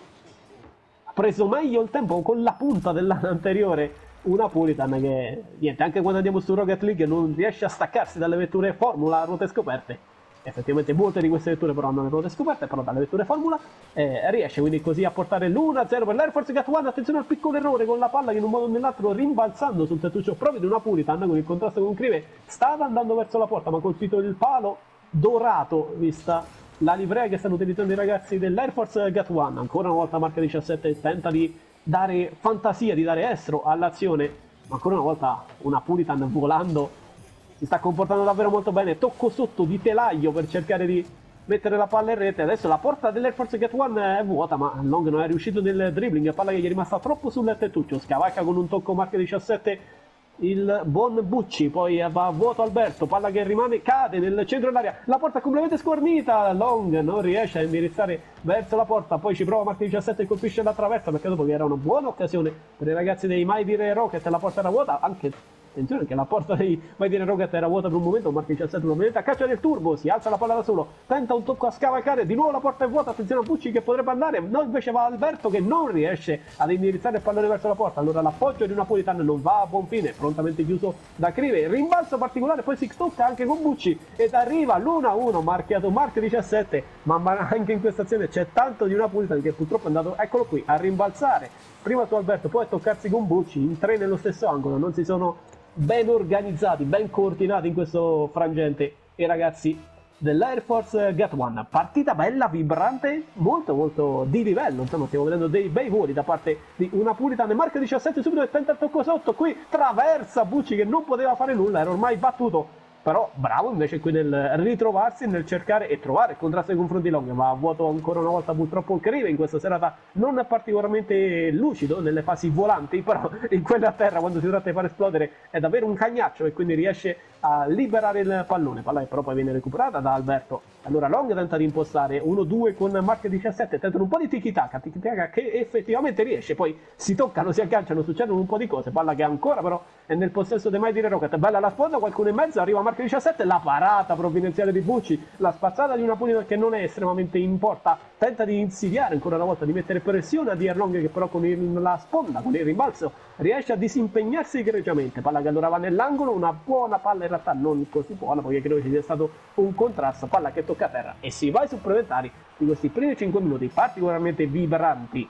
ha preso meglio il tempo con la punta dell'anteriore. Una Puritan che, niente, anche quando andiamo su Rocket League non riesce a staccarsi dalle vetture Formula a ruote scoperte. Effettivamente molte di queste vetture però hanno le ruote scoperte, però dalle vetture Formula riesce quindi così a portare l'1-0 per l'Air Force Gat 1. Attenzione al piccolo errore con la palla che in un modo o nell'altro, rimbalzando sul tettuccio proprio di una Puritan con il contrasto con Crive, stava andando verso la porta ma ha colpito il palo dorato, vista la livrea che stanno utilizzando i ragazzi dell'Air Force Gat 1. Ancora una volta Marca 17 tenta di dare fantasia, di dare estro all'azione, ma ancora una volta una Puritan volando si sta comportando davvero molto bene, tocco sotto di telaio per cercare di mettere la palla in rete. Adesso la porta dell'Air Force Gat 1 è vuota, ma Long non è riuscito nel dribbling, palla che gli è rimasta troppo sul tettuccio, scavalca con un tocco Marca 17 il buon Bucci, poi va a vuoto Alberto, palla che rimane, cade nel centro dell'area, la porta è completamente sguarnita, Long non riesce a indirizzare verso la porta, poi ci prova Marca 17 e colpisce la traversa, perché dopo che era una buona occasione per i ragazzi dei Mighty Rocket, la porta era vuota, anche attenzione che la porta dei Mighty Rocket era vuota per un momento, Marca 17 a caccia del turbo, si alza la palla da solo, tenta un tocco a scavalcare, di nuovo la porta è vuota, attenzione a Bucci che potrebbe andare, no, invece va Alberto che non riesce ad indirizzare il pallone verso la porta. Allora l'appoggio di Napolitan non va a buon fine, prontamente chiuso da Crive, rimbalzo particolare, poi si tocca anche con Bucci ed arriva l'1-1 marchiato Mark 17, ma anche in questa azione c'è tanto di Napolitan che purtroppo è andato, eccolo qui, a rimbalzare prima su Alberto, poi a toccarsi con Bucci, in tre nello stesso angolo, non si sono ben organizzati, ben coordinati in questo frangente i ragazzi dell'Air Force Gat 1. Partita bella, vibrante, molto molto di livello, insomma stiamo vedendo dei bei voli da parte di una Puritan. Marca 17 subito e tenta il tocco sotto, qui traversa Bucci che non poteva fare nulla, era ormai battuto, però bravo invece qui nel ritrovarsi, nel cercare e trovare il contrasto nei confronti di Long, ma a vuoto ancora una volta purtroppo il Crive in questa serata non è particolarmente lucido nelle fasi volanti, però in quelle a terra quando si tratta di far esplodere è davvero un cagnaccio e quindi riesce a liberare il pallone, palla che però poi viene recuperata da Alberto. Allora Long tenta di impostare 1-2 con Mark 17, tentano un po' di tiki-taka che effettivamente riesce, poi si toccano, si agganciano, succedono un po' di cose, palla che ancora però è nel possesso dei Mighty Rocket, bella la sponda, qualcuno in mezzo, arriva Mark 17, la parata provvidenziale di Bucci, la spazzata di una Punitor che non è estremamente in porta, tenta di insidiare ancora una volta, di mettere pressione a Dier Long che però con la sponda, con il rimbalzo riesce a disimpegnarsi egregiamente, palla che allora va nell'angolo, una buona palla in realtà non così buona perché credo ci sia stato un contrasto, palla che tocca a terra e si va ai supplementari di questi primi 5 minuti particolarmente vibranti,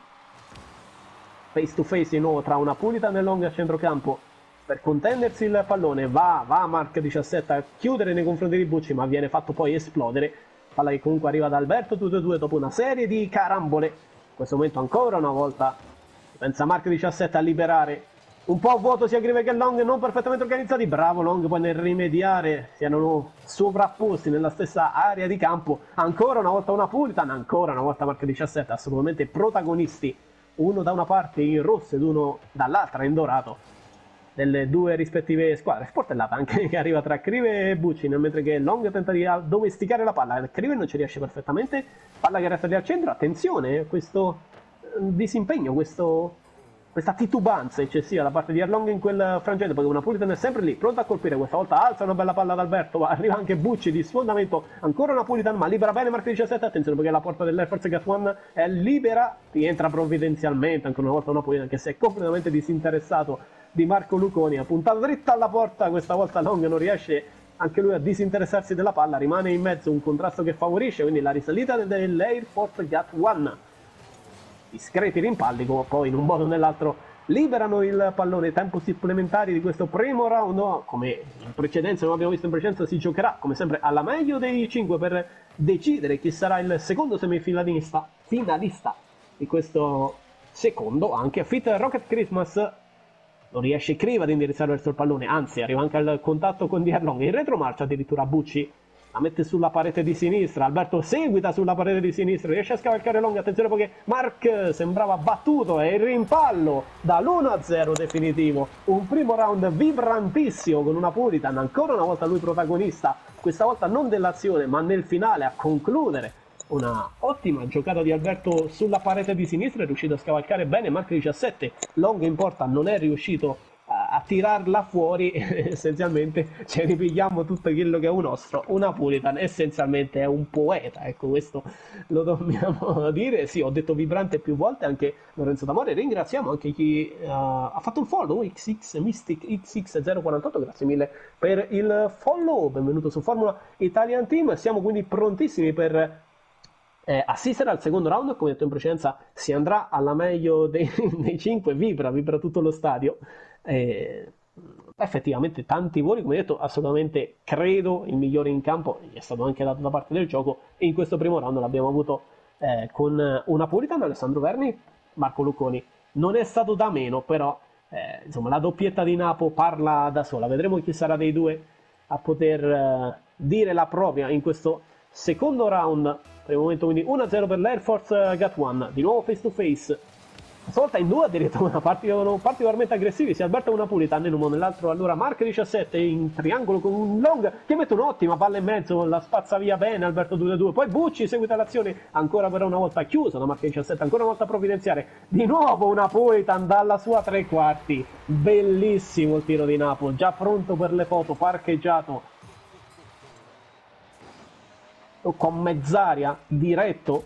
face to face di nuovo tra una Puritan e Long a centrocampo per contendersi il pallone, va Mark 17 a chiudere nei confronti di Bucci ma viene fatto poi esplodere, palla che comunque arriva da Alberto 2-2 dopo una serie di carambole. In questo momento ancora una volta pensa Mark 17 a liberare un po' a vuoto sia Crive che Long, non perfettamente organizzati, bravo Long poi nel rimediare, si erano sovrapposti nella stessa area di campo, ancora una volta una Puritan, ancora una volta Mark 17, assolutamente protagonisti, uno da una parte in rosso ed uno dall'altra in dorato, delle due rispettive squadre. Sportellata anche che arriva tra Crive e Bucci, mentre che Long tenta di addomesticare la palla, Crive non ci riesce perfettamente, palla che resta lì al centro, attenzione questo disimpegno, questo questa titubanza eccessiva da parte di Erlong in quel frangente, perché una Pulitan è sempre lì, pronta a colpire, questa volta alza una bella palla ad Alberto, ma arriva anche Bucci di sfondamento, ancora una Pulitan, ma libera bene Mark 17, attenzione perché la porta dell'Air Force Gat 1 è libera, rientra provvidenzialmente, ancora una volta una Pulitan che si è completamente disinteressato di Marco Luconi, ha puntato dritta alla porta, questa volta Long non riesce anche lui a disinteressarsi della palla, rimane in mezzo un contrasto che favorisce, quindi la risalita dell'Air Force Gat 1. Discreti rimpalli, come poi in un modo o nell'altro liberano il pallone. Tempo supplementari di questo primo round, no? Come in precedenza, non abbiamo visto in precedenza, si giocherà come sempre alla meglio dei 5 per decidere chi sarà il secondo semifinalista di questo secondo. Anche Fit Rocket Christmas non riesce Kriv ad indirizzare verso il pallone, anzi arriva anche al contatto con Dierlong, in retromarcia addirittura Bucci la mette sulla parete di sinistra, Alberto seguita sulla parete di sinistra, riesce a scavalcare Long, attenzione perché Mark sembrava battuto e il rimpallo dall'1-0 definitivo, un primo round vibrantissimo con una Pulitan, ancora una volta lui protagonista, questa volta non dell'azione ma nel finale a concludere una ottima giocata di Alberto sulla parete di sinistra, è riuscito a scavalcare bene Mark 17, Long in porta non è riuscito a tirarla fuori, essenzialmente ci ripigliamo tutto quello che è un nostro, una Pulitan essenzialmente è un poeta, ecco questo lo dobbiamo dire, sì ho detto vibrante più volte, anche Lorenzo D'Amore, ringraziamo anche chi ha fatto un follow, XX Mystic XX048, grazie mille per il follow, benvenuto su Formula Italian Team, siamo quindi prontissimi per assistere al secondo round, come detto in precedenza si andrà alla meglio dei 5, vibra tutto lo stadio. Effettivamente tanti voli, come detto, assolutamente credo il migliore in campo, gli è stato anche dato da parte del gioco e in questo primo round l'abbiamo avuto con una Pulitan, Alessandro Verni, Marco Luconi non è stato da meno, però insomma la doppietta di Napo parla da sola, vedremo chi sarà dei due a poter dire la propria in questo secondo round. Per il momento quindi 1-0 per l'Air Force Gat 1, di nuovo face to face, stavolta in due addirittura, particolarmente aggressivi, si Alberto una Pulitan in uno nell'altro, allora Mark 17 in triangolo con un Long che mette un'ottima palla in mezzo, la spazza via bene Alberto 2-2, poi Bucci seguita l'azione, ancora per una volta chiusa da Mark 17, ancora una volta provvidenziale, di nuovo una Pulitan dalla sua tre quarti, bellissimo il tiro di Napoli, già pronto per le foto, parcheggiato con mezz'aria, diretto,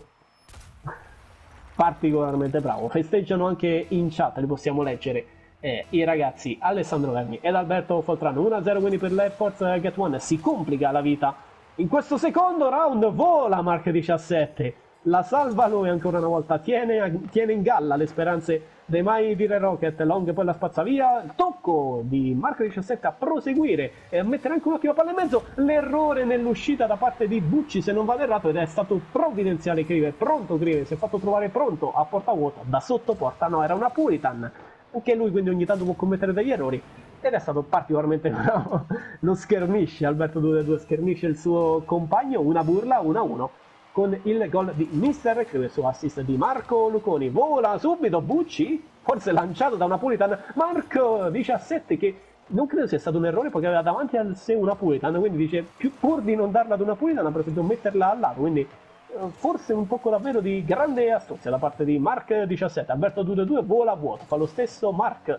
particolarmente bravo. Festeggiano anche in chat, li possiamo leggere i ragazzi Alessandro Verni ed Alberto Foltrano. 1-0 quindi per l'Air Force Gat 1, si complica la vita in questo secondo round, vola Mark 17, la salva lui ancora una volta, tiene in galla le speranze dei mai dire Rocket, Long poi la spazza via, tocco di Mark 17 a proseguire e a mettere anche un'ottima palla in mezzo, l'errore nell'uscita da parte di Bucci se non vado errato, ed è stato provvidenziale Krive, pronto Krive, si è fatto trovare pronto a porta vuota, da sotto porta, no era una Pulitan, anche lui quindi ogni tanto può commettere degli errori ed è stato particolarmente bravo, lo schernisce, Alberto 2-2 schernisce il suo compagno, una burla, 1-1 con il gol di Mister Krive su assist di Marco Luconi, vola subito Bucci, forse lanciato da una Pulitan, Marco 17 che non credo sia stato un errore perché aveva davanti a sé una Pulitan, quindi dice pur di non darla ad una Pulitan ha preferito metterla al lato, quindi forse un poco davvero di grande astuzia da parte di Mark 17, Alberto 2-2 vola a vuoto, fa lo stesso Mark,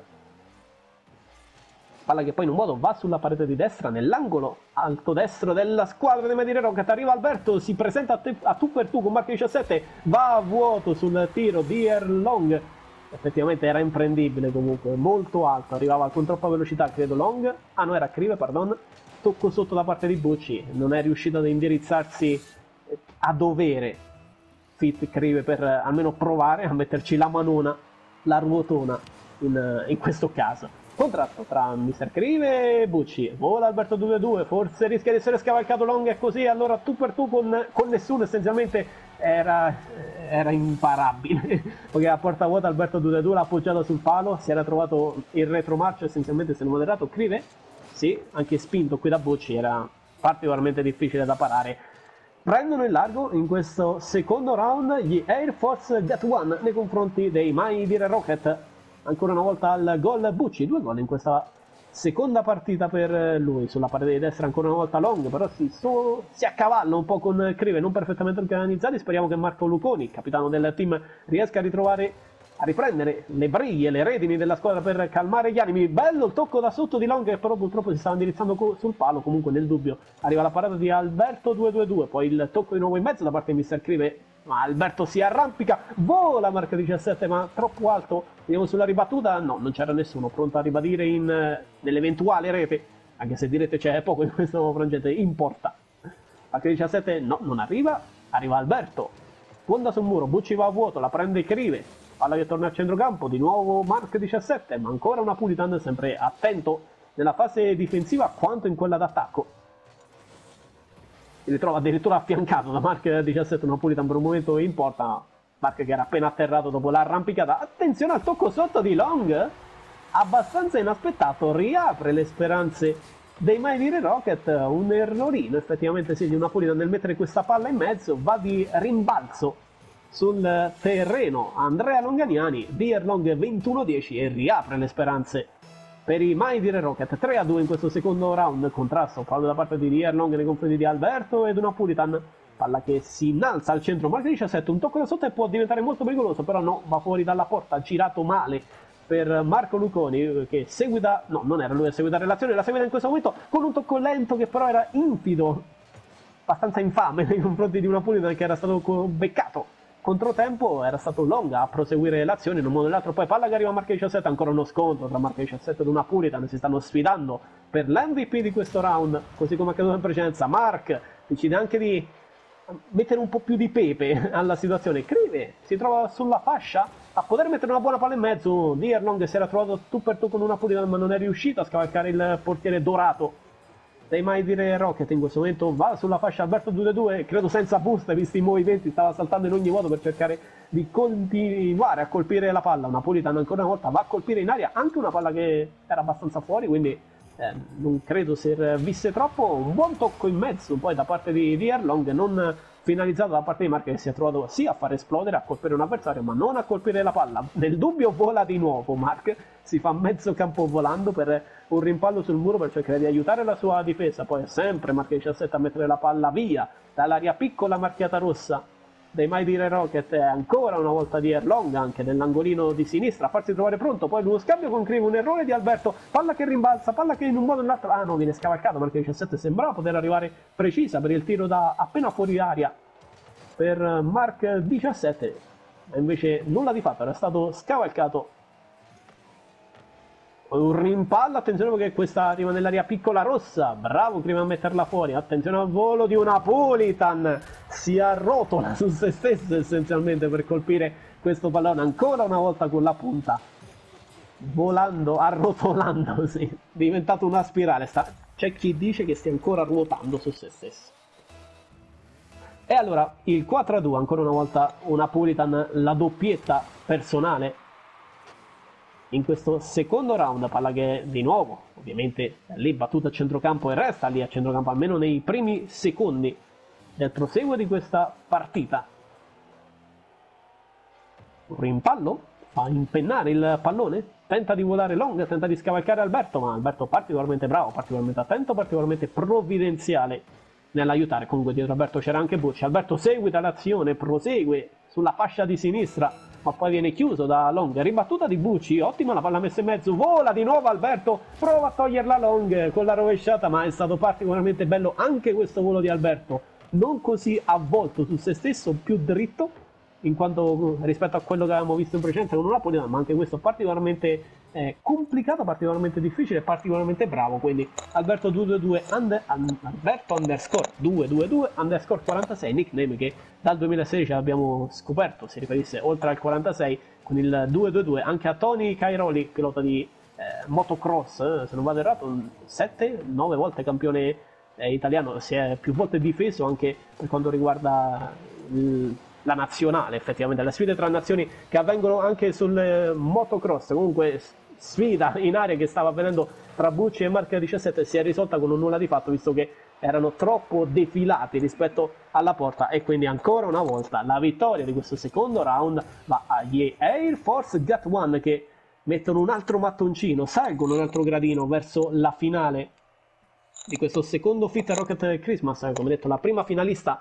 palla che poi in un modo va sulla parete di destra nell'angolo alto destro della squadra di Medire Rocket, arriva Alberto, si presenta a tu per tu con Mark 17, va a vuoto sul tiro di Erlong, effettivamente era imprendibile comunque, molto alto, arrivava con troppa velocità credo Long, no era Krive pardon, tocco sotto da parte di Bucci, non è riuscito ad indirizzarsi a dovere Fit Krive per almeno provare a metterci la manona, la ruotona in questo caso. Contratto tra Mr. Krive e Bucci, vola Alberto 2-2, forse rischia di essere scavalcato Long, è così, allora tu per tu con nessuno, essenzialmente era imparabile, perché a porta vuota Alberto 2-2 l'ha appoggiata sul palo, si era trovato in retromarcia essenzialmente, se non moderato, Krive, sì, anche spinto qui da Bucci, era particolarmente difficile da parare. Prendono il largo in questo secondo round gli Air Force Gat 1 nei confronti dei mai dire Rocket. Ancora una volta al gol Bucci, 2 gol in questa seconda partita per lui, sulla parete di destra ancora una volta Long, però si accavalla un po' con Krive, non perfettamente organizzati, speriamo che Marco Luconi, capitano del team, riesca a ritrovare a riprendere le briglie, le redini della squadra per calmare gli animi. Bello il tocco da sotto di Long, che però purtroppo si stava indirizzando sul palo. Comunque nel dubbio arriva la parata di Alberto 2-2-2, poi il tocco di nuovo in mezzo da parte di Mr. Crive, ma Alberto si arrampica, vola Mark 17 ma troppo alto. Vediamo sulla ribattuta, no, non c'era nessuno pronto a ribadire nell'eventuale rete, anche se di rete c'è poco in questo frangente, importa. Mark 17 no, non arriva Alberto, sponda sul muro, Bucci va a vuoto, la prende Crive, palla che torna al centrocampo, di nuovo Mark 17, ma ancora una Napolitan sempre attento nella fase difensiva quanto in quella d'attacco. Si ritrova addirittura affiancato da Mark 17, una Napolitan per un momento importa, Mark che era appena atterrato dopo l'arrampicata. Attenzione al tocco sotto di Long, abbastanza inaspettato, riapre le speranze dei Mighty Rocket, un errorino effettivamente sì di una Napolitan nel mettere questa palla in mezzo, va di rimbalzo sul terreno Andrea Longaniani, Deer Long 21-10 e riapre le speranze per i Mighty Rocket. 3-2 in questo secondo round, contrasto, fallo da parte di Deer Long nei confronti di Alberto ed una Napolitan, palla che si innalza al centro, Mark 17, un tocco da sotto e può diventare molto pericoloso, però no, va fuori dalla porta, girato male per Marco Luconi che seguita, no, non era lui a seguitare l'azione, la seguita in questo momento con un tocco lento che però era infido, abbastanza infame nei confronti di una Napolitan che era stato beccato. Controtempo era stato Long a proseguire l'azione in un modo o nell'altro, poi palla che arriva a Mark 17, ancora uno scontro tra Mark 17 ed una Napolitan, si stanno sfidando per l'MVP di questo round, così come accaduto in precedenza. Mark decide anche di mettere un po' più di pepe alla situazione, Crive si trova sulla fascia a poter mettere una buona palla in mezzo, Deer Long si era trovato tu per tu con una Napolitan ma non è riuscito a scavalcare il portiere dorato dei Mighty Rocket. In questo momento va sulla fascia Alberto 2-2, credo senza boost, visti i movimenti, stava saltando in ogni modo per cercare di continuare a colpire la palla. Una Napolitan ancora una volta va a colpire in aria anche una palla che era abbastanza fuori, quindi non credo servisse troppo. Un buon tocco in mezzo poi da parte di Deer Long, non finalizzato da parte di Mark, che si è trovato sì a far esplodere, a colpire un avversario ma non a colpire la palla. Nel dubbio vola di nuovo Mark, si fa mezzo campo volando per un rimpallo sul muro per cercare di aiutare la sua difesa, poi è sempre Mark 17 a mettere la palla via dall'area piccola marchiata rossa dei Mighty Rocket, e ancora una volta di Long anche nell'angolino di sinistra a farsi trovare pronto, poi uno scambio con Crive, un errore di Alberto, palla che rimbalza, palla che in un modo o nell'altro, no, viene scavalcato. Mark 17 sembrava poter arrivare precisa per il tiro da appena fuori aria per Mark 17, ma invece nulla di fatto, era stato scavalcato. Un rimpallo, attenzione perché questa arriva nell'area piccola rossa, bravo prima a metterla fuori, attenzione al volo di una Napolitan, si arrotola su se stesso essenzialmente per colpire questo pallone ancora una volta con la punta, volando, arrotolando, sì, è diventato una spirale, c'è chi dice che stia ancora ruotando su se stesso. E allora il 4-2, ancora una volta una Napolitan, la doppietta personale in questo secondo round, palla che di nuovo ovviamente è lì battuta a centrocampo e resta lì a centrocampo almeno nei primi secondi del proseguo di questa partita. Un rimpallo, fa impennare il pallone, tenta di volare Long, tenta di scavalcare Alberto, ma Alberto particolarmente bravo, particolarmente attento, particolarmente provvidenziale nell'aiutare. Comunque dietro Alberto c'era anche Bucci, Alberto seguita l'azione, prosegue sulla fascia di sinistra ma poi viene chiuso da Long, ribattuta di Bucci, ottima la palla messa in mezzo, vola di nuovo Alberto, prova a toglierla Long con la rovesciata, ma è stato particolarmente bello anche questo volo di Alberto, non così avvolto su se stesso, più dritto, in quanto rispetto a quello che avevamo visto in precedenza con una Napolitan, ma anche questo particolarmente complicato, particolarmente difficile, particolarmente bravo. Quindi Alberto 222 Alberto underscore 222 underscore 46, nickname che dal 2016 abbiamo scoperto si riferisse oltre al 46 con il 222 anche a Tony Cairoli, pilota di motocross, se non vado errato 7-9 volte campione italiano, si è più volte difeso anche per quanto riguarda la nazionale, effettivamente le sfide tra nazioni che avvengono anche sul motocross. Comunque sfida in aria che stava avvenendo tra Bucci e Mark 17 si è risolta con un nulla di fatto, visto che erano troppo defilati rispetto alla porta, e quindi ancora una volta la vittoria di questo secondo round va agli Air Force Get One, che mettono un altro mattoncino, salgono un altro gradino verso la finale di questo secondo Fit Rocket Christmas. Come detto, la prima finalista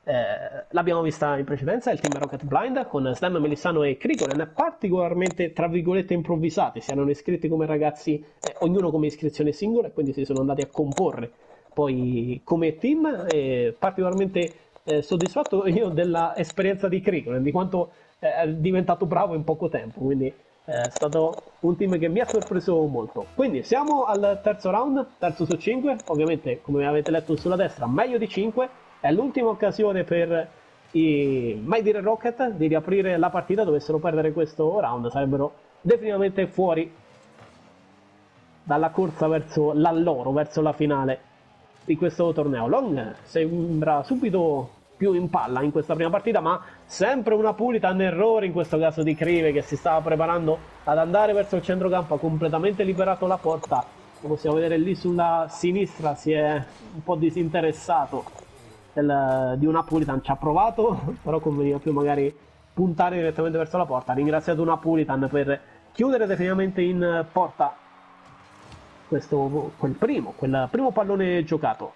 L'abbiamo vista in precedenza, il team Rocket Blind con Slam, Melissano e Krikonen, particolarmente tra virgolette improvvisati, si erano iscritti come ragazzi, ognuno come iscrizione singola, e quindi si sono andati a comporre poi come team, e particolarmente soddisfatto io della esperienza di Krikonen, di quanto è diventato bravo in poco tempo, quindi è stato un team che mi ha sorpreso molto. Quindi siamo al terzo round, terzo su 5, ovviamente come avete letto sulla destra meglio di 5, è l'ultima occasione per i My Dire Rocket di riaprire la partita. Dovessero perdere questo round sarebbero definitivamente fuori dalla corsa verso l'alloro, verso la finale di questo torneo. Long sembra subito più in palla in questa prima partita, ma sempre una Pulitan errore in questo caso di Krive, che si stava preparando ad andare verso il centrocampo, ha completamente liberato la porta. Come possiamo vedere lì sulla sinistra si è un po' disinteressato di una Pulitan, ci ha provato, però conveniva più magari puntare direttamente verso la porta. Ha ringraziato una Pulitan per chiudere definitivamente in porta quel primo pallone giocato.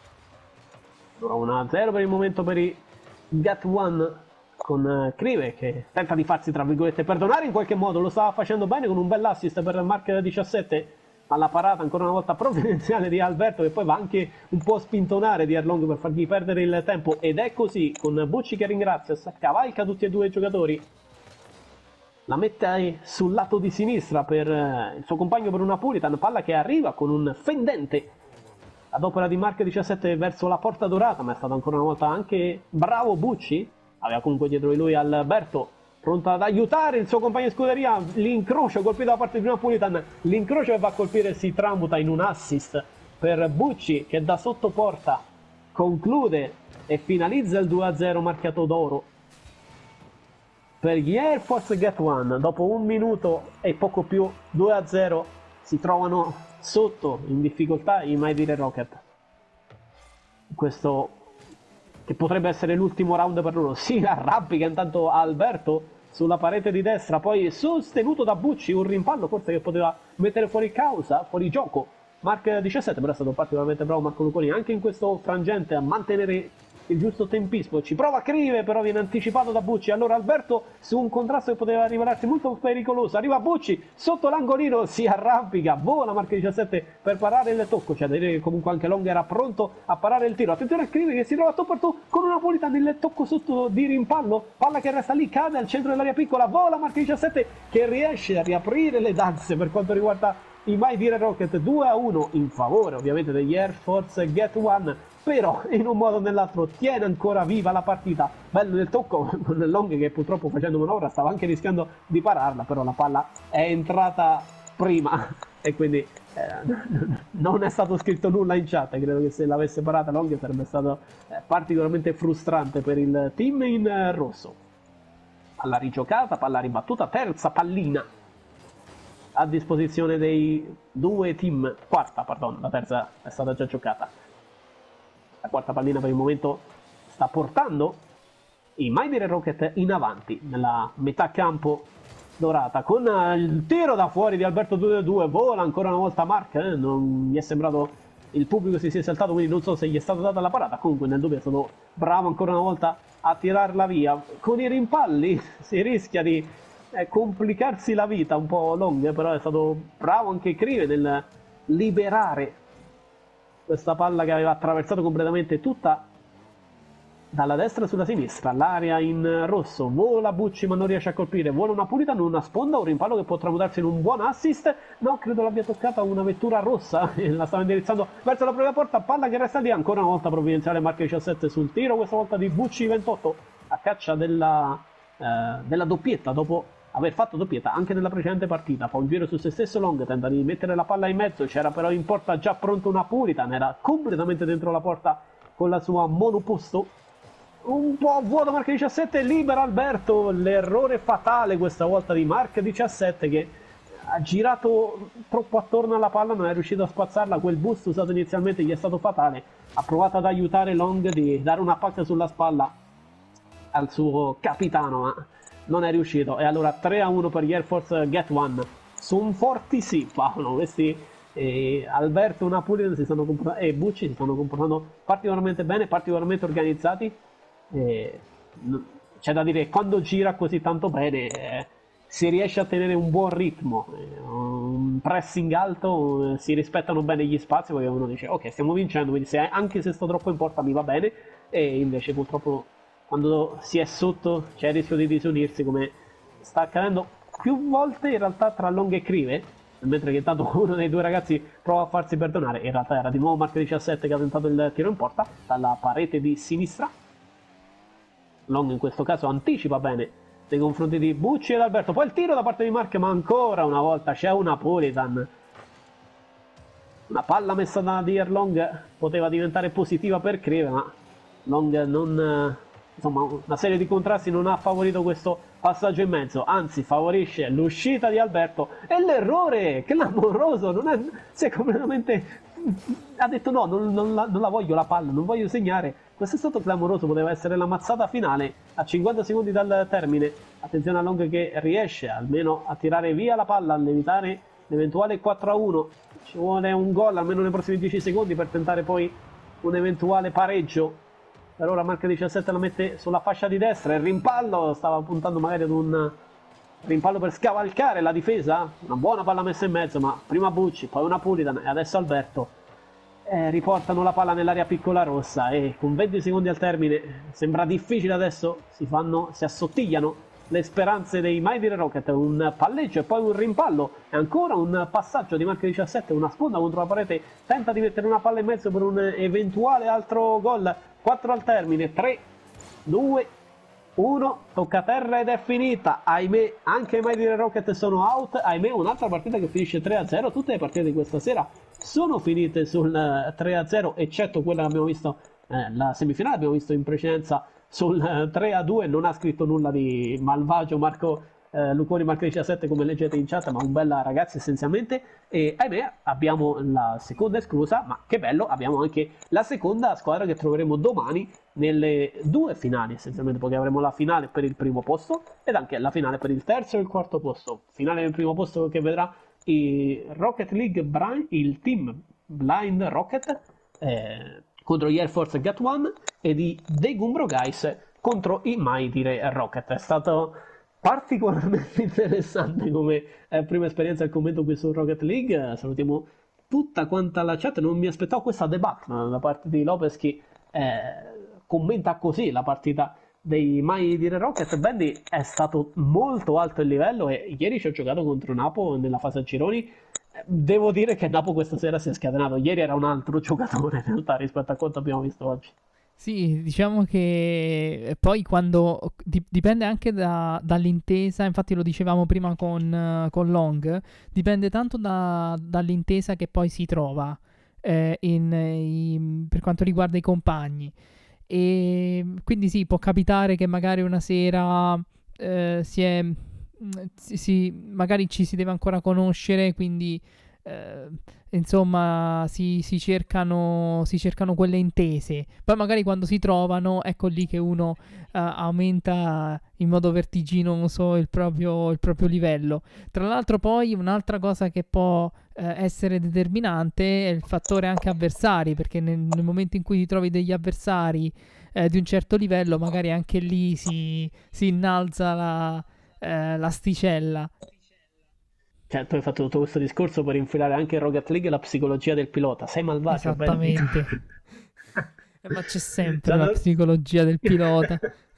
Allora 1-0 per il momento per i Get One, con Krive che tenta di farsi tra virgolette perdonare in qualche modo, lo stava facendo bene con un bel assist per Mark 17, ma la parata ancora una volta provvidenziale di Alberto, che poi va anche un po' a spintonare di Erlong per fargli perdere il tempo, ed è così, con Bucci che ringrazia, cavalca tutti e due i giocatori, la mette sul lato di sinistra per il suo compagno, per una Pulitan, palla che arriva con un fendente ad opera di Mark 17 verso la porta dorata, ma è stato ancora una volta anche bravo Bucci, aveva comunque dietro di lui Alberto, pronto ad aiutare il suo compagno di scuderia. L'incrocio colpito da parte di una Pulitan, l'incrocio che va a colpire si tramuta in un assist per Bucci, che da sotto porta conclude e finalizza il 2-0 marchiato d'oro per gli Air Force Get One. Dopo un minuto e poco più, 2-0, si trovano sotto in difficoltà i My Dire Rocket. Questo che potrebbe essere l'ultimo round per loro. Si arrampica intanto Alberto sulla parete di destra, poi sostenuto da Bucci, un rimpallo forse che poteva mettere fuori causa, fuori gioco Mark 17, però è stato particolarmente bravo Marco Luconi anche in questo frangente a mantenere il giusto tempismo. Ci prova Krive, però viene anticipato da Bucci. Allora Alberto su un contrasto che poteva rivelarsi molto pericoloso, arriva Bucci sotto l'angolino, si arrampica, vola Mark 17 per parare il tocco. C'è da dire che comunque anche Long era pronto a parare il tiro. Attenzione a Krive che si trova a tu con una Pulitan nel tocco sotto di rimpallo, palla che resta lì, cade al centro dell'area piccola, vola Mark 17 che riesce a riaprire le danze per quanto riguarda i My Dire Rocket. 2-1 in favore ovviamente degli Air Force Get One, però in un modo o nell'altro tiene ancora viva la partita. Bello nel tocco con Long che purtroppo facendo manovra stava anche rischiando di pararla, però la palla è entrata prima e quindi non è stato scritto nulla in chat. Credo che se l'avesse parata Long sarebbe stato particolarmente frustrante per il team in rosso. Palla rigiocata, palla ribattuta, terza pallina a disposizione dei due team. La terza è stata già giocata. La quarta pallina per il momento sta portando i My Dire Rocket in avanti nella metà campo dorata, con il tiro da fuori di Alberto 2-2, vola ancora una volta Mark, non mi è sembrato, il pubblico si sia saltato, quindi non so se gli è stata data la parata, comunque nel dubbio è stato bravo ancora una volta a tirarla via. Con i rimpalli si rischia di complicarsi la vita un po' Long, però è stato bravo anche Krive nel liberare questa palla che aveva attraversato completamente tutta dalla destra sulla sinistra, l'area in rosso, vola Bucci ma non riesce a colpire, vola una Pulitan, una sponda, un rimpallo che può tramutarsi in un buon assist, no, credo l'abbia toccata una vettura rossa, la stava indirizzando verso la propria porta, palla che resta lì, ancora una volta provvidenziale Mark 17 sul tiro, questa volta di Bucci 28, a caccia della doppietta, dopo aver fatto doppietta anche nella precedente partita. Fa un giro su se stesso Long, tenta di mettere la palla in mezzo, c'era però in porta già pronto una Pulitan, era completamente dentro la porta con la sua monoposto, un po' vuoto Mark 17, libera Alberto, l'errore fatale questa volta di Mark 17 che ha girato troppo attorno alla palla, non è riuscito a spazzarla, quel boost usato inizialmente gli è stato fatale, ha provato ad aiutare Long di dare una pacca sulla spalla al suo capitano, ma non è riuscito. E allora 3-1 per gli Air Force Get One. Sono forti sì, Paolo, questi Alberto, Napoli e Bucci si stanno comportando particolarmente bene, particolarmente organizzati. E, c'è da dire, quando gira così tanto bene, si riesce a tenere un buon ritmo, un pressing alto, si rispettano bene gli spazi, perché uno dice ok, stiamo vincendo, quindi anche se sto troppo in porta mi va bene, e invece purtroppo quando si è sotto c'è il rischio di disunirsi, come sta accadendo più volte in realtà tra Long e Crive, mentre che intanto uno dei due ragazzi prova a farsi perdonare, in realtà era di nuovo Mark 17 che ha tentato il tiro in porta dalla parete di sinistra. Long in questo caso anticipa bene nei confronti di Bucci ed Alberto, poi il tiro da parte di Mark, ma ancora una volta c'è una Politan, una palla messa da Deer Long, poteva diventare positiva per Crive, ma Long non, insomma, una serie di contrasti non ha favorito questo passaggio in mezzo, anzi favorisce l'uscita di Alberto, e l'errore clamoroso, si è completamente, ha detto no, non la voglio la palla, non voglio segnare. Questo è stato clamoroso, poteva essere la mazzata finale a 50 secondi dal termine. Attenzione a Long che riesce almeno a tirare via la palla, a evitare l'eventuale 4-1. Ci vuole un gol almeno nei prossimi 10 secondi per tentare poi un eventuale pareggio. Per ora Mark 17 la mette sulla fascia di destra, il rimpallo, stava puntando magari ad un rimpallo per scavalcare la difesa, una buona palla messa in mezzo, ma prima Bucci, poi una Pulitan e adesso Alberto riportano la palla nell'area piccola rossa, e con 20 secondi al termine sembra difficile adesso, si assottigliano le speranze dei Mighty Rocket. Un palleggio e poi un rimpallo e ancora un passaggio di Mark 17, una sponda contro la parete, tenta di mettere una palla in mezzo per un eventuale altro gol. 4 al termine, 3, 2, 1, tocca terra ed è finita. Ahimè, anche i Mighty Rocket sono out. Ahimè, un'altra partita che finisce 3-0. Tutte le partite di questa sera sono finite sul 3-0, eccetto quella che abbiamo visto, la semifinale abbiamo visto in precedenza sul 3-2. Non ha scritto nulla di malvagio Marco Luconi Mark 17, come leggete in chat, ma un bella ragazzi essenzialmente. E ahimè abbiamo la seconda esclusa, ma che bello, abbiamo anche la seconda squadra che troveremo domani nelle due finali essenzialmente, perché avremo la finale per il primo posto ed anche la finale per il terzo e il quarto posto. Finale del primo posto che vedrà i Rocket League il team Blind Rocket contro gli Air Force Get One, e di The Gumbro Guys contro i Mighty Rocket. È stato particolarmente interessante come prima esperienza al commento qui su Rocket League. Salutiamo tutta quanta la chat, non mi aspettavo questa debacle da parte di Lopez che commenta così la partita dei Mighty Rocket. Bandy è stato molto alto il livello e ieri ci ho giocato contro Napo nella fase a gironi. Devo dire che Napo questa sera si è scatenato, ieri era un altro giocatore in realtà rispetto a quanto abbiamo visto oggi. Sì, diciamo che poi quando dipende anche dall'intesa, infatti lo dicevamo prima con Long, dipende tanto dall'intesa che poi si trova per quanto riguarda i compagni. E quindi sì, può capitare che magari una sera magari ci si deve ancora conoscere, quindi insomma si cercano quelle intese. Poi magari quando si trovano, ecco lì che uno aumenta in modo vertiginoso il proprio livello. Tra l'altro poi un'altra cosa che può essere determinante è il fattore anche avversari, perché nel momento in cui ti trovi degli avversari di un certo livello, magari anche lì si innalza l'asticella. Cioè, tu hai fatto tutto questo discorso per infilare anche in Rocket League la psicologia del pilota. Sei malvagio. Esattamente. Ma c'è sempre la psicologia del pilota.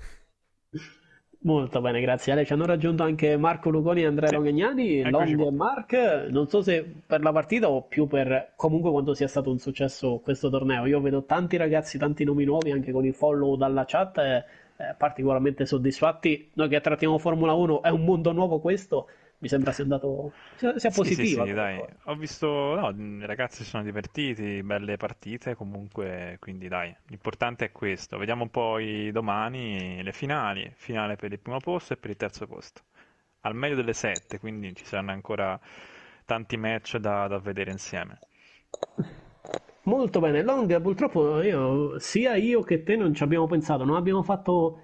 Molto bene, grazie Ale. Ci hanno raggiunto anche Marco Luconi e Andrea Rogagnani. Long e Mark, non so se per la partita o più per comunque quanto sia stato un successo questo torneo. Io vedo tanti ragazzi, tanti nomi nuovi anche con il follow dalla chat, particolarmente soddisfatti. Noi che trattiamo Formula 1 è un mondo nuovo questo. Mi sembra sia positiva. Sì, dai. Ho visto, no, i ragazzi si sono divertiti, belle partite comunque, quindi dai, l'importante è questo. Vediamo poi domani le finale per il primo posto e per il terzo posto. Al meglio delle 7, quindi ci saranno ancora tanti match da vedere insieme. Molto bene, Long, purtroppo sia io che te non ci abbiamo pensato, non abbiamo fatto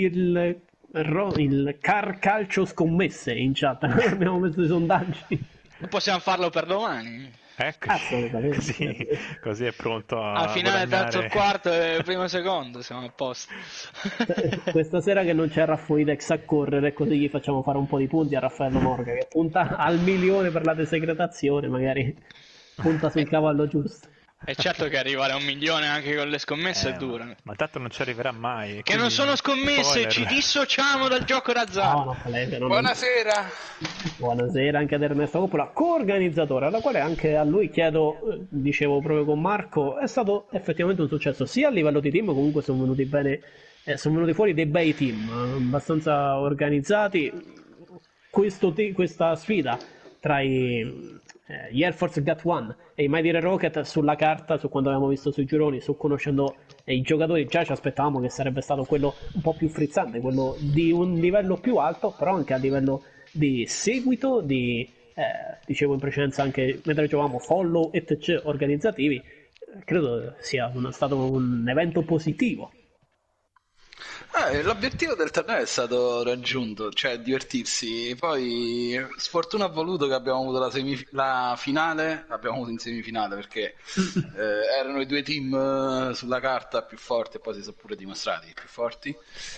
il car calcio scommesse in chat, abbiamo messo i sondaggi. Possiamo farlo per domani. Ecco, così è pronto a finale terzo e quarto e primo e secondo siamo a posto. Questa sera che non c'è Raffoidex a correre, così gli facciamo fare un po' di punti a Raffaello Morga, che punta al 1.000.000 per la desecretazione, magari punta sul cavallo giusto. È certo che arrivare a 1.000.000 anche con le scommesse è dura. Ma tanto non ci arriverà mai. Che non sono scommesse, spoiler. Ci dissociamo dal gioco d'azzardo. Buonasera. Buonasera anche ad Ernesto Coppola, co-organizzatore, alla quale anche a lui chiedo, dicevo proprio con Marco, è stato effettivamente un successo sia a livello di team, comunque sono venuti bene, sono venuti fuori dei bei team, abbastanza organizzati. Questa sfida tra gli Air Force Gat One e i Mighty Rocket sulla carta, su quando abbiamo visto sui gironi, su conoscendo i giocatori, già ci aspettavamo che sarebbe stato quello un po' più frizzante, quello di un livello più alto, però anche a livello di seguito, dicevo in precedenza anche mentre giocavamo follow etc organizzativi, credo sia stato un evento positivo. L'obiettivo del torneo è stato raggiunto, cioè divertirsi. Poi sfortuna ha voluto che abbiamo avuto la finale, l'abbiamo avuto in semifinale perché erano i due team sulla carta più forti e poi si sono pure dimostrati più forti.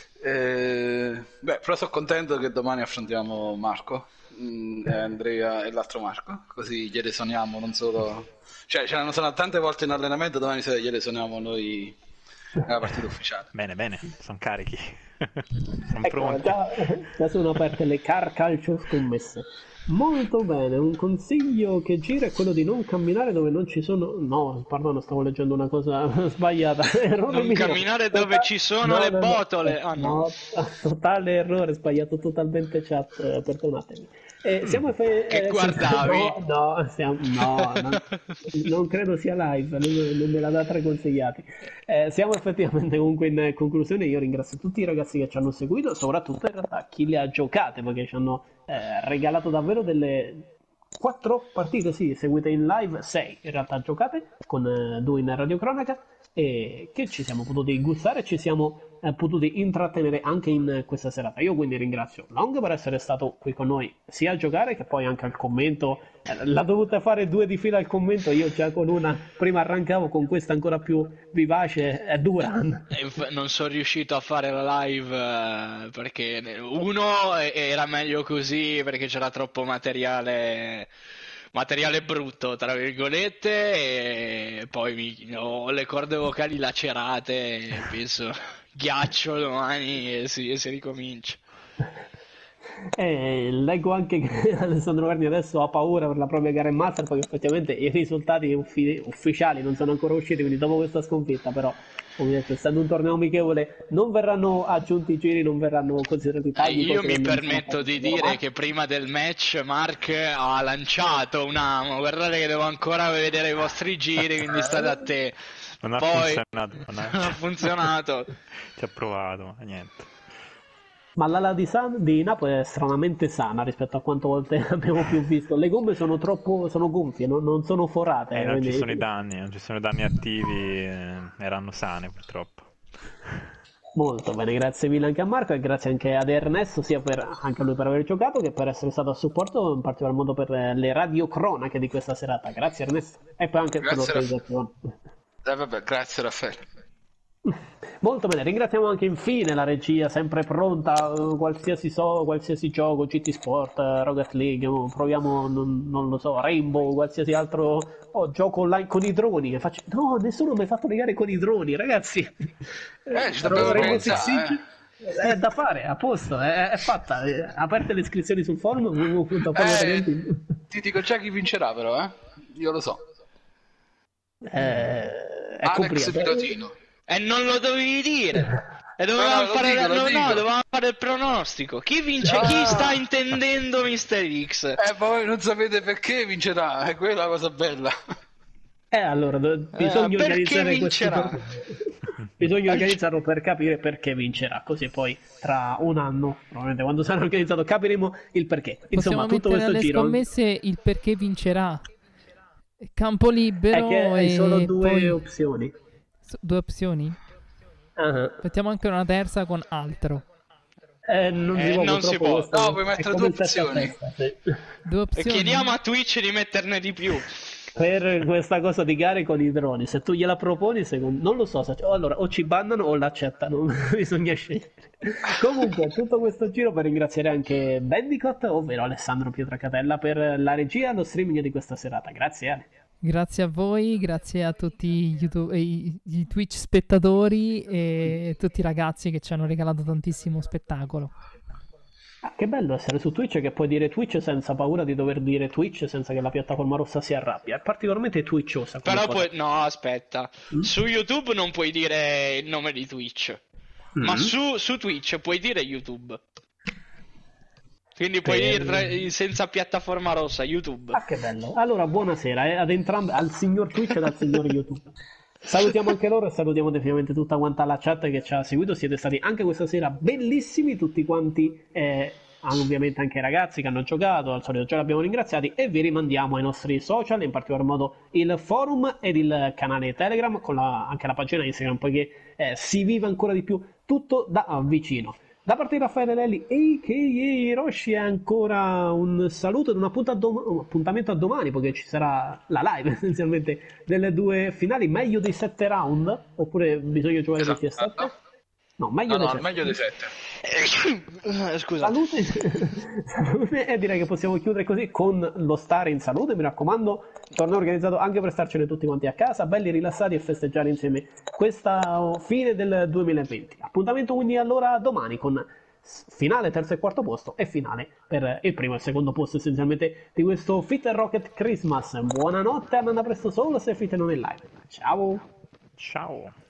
Però sono contento che domani affrontiamo Marco, Andrea e l'altro Marco, così gliele suoniamo non solo, cioè c'erano sono tante volte in allenamento, domani sera gliele suoniamo noi nella partita ufficiale. Bene, sono carichi. Sono ecco, pronti. Già sono aperte le calcio scommesse. Molto bene, un consiglio che gira è quello di non camminare dove non ci sono... No, perdono, stavo leggendo una cosa sbagliata. Non camminare dove ci sono le botole. No, totale errore, sbagliato totalmente chat, perdonatemi. Siamo che guardavi? Non credo sia live, non me l'ha data preconsigliati. Siamo effettivamente comunque in conclusione. Io ringrazio tutti i ragazzi che ci hanno seguito, soprattutto in realtà chi le ha giocate, perché ci hanno regalato davvero delle 4 partite, sì, seguite in live, 6 in realtà giocate, con 2 in radiocronaca, e che ci siamo potuti gustare e ci siamo potuti intrattenere anche in questa serata. Io quindi ringrazio Long per essere stato qui con noi sia a giocare che poi anche al commento. L'ha dovuta fare 2 di fila al commento, io già con una prima arrancavo, con questa ancora più vivace, è dura. Non sono riuscito a fare la live perché uno era meglio così perché c'era troppo materiale brutto tra virgolette, e poi ho le corde vocali lacerate e penso ghiaccio domani e si ricomincia. Leggo anche che Alessandro Verni adesso ha paura per la propria gara in Master, perché effettivamente i risultati ufficiali non sono ancora usciti, quindi dopo questa sconfitta, però come detto, essendo un torneo amichevole non verranno aggiunti i giri, non verranno considerati tagli. Io mi permetto di dire che prima del match Mark ha lanciato un amo, guardate che devo ancora vedere i vostri giri, quindi state a te. Non ha Poi funzionato. Non ha funzionato. Ci ha provato, ma niente. Ma l'ala di Napoli è stranamente sana rispetto a quante volte abbiamo più visto. Le gomme sono gonfie, non sono forate. Non ci sono i danni attivi, erano sane purtroppo. Molto bene, grazie mille anche a Marco e grazie anche ad Ernesto, sia anche a lui per aver giocato che per essere stato a supporto, in particolar modo per le radiocronache di questa serata. Grazie Ernesto e poi anche per l'organizzazione. Grazie Raffaele. Molto bene, ringraziamo anche infine la regia, sempre pronta, qualsiasi gioco, GT Sport, Rocket League, proviamo, non lo so, Rainbow, qualsiasi altro gioco online con i droni. No, nessuno mi ha fatto legare con i droni, ragazzi. Ci dobbiamo pensare, è da fare, a posto, è fatta. Aperte le iscrizioni sul forum. Ti dico già chi vincerà, però, io lo so. È Alex Pilotino. E non lo dovevi dire. E dovevamo fare il pronostico. Chi vince? Chi sta intendendo Mister X? Voi non sapete perché vincerà, è quella la cosa bella. Allora, bisogna organizzare questo. Bisogna organizzarlo per capire perché vincerà, così poi tra un anno, probabilmente quando sarà organizzato, capiremo il perché. Insomma, tutto questo giro. Scommesse il perché vincerà. Campo libero. È che hai solo 2 opzioni. 2 opzioni? Mettiamo anche una terza con altro. non si può. No, puoi mettere due opzioni. Due opzioni. E chiediamo a Twitch di metterne di più. Per questa cosa di gare con i droni, se tu gliela proponi, non lo so, allora o ci bannano o l'accettano, bisogna scegliere. Comunque, tutto questo giro per ringraziare anche Bandicott, ovvero Alessandro Pietracatella, per la regia e lo streaming di questa serata. Grazie Ale. Grazie a voi, grazie a tutti i Twitch spettatori e tutti i ragazzi che ci hanno regalato tantissimo spettacolo. Che bello essere su Twitch, che puoi dire Twitch senza paura di dover dire Twitch, senza che la piattaforma rossa si arrabbia. È particolarmente twitchosa. Però no, aspetta. Su YouTube non puoi dire il nome di Twitch. Ma su Twitch puoi dire YouTube. Quindi puoi dire senza piattaforma rossa, YouTube. Ah, che bello. Allora, buonasera ad entrambi, al signor Twitch e al signor YouTube. Salutiamo anche loro e salutiamo definitivamente tutta quanta la chat che ci ha seguito. Siete stati anche questa sera bellissimi tutti quanti, ovviamente anche i ragazzi che hanno giocato, al solito già li abbiamo ringraziati, e vi rimandiamo ai nostri social, in particolar modo il forum ed il canale Telegram, con anche la pagina Instagram, poiché si vive ancora di più tutto da vicino. Da parte di Raffaele Lelli, a.k.a. Hiroshi, è ancora un saluto ed un appuntamento a domani, perché ci sarà la live essenzialmente delle due finali. Meglio dei 7 round? Oppure bisogna giocare tutti e 7? No, meglio dei 7. Scusa. Salute, e direi che possiamo chiudere così con lo stare in salute. Mi raccomando, torneo organizzato anche per starcene tutti quanti a casa, belli rilassati e festeggiare insieme questa fine del 2020. Appuntamento quindi allora domani con finale terzo e quarto posto e finale per il primo e il secondo posto essenzialmente di questo Fit Rocket Christmas. Buonanotte, a Presto Solo se Fit non è live. Ciao.